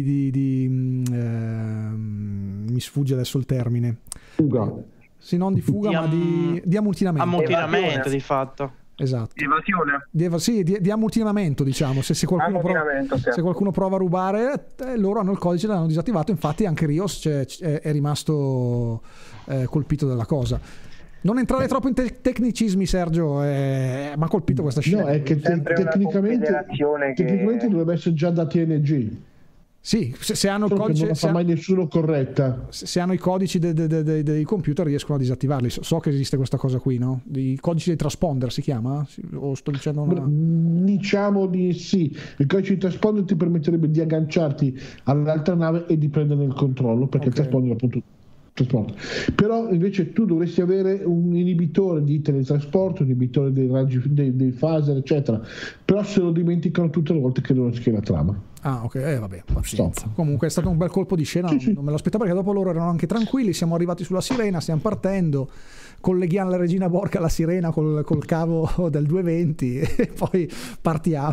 mi sfugge adesso il termine. Fuga. Sì, non di fuga, ma di ammutinamento. Ammutinamento, di fatto. Esatto. Evasione. Di ammutinamento, diciamo. Se qualcuno prova a rubare, loro hanno il codice, l'hanno disattivato. Infatti anche Rios è rimasto colpito dalla cosa. Non entrare troppo in tecnicismi, Sergio, ma ha colpito questa scena. No, è che tecnicamente dovrebbe essere già da TNG. Sì, se hanno il codice, non la fa mai nessuno corretta. Se hanno i codici dei computer riescono a disattivarli. So che esiste questa cosa qui, no? I codici dei transponder si chiama? O sto dicendo Diciamo di sì. Il codice di transponder ti permetterebbe di agganciarti all'altra nave e di prendere il controllo, perché il transponder appunto trasporto. Però invece tu dovresti avere un inibitore di teletrasporto, un inibitore dei raggi, dei phaser, eccetera. Però se lo dimenticano tutte le volte che non si la trama. Ah, ok, vabbè, pazienza. Comunque è stato un bel colpo di scena, non me lo aspettavo, perché dopo loro erano anche tranquilli, siamo arrivati sulla sirena, stiamo partendo, colleghiamo la Regina Borg alla sirena col cavo del 220 e poi partiamo.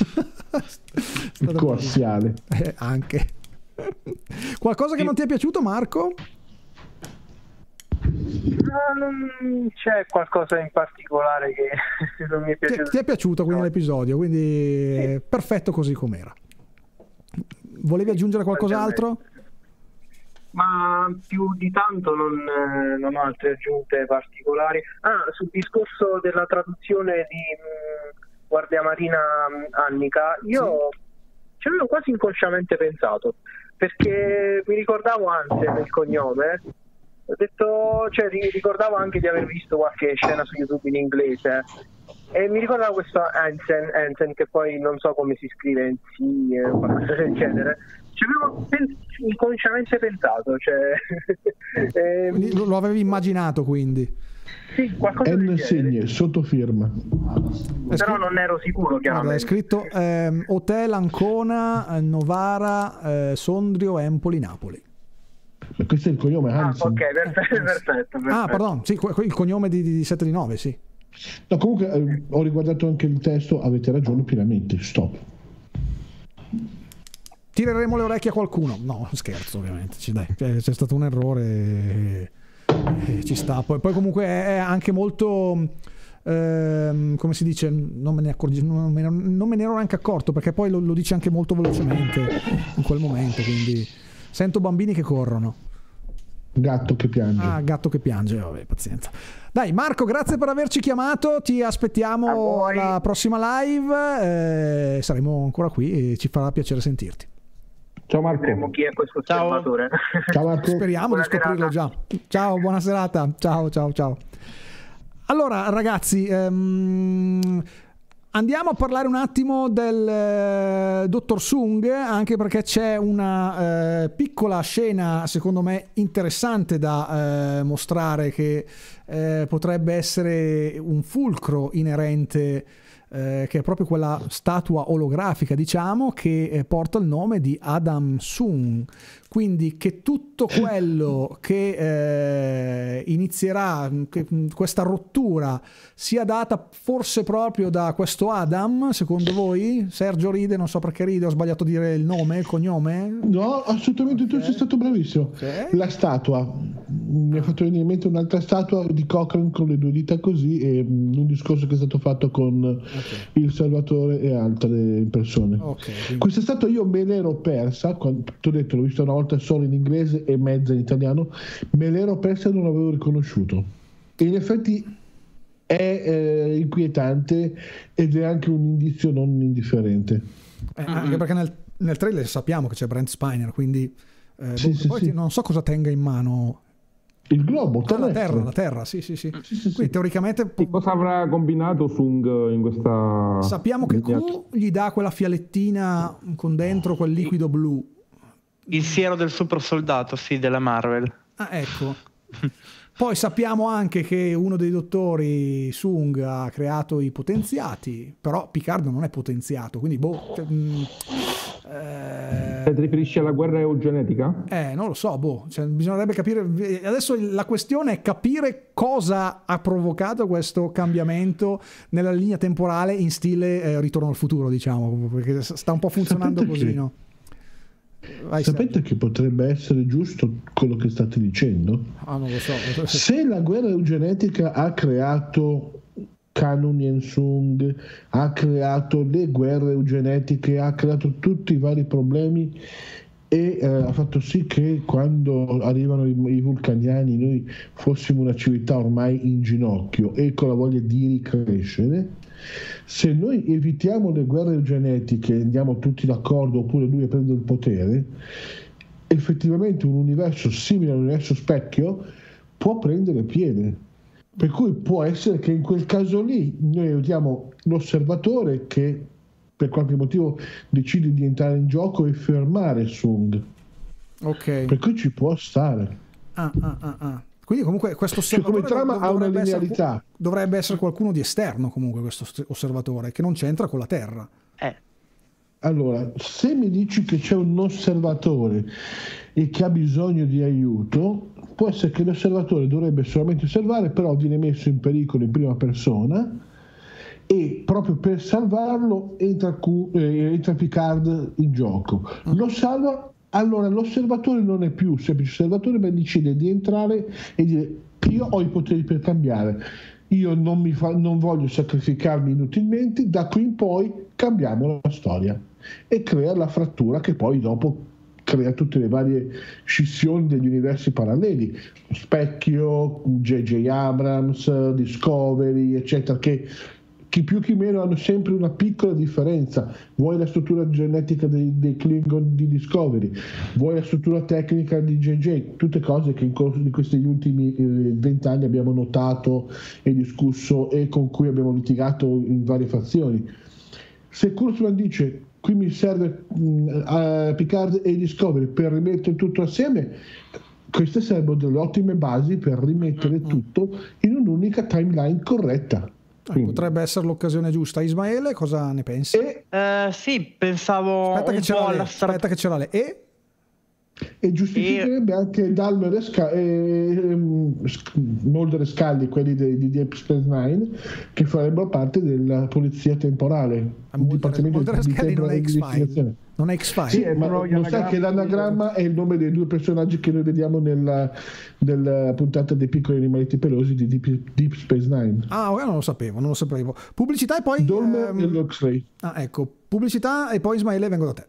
Coassiale. Anche. Qualcosa che non ti è piaciuto, Marco? Non c'è qualcosa in particolare che non mi è piaciuto. Ti è piaciuto quindi l'episodio, quindi perfetto così com'era. Volevi aggiungere qualcos'altro? Ma più di tanto non ho altre aggiunte particolari. Sul discorso della traduzione di Guardia Marina Annika, io ci avevo quasi inconsciamente pensato, perché mi ricordavo Hansen il cognome. Ho detto, ricordavo anche di aver visto qualche scena su YouTube in inglese e mi ricordavo questo Hansen che poi non so come si scrive in sì, qualcosa del genere. Ci avevo inconsciamente pensato, quindi lo avevi immaginato, quindi? Sì, qualcosa del genere. Segne, sotto firma. Però non ero sicuro, chiaramente. È scritto Hotel Ancona, Novara, Sondrio, Empoli, Napoli. Ma questo è il cognome Hansen. Ok, perfetto. Pardon, sì, il cognome di 7 di 9, sì. No, comunque ho riguardato anche il testo, avete ragione pienamente, stop. Tireremo le orecchie a qualcuno? No, scherzo, ovviamente, c'è stato un errore e ci sta. Poi comunque è anche molto... come si dice, non me ne ero neanche accorto, perché poi lo dice anche molto velocemente in quel momento, quindi sento bambini che corrono. Gatto che piange. Gatto che piange, vabbè, pazienza. Dai Marco, grazie per averci chiamato, ti aspettiamo alla prossima live, saremo ancora qui e ci farà piacere sentirti. Ciao Marco. Vedremo chi è questo osservatore. Ciao Marco. Speriamo di scoprirlo già. Ciao, buona serata. Ciao. Allora ragazzi, andiamo a parlare un attimo del Dottor Soong, anche perché c'è una piccola scena secondo me interessante da mostrare, che potrebbe essere un fulcro inerente, che è proprio quella statua olografica, diciamo, che porta il nome di Adam Soong. Quindi che tutto quello che inizierà, che questa rottura sia data forse proprio da questo Adam, secondo voi? Sergio ride, non so perché ride, ho sbagliato a dire il nome, il cognome? No, assolutamente, tu sei stato bravissimo. La statua, mi ha fatto venire in mente un'altra statua di Cochrane con le due dita così, e un discorso che è stato fatto con il Salvatore e altre persone. Questa statua io me l'ero persa, ti ho detto, l'ho vista una volta solo in inglese e mezza in italiano, me l'ero persa e non l'avevo riconosciuto, e in effetti è inquietante ed è anche un indizio non indifferente, anche perché nel trailer sappiamo che c'è Brent Spiner, quindi poi non so cosa tenga in mano. Il globo, la terra, sì. Quindi teoricamente cosa avrà combinato Soong in questa... Sappiamo che Q gli dà quella fialettina con dentro quel liquido blu, il siero del super soldato, sì, della Marvel. Ecco. Poi sappiamo anche che uno dei dottori Soong ha creato i potenziati, però Picard non è potenziato, quindi ti riferisci alla guerra eugenetica? Non lo so, bisognerebbe capire. Adesso la questione è capire cosa ha provocato questo cambiamento nella linea temporale in stile Ritorno al futuro, diciamo, perché sta un po' funzionando così, no? Sapete che potrebbe essere giusto quello che state dicendo? Non lo so. Se la guerra eugenetica ha creato Kanun Soong, ha creato le guerre eugenetiche, ha creato tutti i vari problemi e ha fatto sì che quando arrivano i vulcaniani noi fossimo una civiltà ormai in ginocchio e con la voglia di ricrescere, Se noi evitiamo le guerre genetiche, andiamo tutti d'accordo, oppure lui prende il potere, effettivamente un universo simile all'universo specchio può prendere piede. Per cui può essere che in quel caso lì noi aiutiamo l'osservatore che per qualche motivo decide di entrare in gioco e fermare Sung. Ok. Per cui ci può stare. Quindi comunque questo osservatore come trama ha una linearità. Dovrebbe essere qualcuno di esterno comunque questo osservatore, che non c'entra con la Terra. Allora, se mi dici che c'è un osservatore e che ha bisogno di aiuto, può essere che l'osservatore dovrebbe solamente osservare, però viene messo in pericolo in prima persona e proprio per salvarlo entra Picard in gioco. Lo salva, allora l'osservatore non è più un semplice osservatore, ma decide di entrare e dire: io ho i poteri per cambiare, io non voglio sacrificarmi inutilmente, da qui in poi cambiamo la storia, e crea la frattura che poi dopo crea tutte le varie scissioni degli universi paralleli, Specchio, J.J. Abrams, Discovery, eccetera, che chi più chi meno hanno sempre una piccola differenza. Vuoi la struttura genetica dei Klingon di Discovery, vuoi la struttura tecnica di JJ, tutte cose che in corso di questi ultimi 20 anni abbiamo notato e discusso e con cui abbiamo litigato in varie fazioni. Se Kurtzman dice: qui mi serve Picard e Discovery per rimettere tutto assieme, queste sarebbero delle ottime basi per rimettere tutto in un'unica timeline corretta. Potrebbe essere l'occasione giusta. Ismaele, cosa ne pensi? Sì, pensavo aspetta che c'era le e giustificherebbe anche Dalmer e Mulder e Scully, quelli di Deep Space Nine, che farebbero parte della polizia temporale, il dipartimento di temporalizzazione. Non è X-File. Sì, ma non sa che l'anagramma è il nome dei due personaggi che noi vediamo nella puntata dei piccoli animaletti pelosi di Deep Space Nine. Ah, non lo sapevo. Pubblicità e poi Dolmer e Loxley. Ecco, pubblicità e poi Ismaele vengo da te.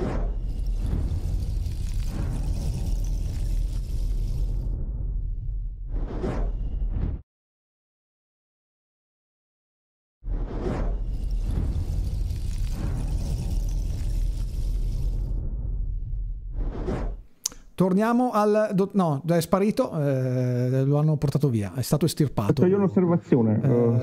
Torniamo al... no, è sparito, lo hanno portato via, è stato estirpato. Faccio io un'osservazione.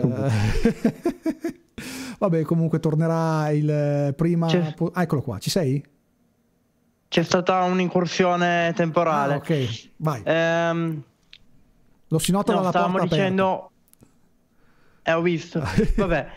Vabbè, comunque tornerà il prima... eccolo qua, ci sei? C'è stata un'incursione temporale. Ok, vai. Lo si nota dalla stavamo porta dicendo... ho visto. Vabbè.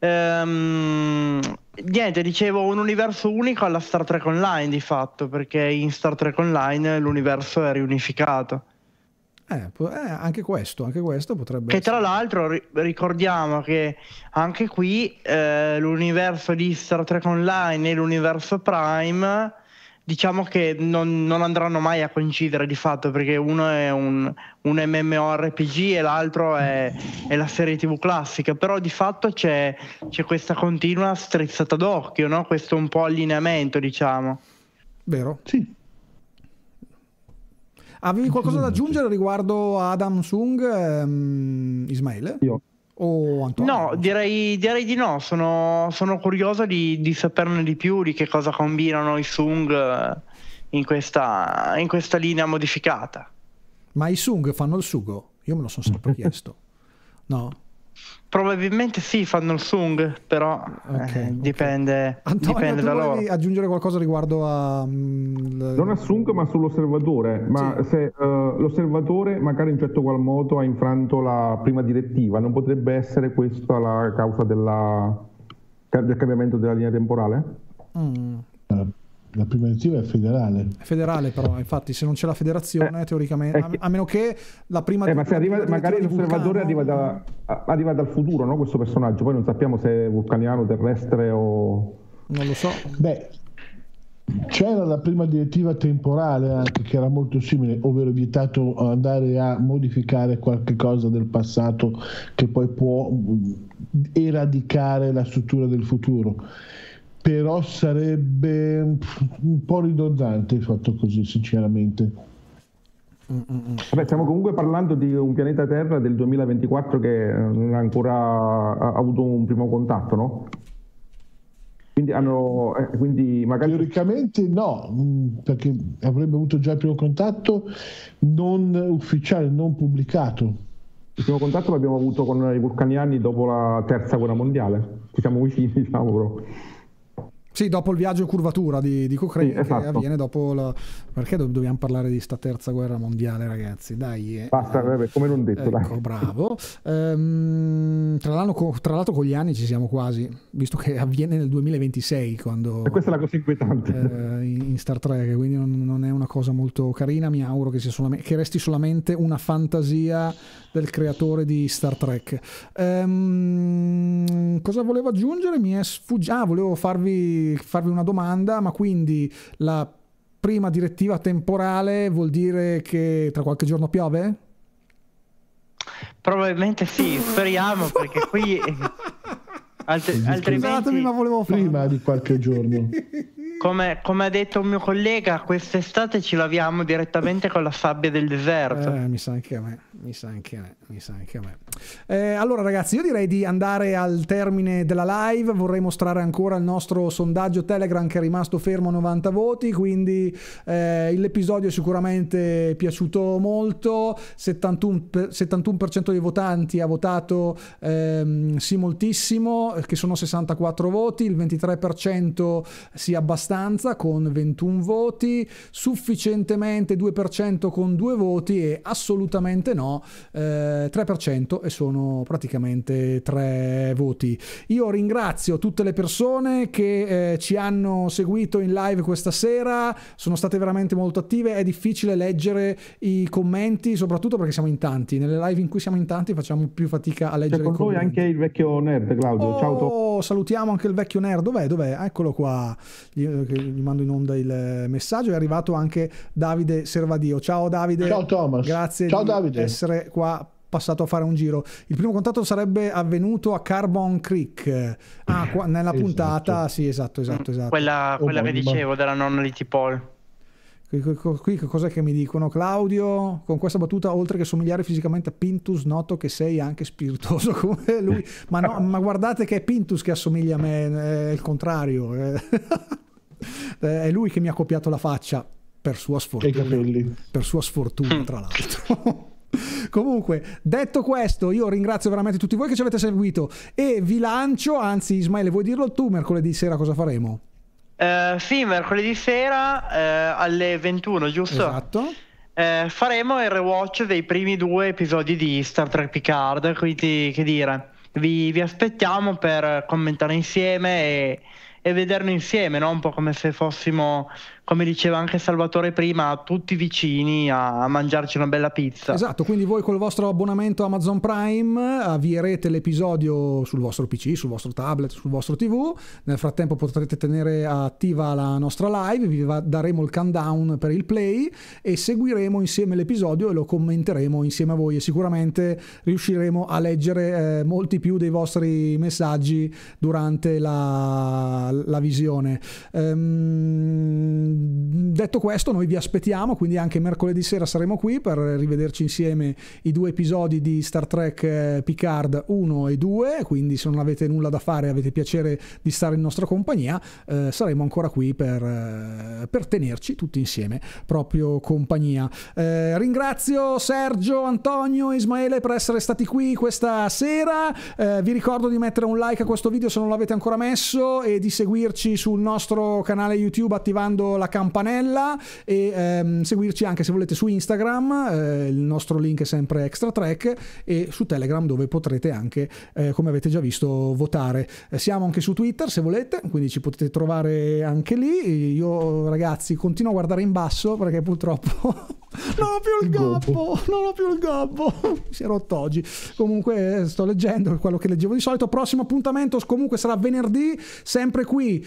Niente, dicevo un universo unico alla Star Trek Online di fatto, perché in Star Trek Online l'universo è riunificato. Anche questo potrebbe che essere. Tra l'altro ricordiamo che anche qui l'universo di Star Trek Online e l'universo Prime, diciamo che non andranno mai a coincidere di fatto, perché uno è un MMORPG e l'altro è la serie TV classica, però di fatto c'è questa continua strizzata d'occhio, no? Questo un po' allineamento, diciamo. Vero? Sì. Avevi qualcosa da aggiungere riguardo Adam Sung, Ismaele? Io. O Antonio? No, direi di no. Sono curioso di saperne di più, di che cosa combinano i Sung in questa linea modificata. Ma i Sung fanno il sugo? Io me lo sono sempre chiesto. No? Probabilmente sì, fanno il Sung, però dipende, Antonio, dipende tu da loro. volevi aggiungere qualcosa riguardo a... non a Sung ma sull'osservatore, ma sì. Se l'osservatore magari in certo qual modo ha infranto la prima direttiva, non potrebbe essere questa la causa del cambiamento della linea temporale? La prima direttiva è federale. È federale, però, infatti, se non c'è la federazione, teoricamente, a meno che la prima. Ma se magari l'osservatore arriva dal futuro, no? Questo personaggio, poi non sappiamo se è vulcaniano, terrestre o. Non lo so. Beh, c'era la prima direttiva temporale anche, che era molto simile, ovvero vietato andare a modificare qualche cosa del passato che poi può eradicare la struttura del futuro. Però sarebbe un po' ridondante fatto così, sinceramente. Vabbè, stiamo comunque parlando di un pianeta Terra del 2024 che non ha ancora avuto un primo contatto, no? Quindi magari teoricamente no, perché avrebbe avuto già il primo contatto non ufficiale, non pubblicato. Il primo contatto l'abbiamo avuto con i vulcaniani dopo la terza guerra mondiale, ci siamo vicini, diciamo, però. Sì, dopo il viaggio in curvatura di Cochrane, sì, esatto. Che avviene dopo perché dobbiamo parlare di sta terza guerra mondiale, ragazzi? Dai. Basta, come non detto, ecco, dai. Bravo. Tra l'altro con gli anni ci siamo quasi, visto che avviene nel 2026, quando... E questa è la cosa inquietante. In Star Trek, quindi non è una cosa molto carina, mi auguro che che resti solamente una fantasia del creatore di Star Trek. Cosa volevo aggiungere? Mi è sfuggito. Volevo farvi una domanda, ma quindi la prima direttiva temporale vuol dire che tra qualche giorno piove? Probabilmente sì, speriamo, perché qui altrimenti... Scusatemi, ma volevo fare prima di qualche giorno. Come ha detto un mio collega, quest'estate ci laviamo direttamente con la sabbia del deserto. Mi sa anche a me. Allora ragazzi, io direi di andare al termine della live. Vorrei mostrare ancora il nostro sondaggio Telegram che è rimasto fermo a 90 voti, quindi l'episodio è sicuramente piaciuto molto. 71% dei votanti ha votato sì moltissimo, che sono 64 voti. Il 23% sì abbastanza, con 21 voti, sufficientemente 2% con 2 voti e assolutamente no 3%, e sono praticamente 3 voti. Io ringrazio tutte le persone che ci hanno seguito in live questa sera, sono state veramente molto attive. È difficile leggere i commenti, soprattutto perché siamo in tanti. Nelle live in cui siamo in tanti facciamo più fatica a leggere i commenti. C'è con noi anche il vecchio nerd, Claudio. Ciao. Salutiamo anche il vecchio nerd. Dov'è? Eccolo qua. Gli mando in onda il messaggio. È arrivato anche Davide Servadio. Ciao Davide. Ciao Thomas. Grazie di essere qua, passato a fare un giro. Il primo contatto sarebbe avvenuto a Carbon Creek, qua, nella puntata. Sì, esatto. Quella che dicevo della nonna di T-Paul. Qui cos'è che mi dicono? Claudio, con questa battuta, oltre che somigliare fisicamente a Pintus, noto che sei anche spiritoso come lui. Ma guardate che è Pintus che assomiglia a me, è il contrario. È lui che mi ha copiato la faccia, per sua sfortuna. E i capelli. Per sua sfortuna, tra l'altro. Comunque, detto questo, io ringrazio veramente tutti voi che ci avete seguito e vi lancio, anzi Ismaele, vuoi dirlo tu, mercoledì sera cosa faremo? Sì, mercoledì sera alle 21, giusto? Esatto. Faremo il rewatch dei primi 2 episodi di Star Trek Picard, quindi che dire, vi aspettiamo per commentare insieme e vederlo insieme, no? Un po' come se fossimo, come diceva anche Salvatore prima, tutti vicini a mangiarci una bella pizza. Esatto, quindi voi col vostro abbonamento Amazon Prime avvierete l'episodio sul vostro PC, sul vostro tablet, sul vostro TV. Nel frattempo potrete tenere attiva la nostra live, vi daremo il countdown per il play e seguiremo insieme l'episodio e lo commenteremo insieme a voi, e sicuramente riusciremo a leggere molti più dei vostri messaggi durante la visione. Detto questo, noi vi aspettiamo, quindi anche mercoledì sera saremo qui per rivederci insieme i 2 episodi di Star Trek Picard 1 e 2, quindi se non avete nulla da fare, avete piacere di stare in nostra compagnia, saremo ancora qui per tenerci tutti insieme proprio compagnia. Ringrazio Sergio, Antonio, Ismaele per essere stati qui questa sera. Vi ricordo di mettere un like a questo video se non l'avete ancora messo e di seguirci sul nostro canale YouTube attivando la campanella e seguirci anche se volete su Instagram, il nostro link è sempre Extra Trek, e su Telegram dove potrete anche come avete già visto votare. Siamo anche su Twitter se volete, quindi ci potete trovare anche lì. Io ragazzi continuo a guardare in basso perché purtroppo non ho più il gobbo, mi si è rotto oggi. Comunque sto leggendo quello che leggevo di solito. Prossimo appuntamento comunque sarà venerdì, sempre qui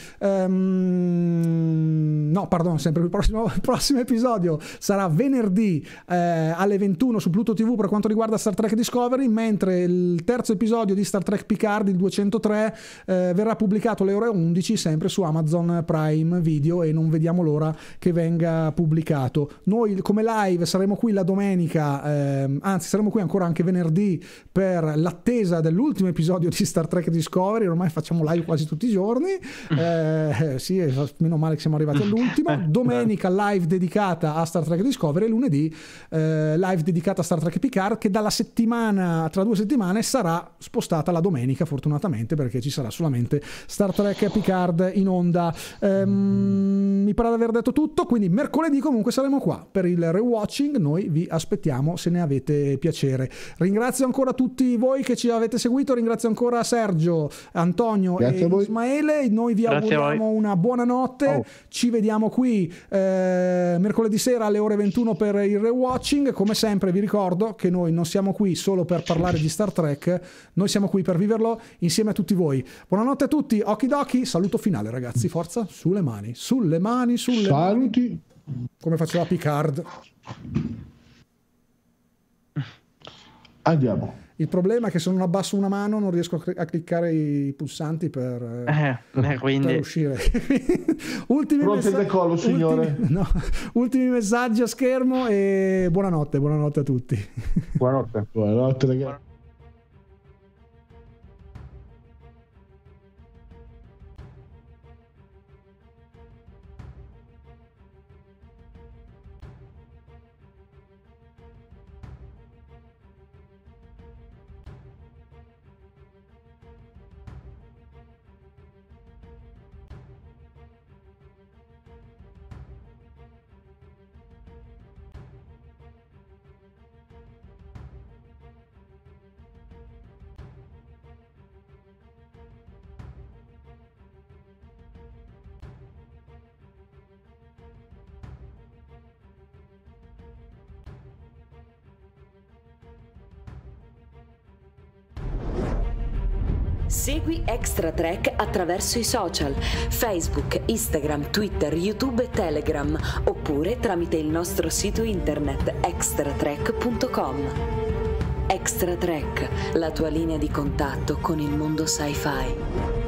sempre il prossimo episodio sarà venerdì alle 21 su Pluto TV per quanto riguarda Star Trek Discovery, mentre il terzo episodio di Star Trek Picard, il 203, verrà pubblicato alle ore 11 sempre su Amazon Prime Video, e non vediamo l'ora che venga pubblicato. Noi come live, saremo qui la domenica, anzi saremo qui ancora anche venerdì per l'attesa dell'ultimo episodio di Star Trek Discovery. Ormai facciamo live quasi tutti i giorni, sì, meno male che siamo arrivati all'ultimo. Domenica live dedicata a Star Trek Discovery, lunedì live dedicata a Star Trek Picard, che dalla settimana, tra 2 settimane, sarà spostata la domenica fortunatamente, perché ci sarà solamente Star Trek Picard in onda. Mi pare di aver detto tutto, quindi mercoledì comunque saremo qua per il rewatching. Noi vi aspettiamo se ne avete piacere. Ringrazio ancora tutti voi che ci avete seguito, ringrazio ancora Sergio, Antonio e Ismaele. Noi vi auguriamo una buona notte. Ci vediamo qui mercoledì sera alle ore 21 per il rewatching. Come sempre vi ricordo che noi non siamo qui solo per parlare di Star Trek, noi siamo qui per viverlo insieme a tutti voi. Buonanotte a tutti, okidoki, saluto finale ragazzi, forza, sulle mani, sulle mani, sulle saluti mani. Come faceva Picard. Andiamo. Il problema è che se non abbasso una mano non riesco a cliccare i pulsanti per uscire. Ultimi messaggi a schermo e buonanotte a tutti. Buonanotte ragazzi. Segui Extra Trek attraverso i social, Facebook, Instagram, Twitter, YouTube e Telegram, oppure tramite il nostro sito internet extratrek.com. Extra Trek, la tua linea di contatto con il mondo sci-fi.